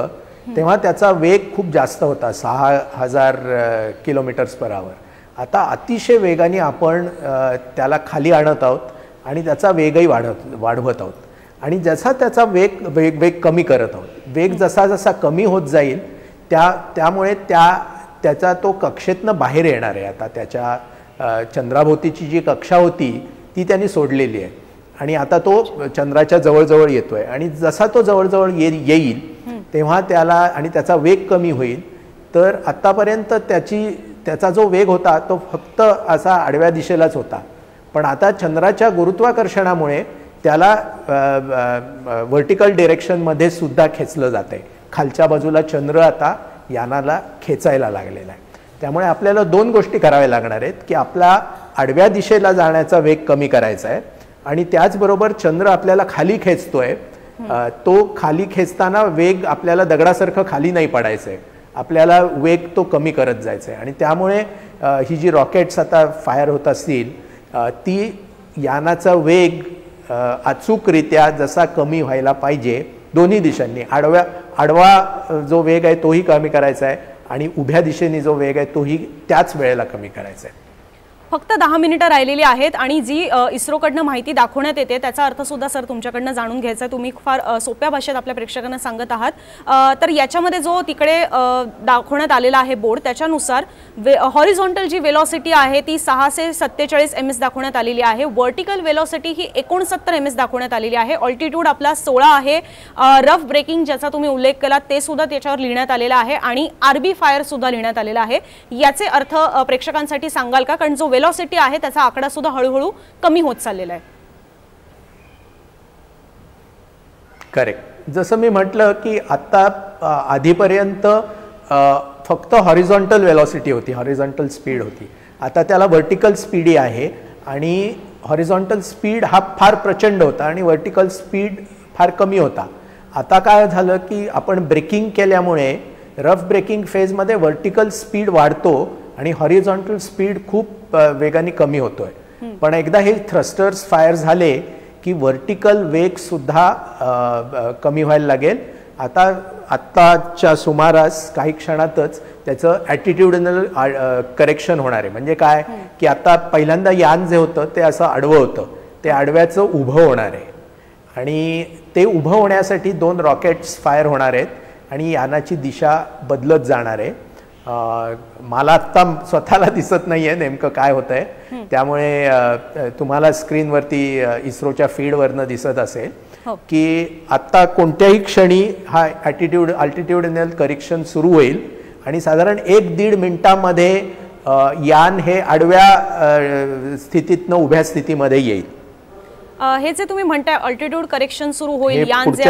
तेव्हा त्याचा वेग खूप जास्त होता, 6000 किलोमीटर्स पर आवर. आता अतिशय वेगाने आपण त्याला खाली आणत आहोत आणि त्याचा वेगही वाढवत आहोत आणि जसा त्याचा वेग कमी करत आहोत. वेग जसा जसा कमी होत जाईल त्यामुळे त्याचा तो कक्षेतनं बाहेर येणार आहे. आता त्याच्या चंद्राभोवतीची जी कक्षा होती ती त्यांनी सोडलेली आहे आणि आता तो चंद्राच्या जवळजवळ येतोय आणि जसा तो जवळजवळ येईल तेव्हा त्याला आणि त्याचा वेग कमी होईल. तर आत्तापर्यंत त्याचा जो वेग होता तो फक्त असा आडव्या दिशेलाच होता, पण आता चंद्राच्या गुरुत्वाकर्षणामुळे त्याला व्हर्टिकल डिरेक्शनमध्ये सुद्धा खेचलं जातंय. खालच्या बाजूला चंद्र आता यानाला खेचायला लागलेला आहे. त्यामुळे आपल्याला 2 गोष्टी कराव्या लागणार आहेत की आपला आडव्या दिशेला जाण्याचा वेग कमी करायचा आहे आणि त्याचबरोबर चंद्र आपल्याला खाली खेचतोय. तो खाली खेचताना वेग आपल्याला दगडासारखं खाली नाही पडायचं आहे, आपल्याला वेग तो कमी करत जायचा आहे. आणि त्यामुळे ही जी रॉकेट्स आता फायर होत असतील ती यानाचा वेग अचूकरित्या जसा कमी व्हायला पाहिजे दोन्ही दिशांनी, आडवा जो वेग आहे तोही कमी करायचा आहे आणि उभ्या दिशेने जो वेग आहे तोही त्याच वेळेला कमी करायचा आहे. फक्त 10 मिनिटं राहिलेली आहेत आणि जी इस्रोकडनं माहिती दाखवण्यात येते त्याचा अर्थ सुद्धा सर तुमच्याकडनं जाणून घ्यायचा. तुम्ही फार सोप्या भाषेत आपल्या प्रेक्षकांना सांगत आहात. तर याच्यामध्ये जो तिकडे दाखवण्यात आलेला आहे बोर्ड त्याच्यानुसार हॉरिझॉन्टल जी वेलॉसिटी आहे ती 647 ms दाखवण्यात आलेली आहे. व्हर्टिकल वेलॉसिटी ही 69 ms दाखवण्यात आलेली आहे. ऑल्टिट्यूड आपला 16 आहे. रफ ब्रेकिंग ज्याचा तुम्ही उल्लेख केला ते सुद्धा त्याच्यावर लिहिण्यात आलेला आहे आणि आरबी फायर सुद्धा लिहिण्यात आलेला आहे. याचे अर्थ प्रेक्षकांसाठी सांगाल का, कारण जो वेलॉसिटी आहे त्याचा आकडा सुद्धा हळूहळू कमी होत चाललेला आहे. करेक्ट. जसं मी म्हटलं की आता आधीपर्यंत फक्त हॉरिझॉन्टल वेलॉसिटी होती, हॉरिझॉन्टल स्पीड होती. आता त्याला व्हर्टिकल स्पीड आहे आणि हॉरिझॉन्टल स्पीड हा फार प्रचंड होता आणि व्हर्टिकल स्पीड फार कमी होता. आता काय झालं की आपण ब्रेकिंग केल्यामुळे रफ ब्रेकिंग फेजमध्ये व्हर्टिकल स्पीड वाढतो आणि हॉरिझॉन्टल स्पीड खूप वेगाने कमी होतोय. पण एकदा हे थ्रस्टर्स फायर झाले की व्हर्टिकल वेग सुद्धा कमी व्हायला लागेल. आत्ताच्या सुमारास काही क्षणातच त्याचं ॲटिट्यूडनल करेक्शन होणार आहे. म्हणजे काय की आता पहिल्यांदा यान जे होतं ते असं आडवं होतं, ते आडव्याचं उभं होणार आहे आणि ते उभं होण्यासाठी 2 रॉकेट्स फायर होणार आहेत आणि यानाची दिशा बदलत जाणार आहे. मला आत्ता स्वतःला दिसत नाही आहे नेमकं काय होतंय, त्यामुळे तुम्हाला स्क्रीनवरती इस्रोच्या फीडवरनं दिसत असेल की आत्ता कोणत्याही क्षणी हा अल्टिट्यूडनल करेक्शन सुरू होईल आणि साधारण 1-1.5 मिनिटामध्ये यान हे आडव्या स्थितीतनं उभ्या स्थितीमध्ये येईल. हे जे तुम्ही म्हणताय अल्टिट्यूड करेक्शन सुरू होईल, यान जे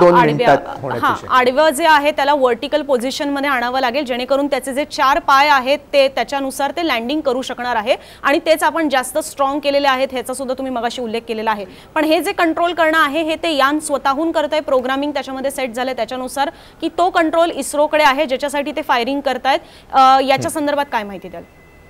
आडवं जे आहे त्याला व्हर्टिकल पोझिशन मध्ये आणावं लागेल जेणेकरून त्याचे जे 4 पाय आहेत ते त्याच्यानुसार ते लँडिंग करू शकणार आहे आणि तेच आपण जास्त स्ट्रॉंग केलेले आहेत ह्याचा सुद्धा तुम्ही मगाशी उल्लेख केलेला आहे. पण हे जे कंट्रोल करणं आहे हे ते यान स्वतःहून करतंय, प्रोग्रामिंग त्याच्यामध्ये सेट झालंय त्याच्यानुसार की तो कंट्रोल इस्रोकडे आहे ज्याच्यासाठी ते फायरिंग करतायत. याच्या संदर्भात काय माहिती द्याल?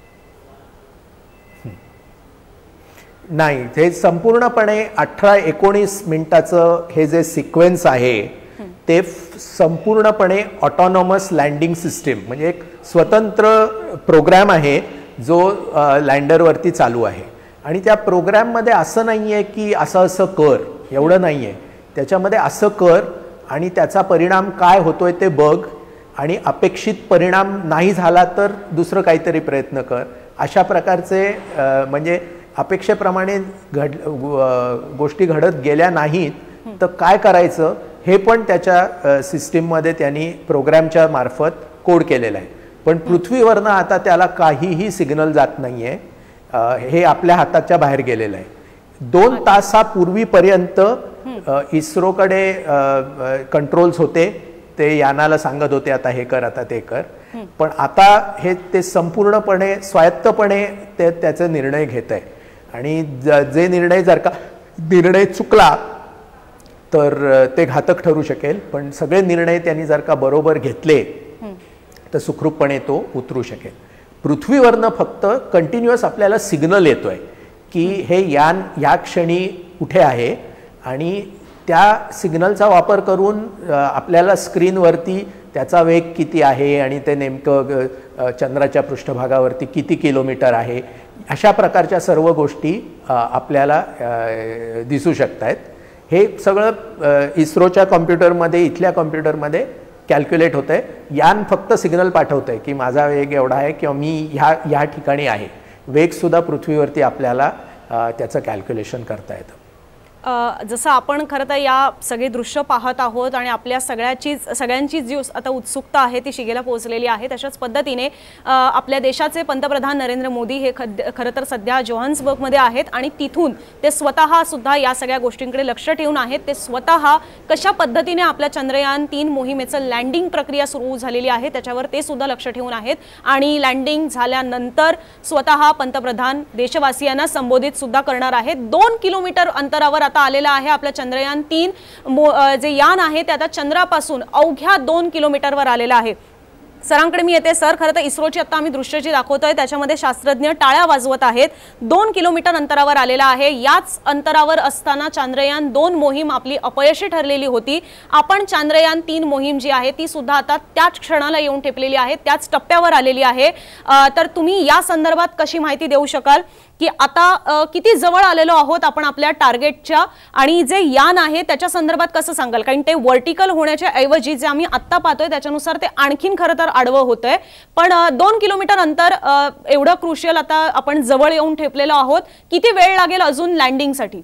नाही, हे संपूर्णपणे 18-19 मिनिटाचं हे जे सिक्वेन्स आहे ते संपूर्णपणे ऑटोनॉमस लँडिंग सिस्टीम म्हणजे एक स्वतंत्र प्रोग्राम आहे जो लँडरवरती चालू आहे आणि त्या प्रोग्राममध्ये असं नाही आहे की असं कर, एवढं नाही आहे. त्याच्यामध्ये असं कर आणि त्याचा परिणाम काय होतोय ते बघ आणि अपेक्षित परिणाम नाही झाला तर दुसरं काहीतरी प्रयत्न कर, अशा प्रकारचे म्हणजे अपेक्षेप्रमाणे गोष्टी घडत गेल्या नाहीत तर काय करायचं हे पण त्याच्या सिस्टीममध्ये त्यांनी प्रोग्रामच्या मार्फत कोड केलेलं आहे. पण पृथ्वीवरनं आता त्याला काहीही सिग्नल जात नाही आहे, हे आपल्या हाताच्या बाहेर गेलेलं आहे. 2 तासापूर्वीपर्यंत इस्रोकडे कंट्रोल्स होते, ते यानाला सांगत होते आता हे कर आता ते कर, पण आता हे ते संपूर्णपणे स्वायत्तपणे ते त्याचे निर्णय घेत आहे आणि जे निर्णय जर का निर्णय चुकला तर ते घातक ठरू शकेल, पण सगळे निर्णय त्यांनी जर का बरोबर घेतले तर सुखरूपपणे तो उतरू शकेल. पृथ्वीवरनं फक्त कंटिन्युअस आपल्याला सिग्नल येतोय की हे यान या क्षणी कुठे आहे आणि त्या सिग्नलचा वापर करून आपल्याला स्क्रीनवरती त्याचा वेग किती आहे आणि ते नेमकं चंद्राच्या पृष्ठभागावरती किती किलोमीटर आहे, अशा प्रकारच्या सर्व गोष्टी आपल्याला दिसू शकत आहेत. हे सगळं इस्रोच्या कॉम्प्युटरमध्ये, इथल्या कॉम्प्युटरमध्ये कॅल्क्युलेट होतं आहे. यान फक्त सिग्नल पाठवतं आहे की माझा वेग एवढा आहे किंवा मी ह्या ठिकाणी आहे. वेगसुद्धा पृथ्वीवरती आपल्याला त्याचं कॅल्क्युलेशन करता येतं. जसं आपण खरं तर या सगळे दृश्य पाहत आहोत आणि आपल्या सगळ्यांची जी आता उत्सुकता आहे ती शिगेला पोहोचलेली आहे. तशाच पद्धतीने आपल्या देशाचे पंतप्रधान नरेंद्र मोदी हे खरं तर सध्या जोहान्सबर्गमध्ये आहेत आणि तिथून ते स्वतः सुद्धा या सगळ्या गोष्टींकडे लक्ष ठेवून आहेत. ते स्वतः कशा पद्धतीने आपल्या चंद्रयान-3 मोहिमेचं लँडिंग प्रक्रिया सुरू झालेली आहे त्याच्यावर ते सुद्धा लक्ष ठेवून आहेत आणि लँडिंग झाल्यानंतर स्वतः पंतप्रधान देशवासियांना संबोधित सुद्धा करणार आहेत. 2 किलोमीटर अंतरावर आलेला आहे आपलं चंद्रयान-3 जे यान आहे ते आता चंद्रापासून अवघ्या 2 किलोमीटरवर आलेलं आहे. सरांकडे मी येते. सर, खरं तर इस्रोची आता आम्ही दृश्य जी दाखवतोय त्याच्यामध्ये शास्त्रज्ञ टाळ्या वाजवत आहेत. 2 किलोमीटर अंतरावर आलेला आहे. याच अंतरावर असताना चांद्रयान-2 मोहीम आपली अपयशी ठरलेली होती. आपण चांद्रयान-3 मोहीम जी आहे ती सुद्धा आता त्याच क्षणाला येऊन ठेपलेली आहे, त्याच टप्प्यावर आलेली आहे. तर तुम्ही या संदर्भात कशी माहिती देऊ शकाल की आता किती जवळ आलेलो आहोत आपण आपल्या टार्गेटच्या, आणि जे यान आहे त्याच्या संदर्भात कसं सांगाल? कारण ते व्हर्टिकल होण्याच्या ऐवजी जे आम्ही आत्ता पाहतोय त्याच्यानुसार ते आणखीन खरं तर आडवं होतंय. पण 2 किलोमीटर अंतर एवढं क्रुशियल आता आपण जवळ येऊन ठेपलेलो आहोत. किती वेळ लागेल अजून लँडिंगसाठी?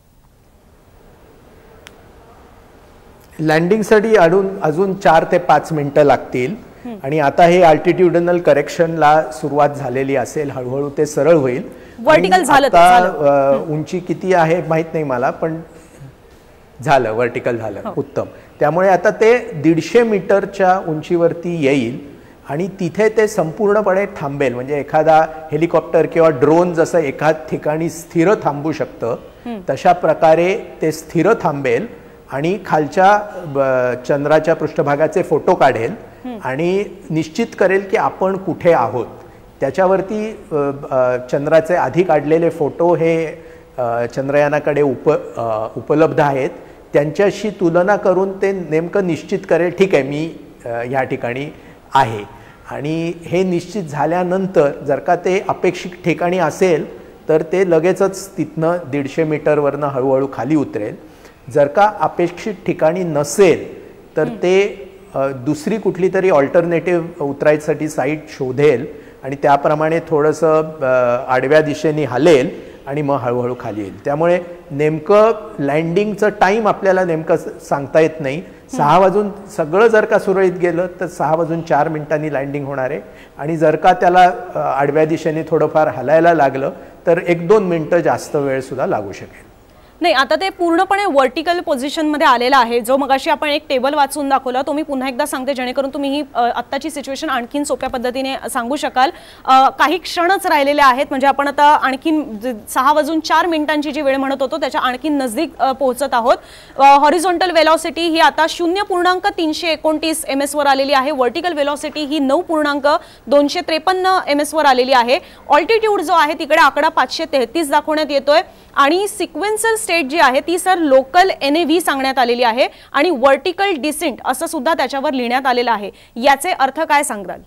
लँडिंगसाठी अजून 4 ते 5 मिनिटं लागतील. आणि आता हे अल्टिट्युडनल करेक्शनला सुरुवात झालेली असेल, हळूहळू ते सरळ होईल. वर्टिकल झालं. उंची किती आहे माहित नाही मला, पण झालं, वर्टिकल झालं. उत्तम. त्यामुळे आता ते 150 मीटरच्या उंचीवरती येईल आणि तिथे ते संपूर्णपणे थांबेल. म्हणजे एखादा हेलिकॉप्टर किंवा ड्रोन जसं एका ठिकाणी स्थिर थांबू शकतं तशा प्रकारे ते स्थिर थांबेल आणि खालच्या चंद्राच्या पृष्ठभागाचे फोटो काढेल आणि निश्चित करेल की आपण कुठे आहोत. त्याच्यावरती चंद्राचे आधी काढलेले फोटो हे चंद्रयानाकडे उपलब्ध आहेत. त्यांच्याशी तुलना करून ते नेमकं निश्चित करेल ठीक आहे मी ह्या ठिकाणी आहे. आणि हे निश्चित झाल्यानंतर जर का ते अपेक्षित ठिकाणी असेल तर ते लगेचच तिथनं 150 मीटरवरनं हळूहळू खाली उतरेल. जर का अपेक्षित ठिकाणी नसेल तर ते दुसरी कुठली तरी ऑल्टरनेटिव्ह उतरायसाठी साईट शोधेल आणि त्याप्रमाणे थोडंसं आडव्या दिशेने हलेल आणि मग हळूहळू खाली येईल. त्यामुळे नेमकं लँडिंगचं टाईम आपल्याला नेमकं सांगता येत नाही. 6 वाजून सगळं जर का सुरळीत गेलं तर 6 वाजून 4 मिनिटांनी लँडिंग होणार आहे. आणि जर का त्याला आडव्या दिशेने थोडंफार हलायला लागलं तर 1-2 मिनिटं जास्त वेळ सुद्धा लागू शकेल. नाही, आता ते पूर्णपणे व्हर्टिकल पोझिशनमध्ये आलेला आहे. जो मगाशी आपण एक टेबल वाचून दाखवला तो मी पुन्हा एकदा सांगते जेणेकरून तुम्ही ही आत्ताची सिच्युएशन आणखीन सोप्या पद्धतीने सांगू शकाल. काही क्षणच राहिलेले आहेत. म्हणजे आपण आता आणखीन 6 वाजून 4 मिनिटांची जी वेळ म्हणत होतो त्याच्या आणखीन नजदीक पोहोचत आहोत. हॉरिझॉन्टल वेलॉसिटी ही आता 0.329 ms वर आलेली आहे. व्हर्टिकल वेलॉसिटी ही 9.253 ms वर आलेली आहे. ऑल्टिट्यूड जो आहे तिकडे आकडा 533 दाखवण्यात येतोय आणि सिक्वेन्शियल स्टेट जी आहे ती सर लोकल NAV सांगण्यात आलेली आहे आणि व्हर्टिकल डिसेंट असं सुद्धा त्याच्यावर लिहिण्यात आलेलं आहे. याचे अर्थ काय सांगाल?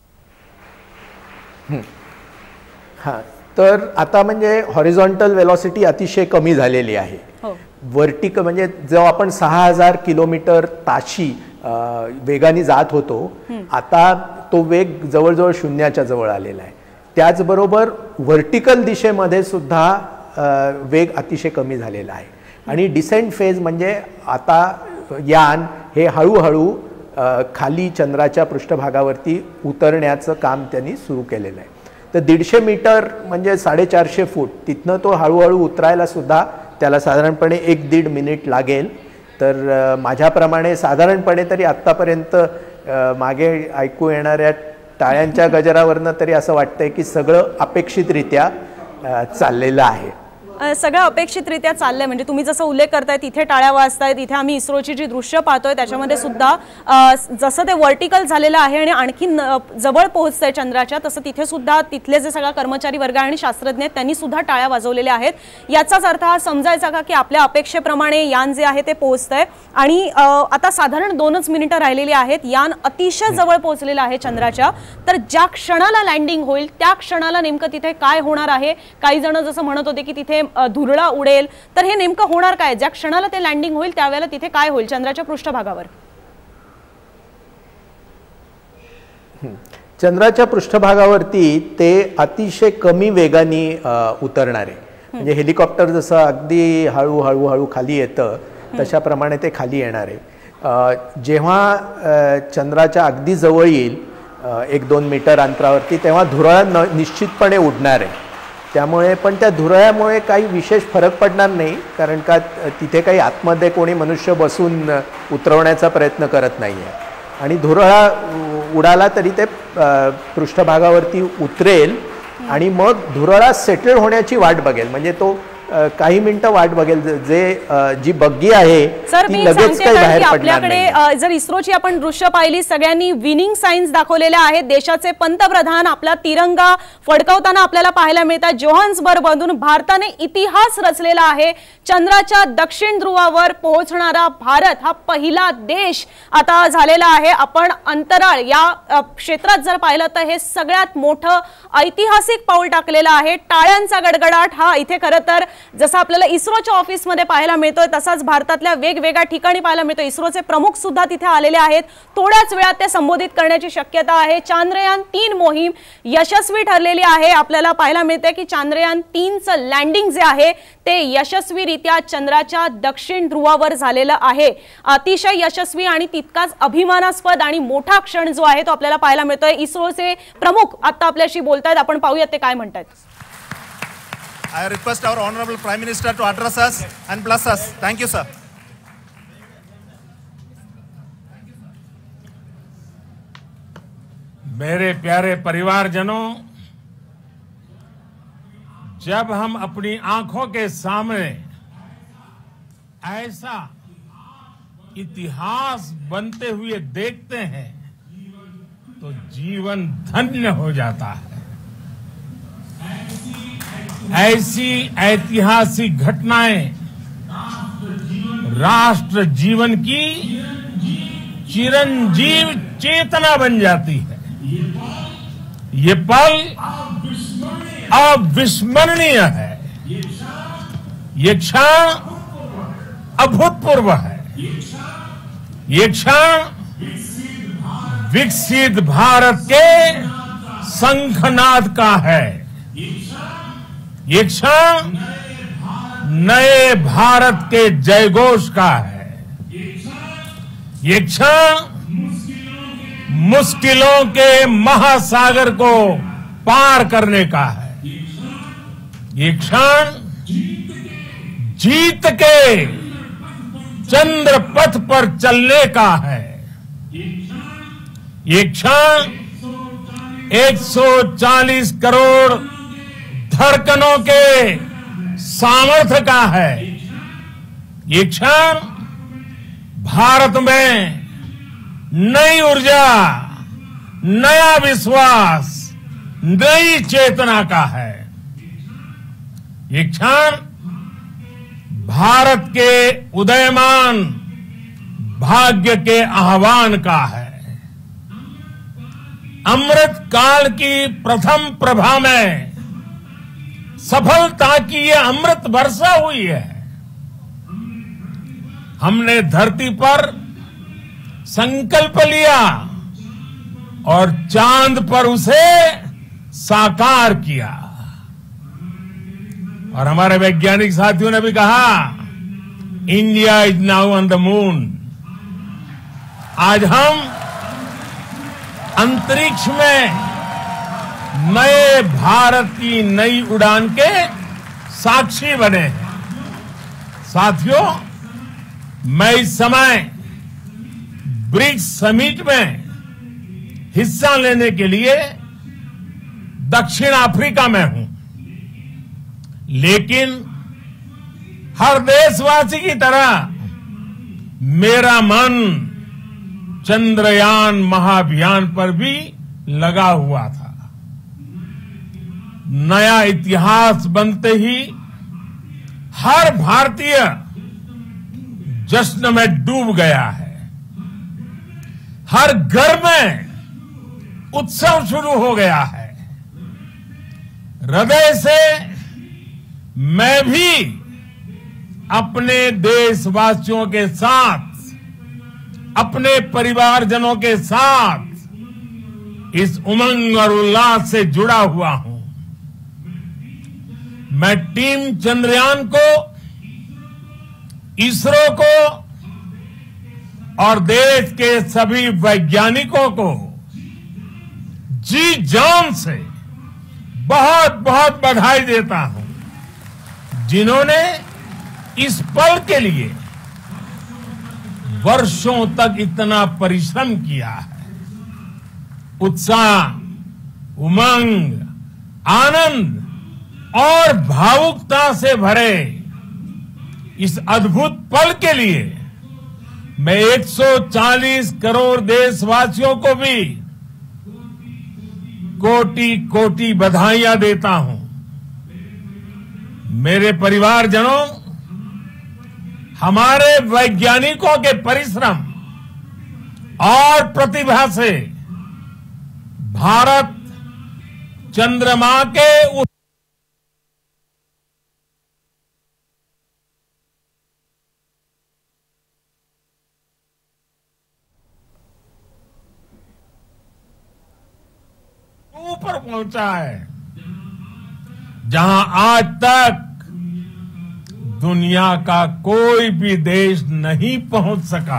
तर आता म्हणजे हॉरिझॉन्टल वेलॉसिटी अतिशय कमी झालेली आहे. व्हर्टिकल म्हणजे जेव्हा आपण 6000 किलोमीटर ताशी वेगाने जात होतो आता तो वेग जवळजवळ शून्याच्या जवळ आलेला आहे. त्याचबरोबर व्हर्टिकल दिशेमध्ये सुद्धा वेग अतिशय कमी झालेला आहे. आणि डिसेंट फेज म्हणजे आता यान हे हळूहळू खाली चंद्राच्या पृष्ठभागावरती उतरण्याचं काम त्यांनी सुरू केलेलं आहे. तर 150 मीटर म्हणजे 450 फूट तिथनं तो हळूहळू उतरायला सुद्धा त्याला साधारणपणे 1-1.5 मिनिट लागेल. तर माझ्याप्रमाणे साधारणपणे तरी आत्तापर्यंत मागे ऐकू येणाऱ्या टाळ्यांच्या गजरावरनं तरी असं वाटतंय की सगळं अपेक्षितरित्या चाललेलं आहे. सगळं अपेक्षितरित्या चाललंय, म्हणजे तुम्ही जसं उल्लेख करताय तिथे टाळ्या वाजतायत, इथे आम्ही इस्रोची जी दृश्य पाहतोय त्याच्यामध्ये सुद्धा जसं ते व्हर्टिकल झालेलं आहे आणि आणखी जवळ पोहोचतंय चंद्राच्या, तसं तिथे सुद्धा तिथले जे सगळा कर्मचारी वर्ग आणि शास्त्रज्ञ आहेत त्यांनी सुद्धा टाळ्या वाजवलेल्या आहेत. याचाच अर्थ हा समजायचा का की आपल्या अपेक्षेप्रमाणे यान जे आहे ते पोहोचतंय आणि आता साधारण 2च मिनिटं राहिलेली आहेत. यान अतिशय जवळ पोहोचलेलं आहे चंद्राच्या. तर ज्या क्षणाला लँडिंग होईल त्या क्षणाला नेमकं तिथे काय होणार आहे? काही जण जसं म्हणत होते की तिथे धुरळा उडेल, तर हे नेमकं होणार काय? ज्या क्षणाला ते लँडिंग होईल त्यावेळेला तिथे काय होईल चंद्राच्या पृष्ठभागावर? चंद्राच्या पृष्ठभागावरती ते अतिशय कमी वेगाने उतरणार आहे. म्हणजे हेलिकॉप्टर जसं अगदी हळूहळू खाली येतं तशाप्रमाणे ते खाली येणार आहे. जेव्हा चंद्राच्या अगदी जवळ येईल 1-2 मीटर अंतरावरती, तेव्हा धुरळा निश्चितपणे उडणार आहे. त्यामुळे पण त्या धुरळ्यामुळे काही विशेष फरक पडणार नाही, कारण का तिथे काही आतमध्ये कोणी मनुष्य बसून उतरवण्याचा प्रयत्न करत नाही आहे. आणि धुरळा उडाला तरी ते पृष्ठभागावरती उतरेल आणि मग धुरळा सेटल होण्याची वाट बघेल. म्हणजे तो काही मिनिटं वाट बघेल. जी बग्गी आहे ती लगेच काही बाहेर पडणार नाही. आपल्याकडे जर इस्रोची आपण दृश्य पाहिली, सगळ्यांनी विनिंग साइन्स दाखवलेल्या आहेत. देशाचे पंतप्रधान आपला तिरंगा फडकवताना आपल्याला पाहायला मिळतात. जोहान्सबर्ग मधून भारताने इतिहास रचलेला आहे. चंद्राच्या दक्षिण ध्रुवावर पोहोचणारा भारत हा पहिला देश आता झालेला आहे. आपण अंतराळ या क्षेत्रात जर पाहिलं तर हे सगळ्यात मोठं ऐतिहासिक पाऊल टाकलेलं आहे. टाळ्यांचा गडगडाट हा इथे खरं तर जसं आपल्याला इस्रोच्या ऑफिसमध्ये पाहायला मिळतोय तसाच भारतातल्या वेगवेगळ्या ठिकाणी पाहायला मिळतो. इस्रोचे प्रमुख सुद्धा तिथे आलेले आहेत. थोड्याच वेळात ते संबोधित करण्याची शक्यता आहे. चांद्रयान 3 मोहीम यशस्वी ठरलेली आहे. आपल्याला पाहायला मिळते की चांद्रयान 3चं लँडिंग जे आहे ते यशस्वीरित्या चंद्राच्या दक्षिण ध्रुवावर झालेलं आहे. अतिशय यशस्वी आणि तितकाच अभिमानास्पद आणि मोठा क्षण जो आहे तो आपल्याला पाहायला मिळतोय. इस्रोचे प्रमुख आता आपल्याशी बोलतायत. आपण पाहूयात ते काय म्हणतात. I request our Honorable Prime Minister to address us and bless us. Thank you, sir. मेरे प्यारे परिवारजनों, जब हम अपनी आंखों के सामने ऐसा इतिहास बनते हुए देखते हैं तो जीवन धन्य हो जाता है. ऐसी ऐतिहासिक घटनाएं राष्ट्र जीवन की चिरंजीव चेतना बन जाती है. ये पल अविस्मरणीय है. ये क्षण अभूतपूर्व है. ये क्षण विकसित भारत के शंखनाद का है. ये क्षण नए भारत के जयघोष का है. ये क्षण मुश्किलों के महासागर को पार करने का है. ये क्षण जीत के चंद्र पथ पर चलने का है. ये क्षण 140 करोड़ धड़कनों के सामर्थ्य का है. ये क्षण भारत में नई ऊर्जा, नया विश्वास, नई चेतना का है. ये क्षण भारत के उदयमान भाग्य के आह्वान का है. अमृत काल की प्रथम प्रभा में सफलता की ये अमृत वर्षा हुई है. हमने धरती पर संकल्प लिया और चांद पर उसे साकार किया. और हमारे वैज्ञानिक साथियों ने भी कहा, India is now on the moon. आज हम अंतरिक्ष में नए भारत की नई उड़ान के साक्षी बने हैं. साथियों, मैं इस समय ब्रिक्स समिट में हिस्सा लेने के लिए दक्षिण अफ्रीका में हूं, लेकिन हर देशवासी की तरह मेरा मन चंद्रयान महाअभियान पर भी लगा हुआ था। नया इतिहास बनते ही हर भारतीय जश्न में डूब गया है। हर घर में उत्सव शुरू हो गया है। हृदय से मैं भी अपने देशवासियों के साथ, अपने परिवारजनों के साथ इस उमंग और उल्लास से जुड़ा हुआ हूं। मैं टीम चंद्रयान को, इसरो को और देश के सभी वैज्ञानिकों को जी जान से बहुत बहुत बधाई देता हूं, जिन्होंने इस पल के लिए वर्षों तक इतना परिश्रम किया है। उत्साह, उमंग, आनंद और भावुकता से भरे इस अद्भुत पल के लिए मैं 140 करोड़ देशवासियों को भी कोटि कोटि बधाइयां देता हूं। मेरे परिवारजनों, हमारे वैज्ञानिकों के परिश्रम और प्रतिभा से भारत चंद्रमा के उस ऊपर पहुंचा है जहां आज तक दुनिया का कोई भी देश नहीं पहुंच सका।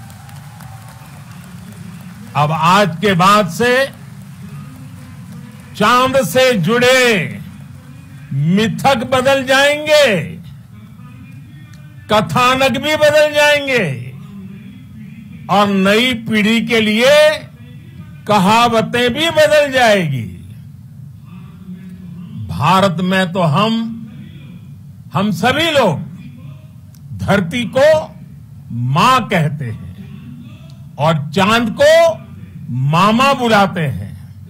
अब आज के बाद से चांद से जुड़े मिथक बदल जाएंगे, कथानक भी बदल जाएंगे और नई पीढ़ी के लिए कहावतें भी बदल जाएगी। भारत में तो हम सभी लोग धरती को मां कहते हैं और चांद को मामा बुलाते हैं।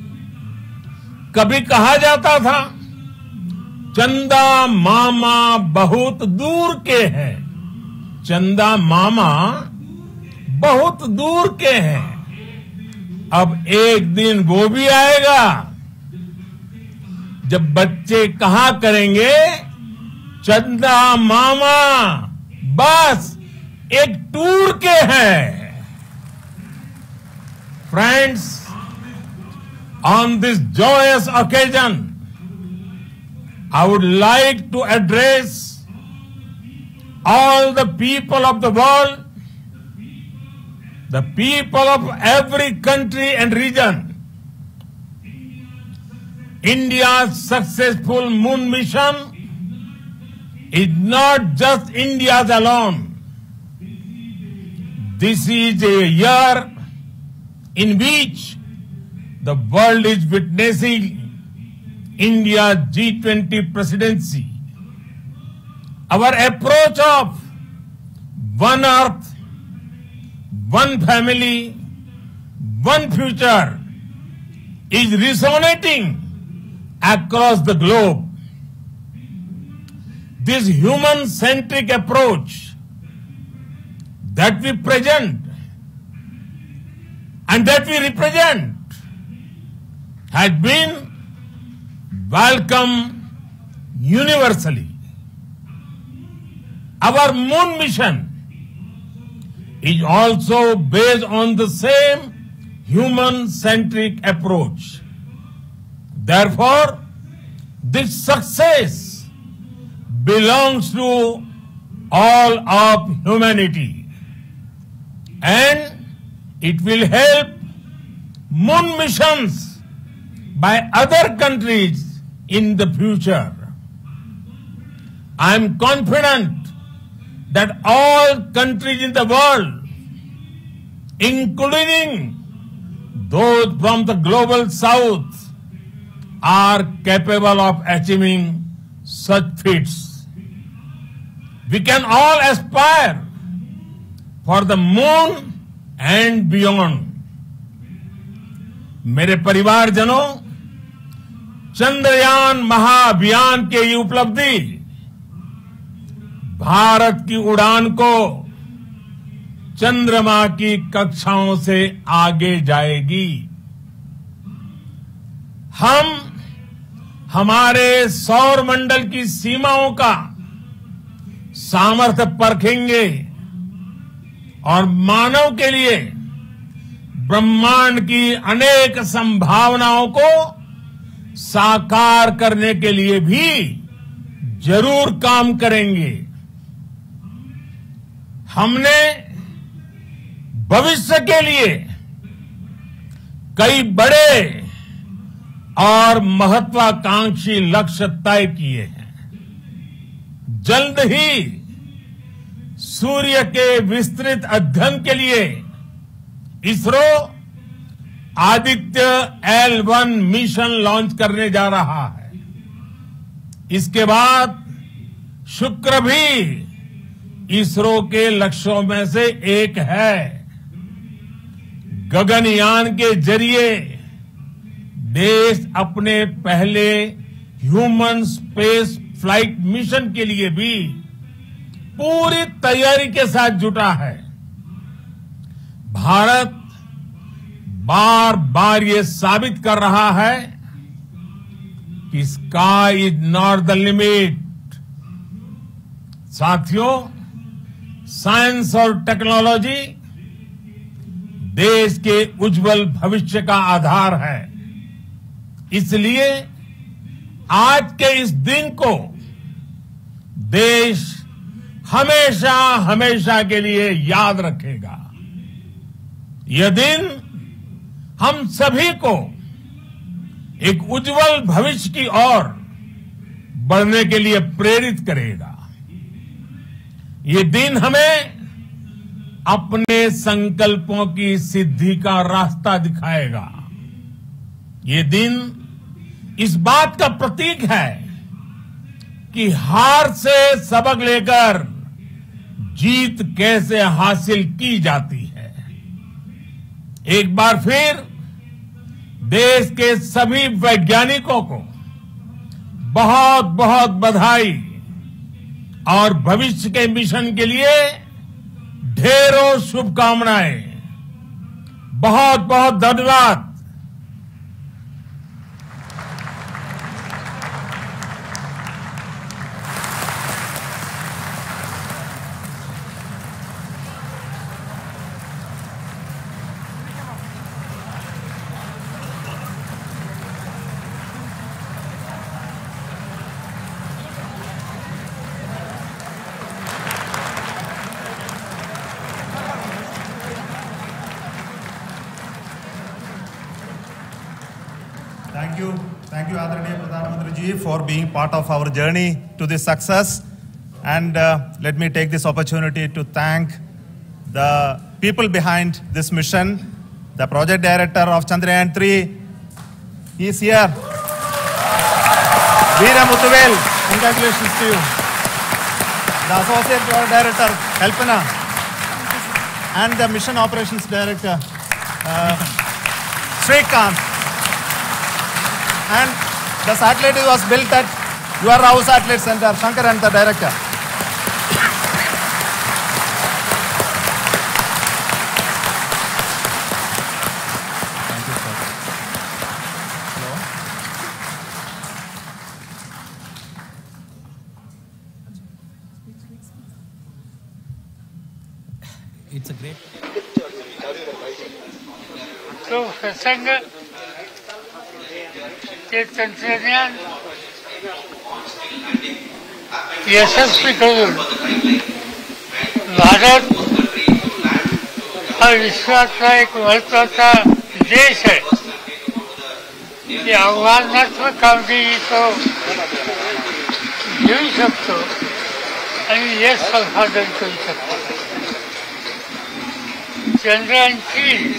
कभी कहा जाता था चंदा मामा बहुत दूर के हैं, चंदा मामा बहुत दूर के हैं। अब एक दिन वो भी आएगा जब बच्चे कहा करेंगे चंदा मामा बस एक टूर के हैं। Friends, on this joyous occasion, I would like to address all the people of the world, the people of every country and region. India's successful moon mission is not just India's alone. This is a year in which the world is witnessing India's G20 presidency. Our approach of one earth, one family, one future is resonating across the globe. This human-centric approach that we present and that we represent has been welcomed universally. Our moon mission is also based on the same human-centric approach. Therefore, this success belongs to all of humanity, and it will help moon missions by other countries in the future. I am confident that all countries in the world, including those from the global south, are capable of achieving such feats. we can all aspire for the moon and beyond. मेरे परिवारजनों, चंद्रयान महाअभियान के ये उपलब्धि भारत की उड़ान को चंद्रमा की कक्षाओं से आगे जाएगी। हम हमारे सौर मंडल की सीमाओं का सामर्थ्य परखेंगे और मानव के लिए ब्रह्मांड की अनेक संभावनाओं को साकार करने के लिए भी जरूर काम करेंगे। हमने भविष्य के लिए कई बड़े और महत्वाकांक्षी लक्ष्य तय किए हैं। जल्द ही सूर्य के विस्तृत अध्ययन के लिए ISRO Aditya L1 mission launch करने जा रहा है। इसके बाद शुक्र भी इसरो के लक्ष्यों में से एक है। गगनयान के जरिए देश अपने पहले ह्यूमन स्पेस फ्लाइट मिशन के लिए भी पूरी तैयारी के साथ जुटा है। भारत बार बार ये साबित कर रहा है कि sky is not the limit. साथियों, साइंस और टेक्नोलॉजी देश के उज्जवल भविष्य का आधार है। इसलिए आज के इस दिन को देश हमेशा हमेशा के लिए याद रखेगा। यह दिन हम सभी को एक उज्जवल भविष्य की ओर बढ़ने के लिए प्रेरित करेगा। ये दिन हमें अपने संकल्पों की सिद्धि का रास्ता दिखाएगा। ये दिन इस बात का प्रतीक है कि हार से सबक लेकर जीत कैसे हासिल की जाती है। एक बार फिर देश के सभी वैज्ञानिकों को बहुत बहुत बधाई और भविष्य के मिशन के लिए ढेरों शुभकामनाएं। बहुत बहुत धन्यवाद। Thank you, Adaraniya Pradhan Mantri ji, for being part of our journey to this success. And let me take this opportunity to thank the people behind this mission. The project director of Chandrayaan 3, he is here. Veera Muthuvel, congratulations to you. The associate project director, Kalpana, and the mission operations director, Srikanth. And the satellite was built at your Rao Satellite Center, Shankar and the director. Thank you, sir. Hello. It's a great. तो प्रसंग ते तंत्रज्ञान यशस्वी करून भारत हा विश्वातला एक महत्वाचा देश आहे। ती आव्हानात्मक कामगिरी तो घेऊ शकतो आणि यश संपादन करू शकतो। चंद्रायन-3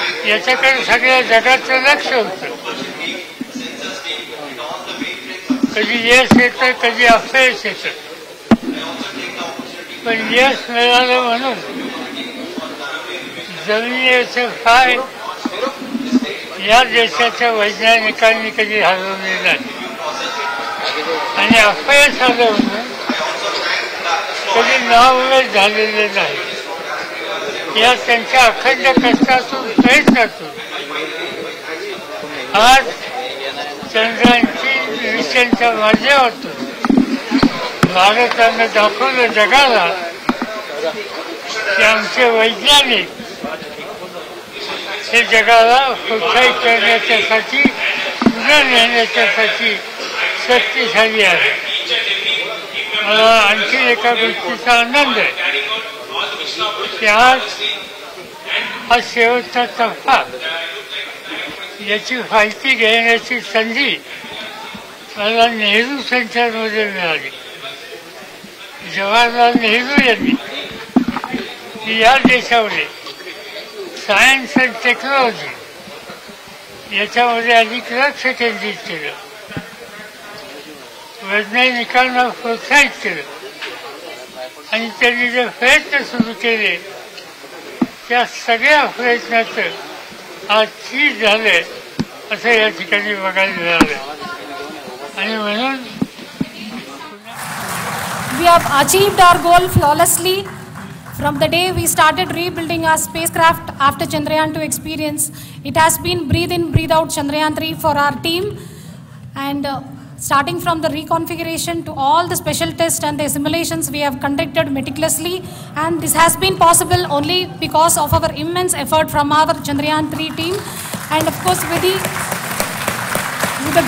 याच्याकडे सगळ्या जगाचं लक्ष होतं। कधी यश येतं कधी अपयश येतं, पण यश मिळालं म्हणून जमिनीचं काय या देशाच्या वैज्ञानिकांनी कधी हरवले नाही, आणि अपयश आलं म्हणून कधी नाउमेद झालेले नाही. या त्यांच्या अखंड कष्टातून प्रयत्नातून आज चंद्रांची मिशनच्या माध्यमातून भारतानं दाखवलं जगाला की आमचे वैज्ञानिक हे जगाला प्रोत्साहित करण्याच्यासाठी पुढे नेण्याच्यासाठी शक्तिशाली आहे. मला आणखी एका गोष्टीचा आनंद आहे की आज हा शेवटचा टप्पा याची माहिती घेण्याची संधी मला नेहरू सेंटरमध्ये मिळाली. जवाहरलाल नेहरू यांनी या देशामध्ये सायन्स अँड टेक्नॉलॉजी याच्यामध्ये अधिक लक्ष केंद्रित केलं, वैज्ञानिकांना प्रोत्साहित केलं, आणि त्यांनी जे प्रयत्न सुरू केले त्या सगळ्या प्रयत्नाचं आज चीज झालंय असं या ठिकाणी बघायला मिळालं. आणि म्हणून we have achieved our goal flawlessly from the day we started rebuilding our spacecraft after Chandrayaan-2 experience. It has been breathe in, breathe out Chandrayaan-3 for our team, and starting from the reconfiguration to all the special tests and the simulations we have conducted meticulously, and this has been possible only because of our immense effort from our Chandrayaan-3 team, and of course with the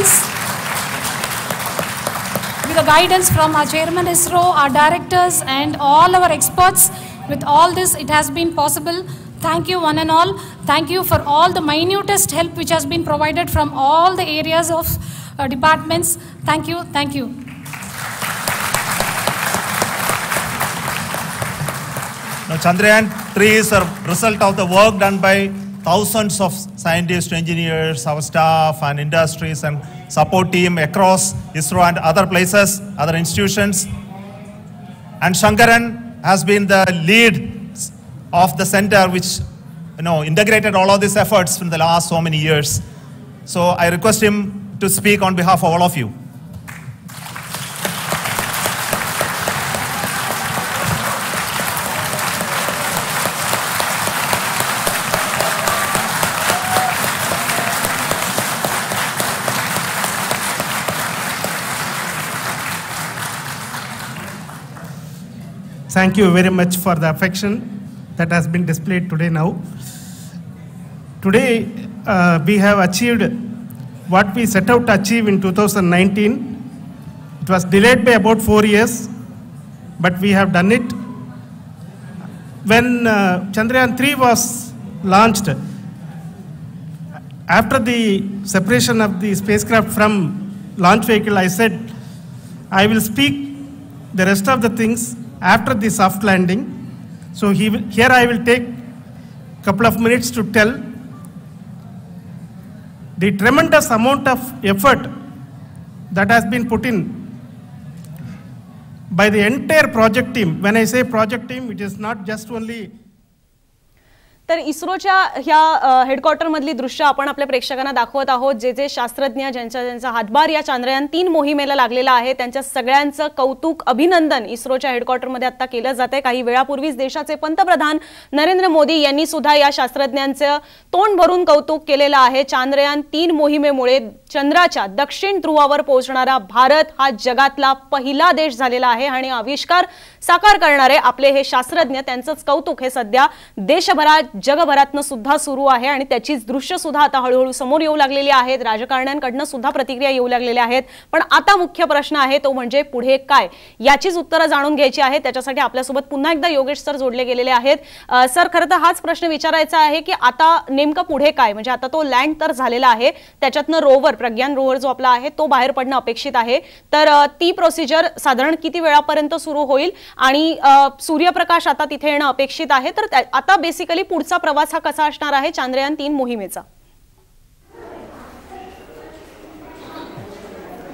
guidance from our chairman ISRO, our directors and all our experts. With all this, it has been possible. Thank you one and all. Thank you for all the minutest help which has been provided from all the areas of departments. Thank you. Thank you. Now, Chandrayaan-3 is a result of the work done by thousands of scientists, engineers, our staff and industries and support team across ISRO and other places, other institutions. And Shankaran has been the lead of the center which integrated all of these efforts in the last so many years. So I request him to speak on behalf of all of you. Thank you very much for the affection that has been displayed today now. Today, we have achieved what we set out to achieve in 2019. It was delayed by about 4 years, but we have done it. When Chandrayaan-3 was launched, after the separation of the spacecraft from launch vehicle, I said, I will speak the rest of the things after the soft landing. So here I will take a couple of minutes to tell the tremendous amount of effort that has been put in by the entire project team. When I say project team, it is not just only. तर इस्रोच्या ह्या हेडक्वार्टर मधली दृश्य आपण आपल्या प्रेक्षकांना दाखवत आहोत. जे जे शास्त्रज्ञ ज्यांचा हातभार या चांद्रयान-3 मोहिमेला लागलेला आहे त्यांच्या सगळ्यांचं कौतुक, अभिनंदन इस्रोच्या हेडक्वार्टर मध्ये आता केलं जाते. काही वेळापूर्वीच देशाचे पंतप्रधान नरेंद्र मोदी यांनी सुद्धा या शास्त्रज्ञांचं तोंड भरून कौतुक केलेलं आहे. चांद्रयान-3 मोहिमेमुळे चंद्राच्या दक्षिण ध्रुवावर पोहोचणारा भारत हा जगातला पहिला देश झालेला आहे आणि आविष्कार साकार करणारे आपले हे शास्त्रज्ञ, त्यांचंच कौतुक हे सध्या देशभरात जगभरातनं सुद्धा सुरू आहे आणि त्याचीच दृश्य सुद्धा आता हळूहळू समोर येऊ लागलेली आहेत. राजकारण्यांकडनं सुद्धा प्रतिक्रिया येऊ लागलेल्या आहेत. पण आता मुख्य प्रश्न आहे तो म्हणजे पुढे काय, याचीच उत्तरं जाणून घ्यायची आहेत. त्याच्यासाठी आपल्यासोबत पुन्हा एकदा योगेश सर जोडले गेलेले आहेत. सर, खरं तर हाच प्रश्न विचारायचा आहे की आता नेमकं पुढे काय, म्हणजे आता तो लँड तर झालेला आहे, त्याच्यातनं रोवर, प्रज्ञान रोवर जो आपला आहे तो बाहेर पडणं अपेक्षित आहे. तर ती प्रोसिजर साधारण किती वेळापर्यंत सुरू होईल आणि सूर्यप्रकाश आता तिथे येणं अपेक्षित आहे. तर आता बेसिकली पुढचा प्रवास हा कसा असणार आहे चांद्रयान-3 मोहिमेचा?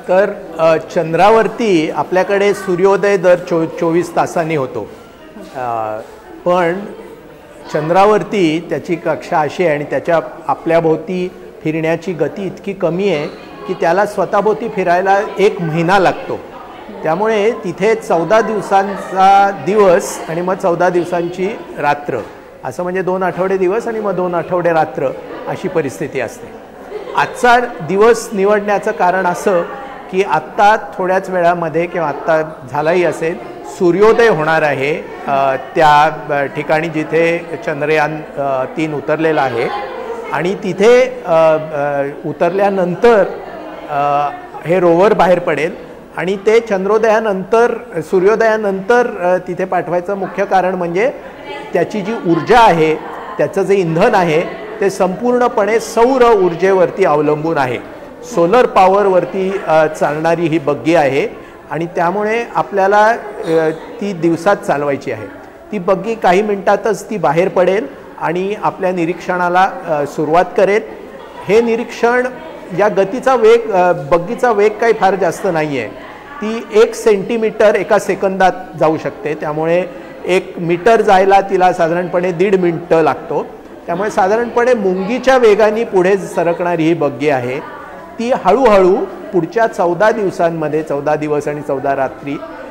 तर चंद्रावरती आपल्याकडे सूर्योदय दर 24 तासांनी होतो, पण चंद्रावरती त्याची कक्षा अशी आहे आणि त्याच्या आपल्याभोवती फिरण्याची गती इतकी कमी आहे की त्याला स्वतःभोवती फिरायला 1 महिना लागतो. त्यामुळे तिथे 14 दिवसांचा दिवस आणि मग 14 दिवसांची रात्र, असं म्हणजे 2 आठवडे दिवस आणि मग 2 आठवडे रात्र अशी परिस्थिती असते. आजचा दिवस निवडण्याचं कारण असं की आत्ता थोड्याच वेळामध्ये किंवा आत्ता झालाही असेल सूर्योदय होणार आहे त्या ठिकाणी जिथे चंद्रयान 3 उतरलेलं आहे. आणि तिथे उतरल्यानंतर हे रोवर बाहेर पडेल आणि ते चंद्रोदयानंतर सूर्योदयानंतर तिथे पाठवायचं मुख्य कारण म्हणजे त्याची जी ऊर्जा आहे, त्याचं जे इंधन आहे ते संपूर्णपणे सौर ऊर्जेवरती अवलंबून आहे. सोलर पॉवरवरती चालणारी ही बग्गी आहे आणि त्यामुळे आपल्याला ती दिवसात चालवायची आहे. ती बग्गी काही मिनिटातच ती बाहेर पडेल आणि आपल्या निरीक्षणाला सुरुवात करेल. हे निरीक्षण या गतीचा वेग, बग्गीचा वेग काही फार जास्त नाही आहे. ती 1 सेंटीमीटर एका सेकंदात जाऊ शकते. त्यामुळे 1 मीटर जायला तिला साधारणपणे 1.5 मिनिटं लागतो. त्यामुळे साधारणपणे मुंगीच्या वेगाने पुढे सरकणारी ही बग्गी आहे. ती हळूहळू पुढच्या 14 दिवसांमध्ये, 14 दिवस आणि 14 रात्री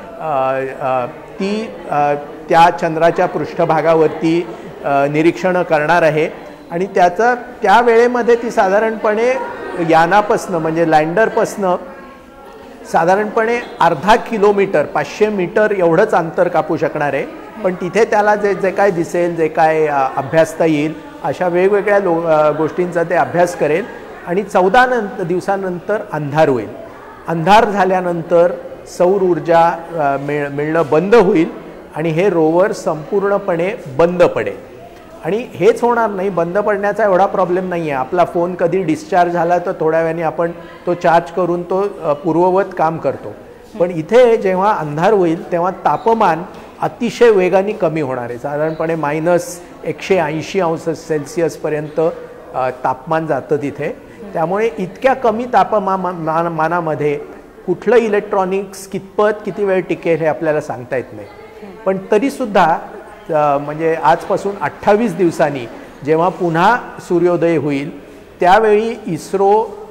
ती त्या चंद्राच्या पृष्ठभागावरती निरीक्षण करणार आहे. आणि त्या वेळेमध्ये ती साधारणपणे यानापासनं म्हणजे लँडरपासनं साधारणपणे अर्धा किलोमीटर 500 मीटर एवढंच अंतर कापू शकणार आहे. पण तिथे त्याला जे काय दिसेल, जे काय अभ्यासता येईल अशा वेगवेगळ्या गोष्टींचा ते अभ्यास करेल. आणि 14 दिवसानंतर अंधार होईल. अंधार झाल्यानंतर सौर ऊर्जा मिळणं बंद होईल आणि हे रोवर संपूर्णपणे बंद पडेल. आणि हेच होणार नाही, बंद पडण्याचा एवढा प्रॉब्लेम नाही आहे. आपला फोन कधी डिस्चार्ज झाला तर थोड्या वेळाने आपण तो चार्ज करून तो पूर्ववत काम करतो. पण इथे जेव्हा अंधार होईल तेव्हा तापमान अतिशय वेगाने कमी होणार आहे. साधारणपणे -180 अंश सेल्सिअसपर्यंत तापमान जातं तिथे. त्यामुळे इतक्या कमी तापमानामध्ये कुठलं इलेक्ट्रॉनिक्स किती वेळ टिकेल हे आपल्याला सांगता येत नाही. पण तरीसुद्धा म्हणजे आजपासून 28 दिवसांनी जेव्हा पुन्हा सूर्योदय होईल त्यावेळी इस्रो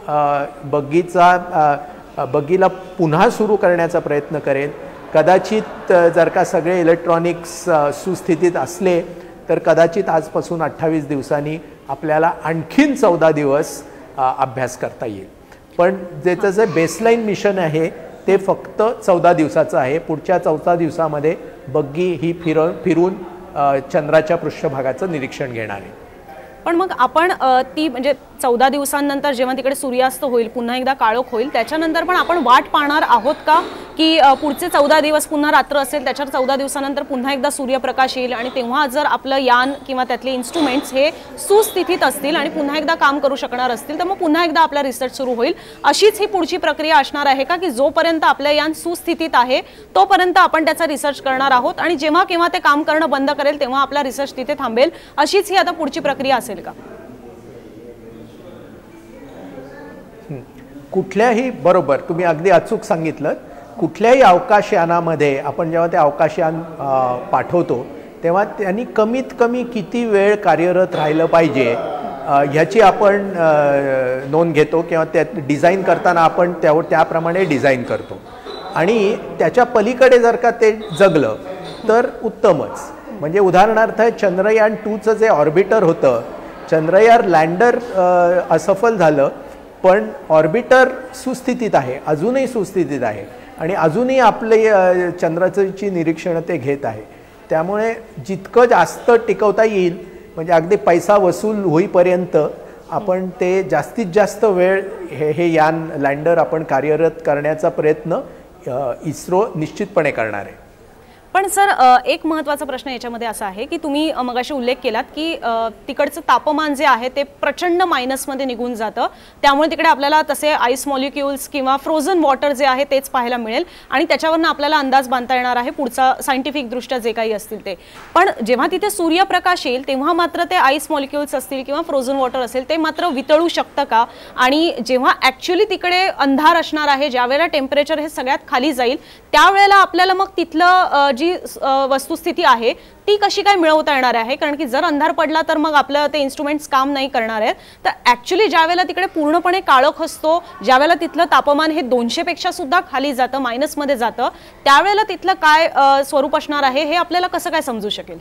बग्गीला पुन्हा सुरू करण्याचा प्रयत्न करेल. कदाचित जर का सगळे इलेक्ट्रॉनिक्स सुस्थितीत असले तर कदाचित आजपासून 28 दिवसांनी आपल्याला आणखीन 14 दिवस अभ्यास करता येईल. पण ज्याचं जे बेसलाईन मिशन आहे ते फक्त 14 दिवसाचं आहे. पुढच्या 14 दिवसामध्ये बग्गी ही फिरून चंद्राच्या पृष्ठभागाचं निरीक्षण घेणार आहे. पण मग आपण ती म्हणजे 14 दिवसांनंतर जेव्हा तिकडे सूर्यास्त होईल, पुन्हा एकदा काळोख होईल, त्याच्यानंतर पण आपण वाट पाहणार आहोत का की पुढचे 14 दिवस पुन्हा रात्र असेल, त्याच्यावर 14 दिवसानंतर पुन्हा एकदा सूर्यप्रकाश येईल आणि तेव्हा जर आपलं यान किंवा त्यातले इन्स्ट्रुमेंट्स हे सुस्थितीत असतील आणि पुन्हा एकदा काम करू शकणार असतील तर मग पुन्हा एकदा आपला रिसर्च सुरू होईल. अशीच ही पुढची प्रक्रिया असणार आहे का की जोपर्यंत आपलं यान सुस्थितीत आहे तोपर्यंत आपण त्याचा रिसर्च करणार आहोत आणि जेव्हा केव्हा ते काम करणं बंद करेल तेव्हा आपला रिसर्च तिथे थांबेल, अशीच ही आता पुढची प्रक्रिया असेल का? कुठल्याही, बरोबर, तुम्ही अगदी अचूक सांगितलं. कुठल्याही अवकाशयानामध्ये आपण जेव्हा ते अवकाशयान पाठवतो तेव्हा त्यांनी कमीत कमी किती वेळ कार्यरत राहिलं पाहिजे ह्याची आपण नोंद घेतो किंवा त्यात डिझाईन करताना आपण त्याप्रमाणे डिझाईन करतो. आणि त्याच्या पलीकडे जर का ते जगलं तर उत्तमच. म्हणजे उदाहरणार्थ चंद्रयान 2चं जे ऑर्बिटर होतं, चंद्रयान लँडर असफल झालं पण ऑर्बिटर सुस्थितीत आहे, अजूनही सुस्थितीत आहे आणि अजूनही आपले चंद्राची निरीक्षणं ते घेत आहे. त्यामुळे जितकं जास्त टिकवता येईल म्हणजे अगदी पैसा वसूल होईपर्यंत आपण ते जास्तीत जास्त वेळ हे यान लँडर आपण कार्यरत करण्याचा प्रयत्न इस्रो निश्चितपणे करणार आहे. पण सर एक महत्त्वाचा प्रश्न याच्यामध्ये असा आहे की तुम्ही मगाशी उल्लेख केलात की तिकडचं तापमान जे आहे ते प्रचंड मायनसमध्ये निघून जातं, त्यामुळे तिकडे आपल्याला तसे आईस मॉलिक्युल्स किंवा फ्रोझन वॉटर जे आहे तेच पाहायला मिळेल आणि त्याच्यावरनं आपल्याला अंदाज बांधता येणार आहे पुढचा सायंटिफिक दृष्ट्या जे काही असतील ते. पण जेव्हा तिथे सूर्यप्रकाश येईल तेव्हा मात्र ते आईस मॉलिक्युल्स असतील किंवा फ्रोझन वॉटर असेल ते मात्र वितळू शकतं का? आणि जेव्हा ॲक्च्युली तिकडे अंधार असणार आहे, ज्यावेळेला टेम्परेचर हे सगळ्यात खाली जाईल त्यावेळेला आपल्याला मग तिथलं जी वस्तुस्थिती आहे ती कशी काय मिळवता येणार आहे? कारण की जर अंधार पडला तर मग आपलं ते इन्स्ट्रुमेंट्स काम नाही करणार आहेत. तर ॲक्च्युली ज्यावेळेला तिकडे पूर्णपणे काळोख असतो, ज्यावेळेला तिथलं तापमान हे 200 पेक्षा सुद्धा खाली जातं, मायनसमध्ये जातं, त्यावेळेला तिथलं काय स्वरूप असणार आहे हे आपल्याला कसं काय समजू शकेल?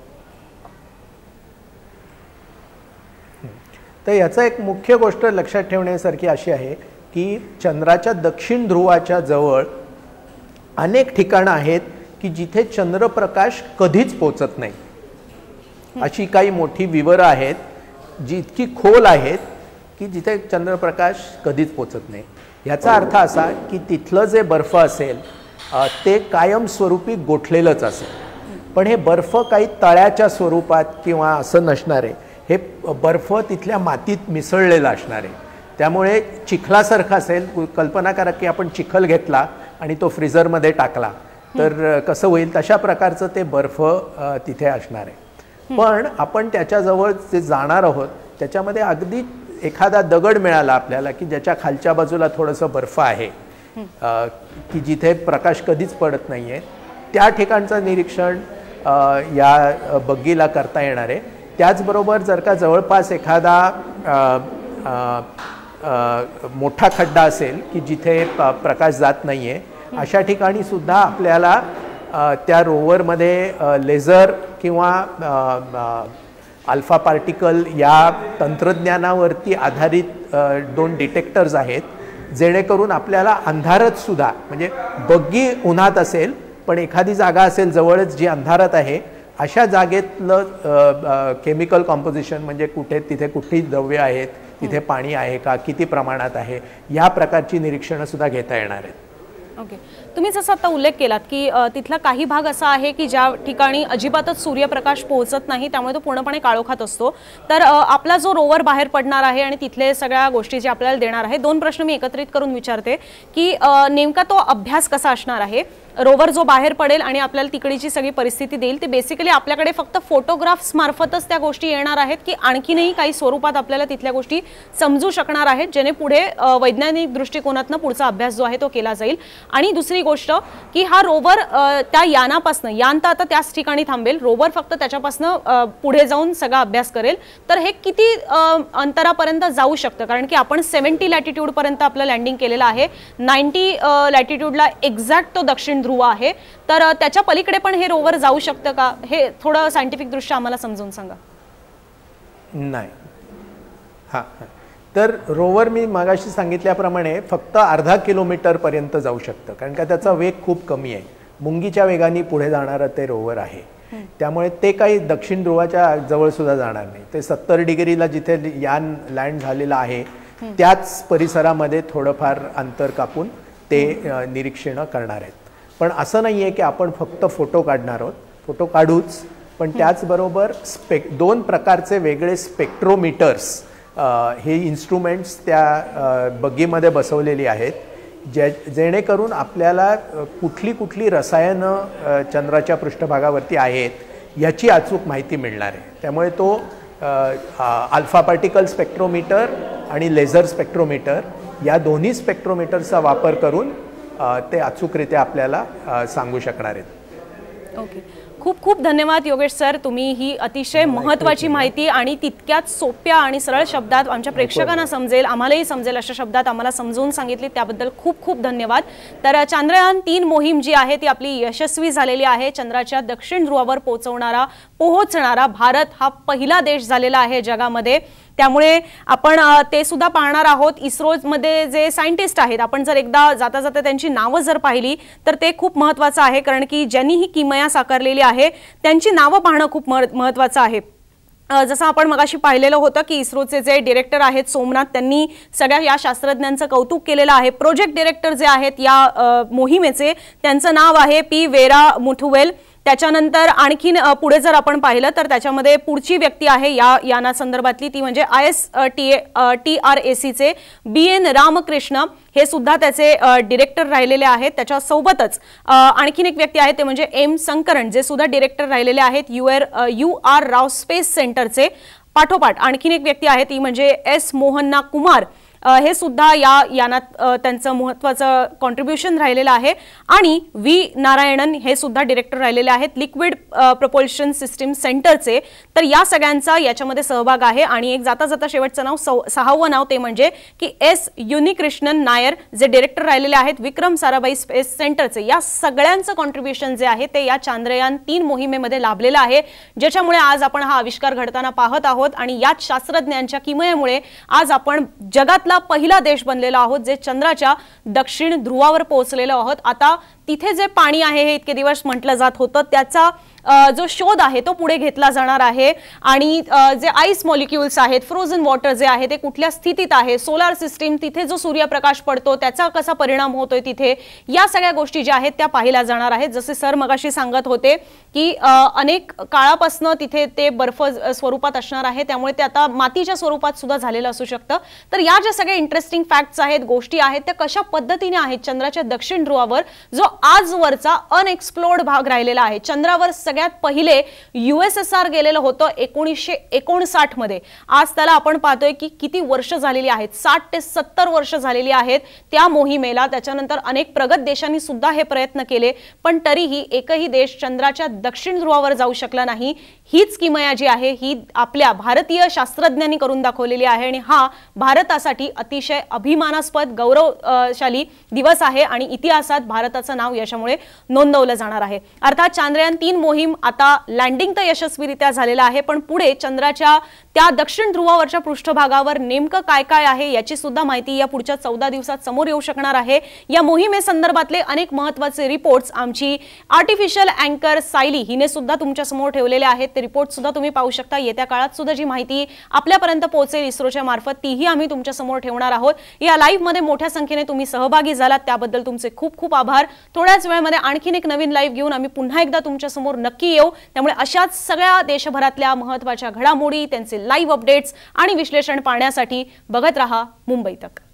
तर याचा एक मुख्य गोष्ट लक्षात ठेवण्यासारखी अशी आहे की चंद्राच्या दक्षिण ध्रुवाच्या जवळ अनेक ठिकाणं आहेत की जिथे चंद्रप्रकाश कधीच पोचत नाही. अशी काही मोठी विवरं आहेत जी इतकी खोल आहेत की जिथे चंद्रप्रकाश कधीच पोचत नाही. याचा अर्थ असा की तिथलं जे बर्फ असेल ते कायमस्वरूपी गोठलेलंच असेल. पण हे बर्फ काही तळ्याच्या स्वरूपात किंवा असं नसणार आहे. हे बर्फ तिथल्या मातीत मिसळलेला असणार आहे. त्यामुळे चिखलासारखं असेल. कल्पना करा की आपण चिखल घेतला आणि तो फ्रीझरमध्ये टाकला तर कसं होईल, तशा प्रकारचं ते बर्फ तिथे असणार आहे. पण आपण त्याच्याजवळ जे जाणार आहोत त्याच्यामध्ये अगदी एखादा दगड मिळाला आपल्याला की ज्याच्या खालच्या बाजूला थोडंसं बर्फ आहे की जिथे प्रकाश कधीच पडत नाही आहे, त्या ठिकाणचं निरीक्षण या बग्गीला करता येणार आहे. त्याचबरोबर जर का जवळपास एखादा मोठा खड्डा असेल की जिथे प्रकाश जात नाही आहे, अशा ठिकाणी सुद्धा आपल्याला त्या रोवरमध्ये लेझर किंवा अल्फा पार्टिकल या तंत्रज्ञानावरती आधारित 2 डिटेक्टर्स आहेत, जेणेकरून आपल्याला अंधारात सुद्धा, म्हणजे बग्गी उन्हात असेल पण एखादी जागा असेल जवळच जी अंधारात आहे, अशा जागेतलं केमिकल कॉम्पोजिशन, म्हणजे कुठे तिथे कुठली द्रव्य आहेत, तिथे पाणी आहे का, किती प्रमाणात आहे, या प्रकारची निरीक्षणं सुद्धा घेता येणार आहेत. ओके, तुम्ही जसं आता उल्लेख केलात की तिथला काही भाग असा आहे की ज्या ठिकाणी अजिबातच सूर्यप्रकाश पोहोचत नाही, त्यामुळे तो पूर्णपणे काळोखात असतो. तर आपला जो रोवर बाहेर पडणार आहे आणि तिथले सगळ्या गोष्टी जे आपल्याला देणार आहे, 2 प्रश्न मी एकत्रित करून विचारते की नेमका तो अभ्यास कसा असणार आहे? रोवर जो बाहेर पडेल आणि आपल्याला तिकडची सगळी परिस्थिती देईल, ते बेसिकली आपल्याकडे फक्त फोटोग्राफ्स मार्फतच त्या गोष्टी येणार आहेत की आणखीनही काही स्वरूपात आपल्याला तिथल्या गोष्टी समजू शकणार आहेत, जेणे पुढे वैज्ञानिक दृष्टिकोनातून पुढचा अभ्यास जो आहे तो केला जाईल? आणि दुसरी गोष्ट की हा रोवर त्या यानापासून, यान तर आता त्याच ठिकाणी थांबेल, रोवर फक्त त्याच्यापासून पुढे जाऊन सगळा अभ्यास करेल, तर हे किती अंतरापर्यंत जाऊ शकतं? कारण की आपण 70 लॅटिट्यूडपर्यंत आपलं लँडिंग केलेलं आहे, 90 लॅटिट्यूडला एक्झॅक्ट तो दक्षिण ध्रुव आहे, तर त्याच्या पलीकडे पण हे रोवर जाऊ शकतं का? हे थोडं सायंटिफिक दृष्ट्या आम्हाला समजून सांगा. नाही, हां, तर रोवर मी मागाशी सांगितल्याप्रमाणे फक्त अर्धा किलोमीटरपर्यंत जाऊ शकतं, कारण का त्याचा वेग खूप कमी आहे. मुंगीच्या वेगाने पुढे जाणारं ते रोवर आहे, त्यामुळे ते काही दक्षिण ध्रुवाच्या जवळसुद्धा जाणार नाही. ते 70 डिग्रीला जिथे यान लँड झालेलं आहे त्याच परिसरामध्ये थोडंफार अंतर कापून ते निरीक्षणं करणार आहेत. पण असं नाही आहे की आपण फक्त फोटो काढणार आहोत, फोटो काढूच, पण त्याचबरोबर 2 प्रकारचे वेगळे स्पेक्ट्रोमीटर्स हे इन्स्ट्रुमेंट्स त्या बग्गीमध्ये बसवलेली आहेत, जेणेकरून आपल्याला कुठली रसायनं चंद्राच्या पृष्ठभागावरती आहेत याची अचूक माहिती मिळणार आहे. त्यामुळे तो अल्फा पार्टिकल स्पेक्ट्रोमीटर आणि लेझर स्पेक्ट्रोमीटर या दोन्ही स्पेक्ट्रोमीटरचा वापर करून ते अचूकरित्या आपल्याला सांगू शकणार आहेत. ओके, खूप खूप धन्यवाद योगेश सर. तुम्ही ही अतिशय महत्त्वाची माहिती आणि तितक्याच सोप्या आणि सरळ शब्दात आमच्या प्रेक्षकांना समजेल, आम्हालाही समजेल अशा शब्दात आम्हाला समजून सांगितली, त्याबद्दल खूप खूप धन्यवाद. तर चांद्रयान 3 मोहीम जी आहे ती आपली यशस्वी झालेली आहे. चंद्राच्या दक्षिण ध्रुवावर पोहोचणारा भारत हा पहिला देश झालेला आहे जगामध्ये. त्यामुळे आपण ते सुद्धा पाहणार आहोत. इस्रोमध्ये जे सायंटिस्ट आहेत, आपण जर एकदा जाता जाता त्यांची नावं जर पाहिली तर ते खूप महत्त्वाचं आहे, कारण की ज्यांनी ही किमया साकारलेली आहे त्यांची नावं पाहणं खूप महत्त्वाचं आहे. जसं आपण मगाशी पाहिलेलं होतं की इस्रोचे जे डायरेक्टर आहेत सोमनाथ, त्यांनी सगळ्या या शास्त्रज्ञांचं कौतुक केलेलं आहे. प्रोजेक्ट डायरेक्टर जे आहेत या मोहिमेचे, त्यांचं नाव आहे पी वेरा मुथुवेल. त्याच्यानंतर आणखीन पुढे जर आपण पाहिलं तर त्याच्यामध्ये पुढची व्यक्ती आहे या यानासंदर्भातली ती म्हणजे ISTRACचे BN रामकृष्ण, हे सुद्धा त्याचे डिरेक्टर राहिलेले आहेत. त्याच्या सोबतच आणखीन एक व्यक्ती आहे ते म्हणजे M शंकरन, जे सुद्धा डिरेक्टर राहिलेले आहेत UR राव स्पेस सेंटरचे. पाठोपाठ आणखीन एक व्यक्ती आहे ती म्हणजे S मोहन्ना कुमार, हे सुद्धा या यानात त्यांचं महत्त्वाचं कॉन्ट्रीब्युशन राहिलेलं आहे. आणि V नारायणन हे सुद्धा डिरेक्टर राहिलेले आहेत लिक्विड प्रपोल्शन सिस्टीम सेंटरचे. तर या सगळ्यांचा याच्यामध्ये सहभाग आहे. आणि एक जाता जाता शेवटचं नाव 6वं नाव ते म्हणजे की S युनिकृष्णन नायर, जे डिरेक्टर राहिलेले आहेत विक्रम साराभाई स्पेस सेंटरचे. या सगळ्यांचं कॉन्ट्रीब्युशन जे आहे ते या चांद्रयान 3 मोहिमेमध्ये लाभलेलं आहे, ज्याच्यामुळे आज आपण हा आविष्कार घडताना पाहत आहोत. आणि याच शास्त्रज्ञांच्या किमयेमुळे आज आपण जगातला पहिला देश बनलेला आहोत जे चंद्राच्या दक्षिण ध्रुवावर पोहोचलेलो आहोत. आता तिथे जे पाणी आहे हे इतके दिवस म्हटलं जात होतं, त्याचा जो शोध आहे तो पुढे घेतला जाणार आहे. आणि जे आईस मॉलिक्युल्स आहेत, फ्रोझन वॉटर जे आहे ते कुठल्या स्थितीत आहे, सोलार सिस्टीम, तिथे जो सूर्यप्रकाश पडतो त्याचा कसा परिणाम होतोय तिथे, या सगळ्या गोष्टी ज्या आहेत त्या पाहिल्या जाणार आहेत. जसे सर मगाशी सांगत होते की अनेक काळापासून तिथे ते बर्फ स्वरूपात असणार आहे, त्यामुळे ते आता मातीच्या स्वरूपात सुद्धा झालेलं असू शकतं. तर या ज्या सगळ्या इंटरेस्टिंग फॅक्ट्स आहेत, गोष्टी आहेत, त्या कशा पद्धतीने आहेत चंद्राच्या दक्षिण ध्रुवावर, जो आजवरचा अनएक्सप्लोर्ड भाग राहिलेला आहे. चंद्रावर सगळ्यात पहिले USSR गेलेलं होतं 1959 मध्ये. आज त्याला आपण पाहतोय की किती वर्ष झालेली आहेत, 60 ते 70 वर्ष झालेली आहेत त्या मोहिमेला. त्याच्यानंतर अनेक प्रगत देशांनी सुद्धा हे प्रयत्न केले, पण तरीही एकही देश चंद्राच्या दक्षिण ध्रुवावर जाऊ शकला नाही. हीच किमया जी आहे ही आपल्या भारतीय शास्त्रज्ञांनी करून दाखवलेली आहे. आणि हा भारतासाठी अतिशय अभिमानास्पद गौरवशाली दिवस आहे आणि इतिहासात भारताचं नाव याच्यामुळे नोंदवलं जाणार आहे. अर्थात चांद्रयान 3 मोहीम आता लँडिंग तर यशस्वीरित्या झालेलं आहे, पण पुढे चंद्राच्या त्या दक्षिण ध्रुवावरच्या पृष्ठभागावर नेमकं काय काय आहे याची सुद्धा माहिती या पुढच्या 14 दिवसात समोर येऊ शकणार आहे. या मोहिमेसंदर्भातले अनेक महत्त्वाचे रिपोर्ट्स आमची आर्टिफिशियल अँकर सायली हिने सुद्धा तुमच्या समोर ठेवलेले आहेत. ते रिपोर्ट सुद्धा तुम्ही पाहू शकता. येत्या काळात सुद्धा जी माहिती आपल्यापर्यंत पोहोचेल इस्रोच्या मार्फत तीही आम्ही तुमच्या समोर ठेवणार आहोत. या लाईव्ह मध्ये मोठ्या संख्येने तुम्ही सहभागी झालात त्याबद्दल तुमचे खूप खूप आभार. थोड्याच वेळामध्ये आणखीन एक नवीन लाईव्ह घेऊन आम्ही पुन्हा एकदा तुमच्या समोर नक्की येऊ. त्यामुळे अशाच सगळ्या देशभरातल्या महत्त्वाच्या घडामोडी, त्यांचे लाईव्ह अपडेट्स आणि विश्लेषण पाहण्यासाठी बघत रहा मुंबई तक.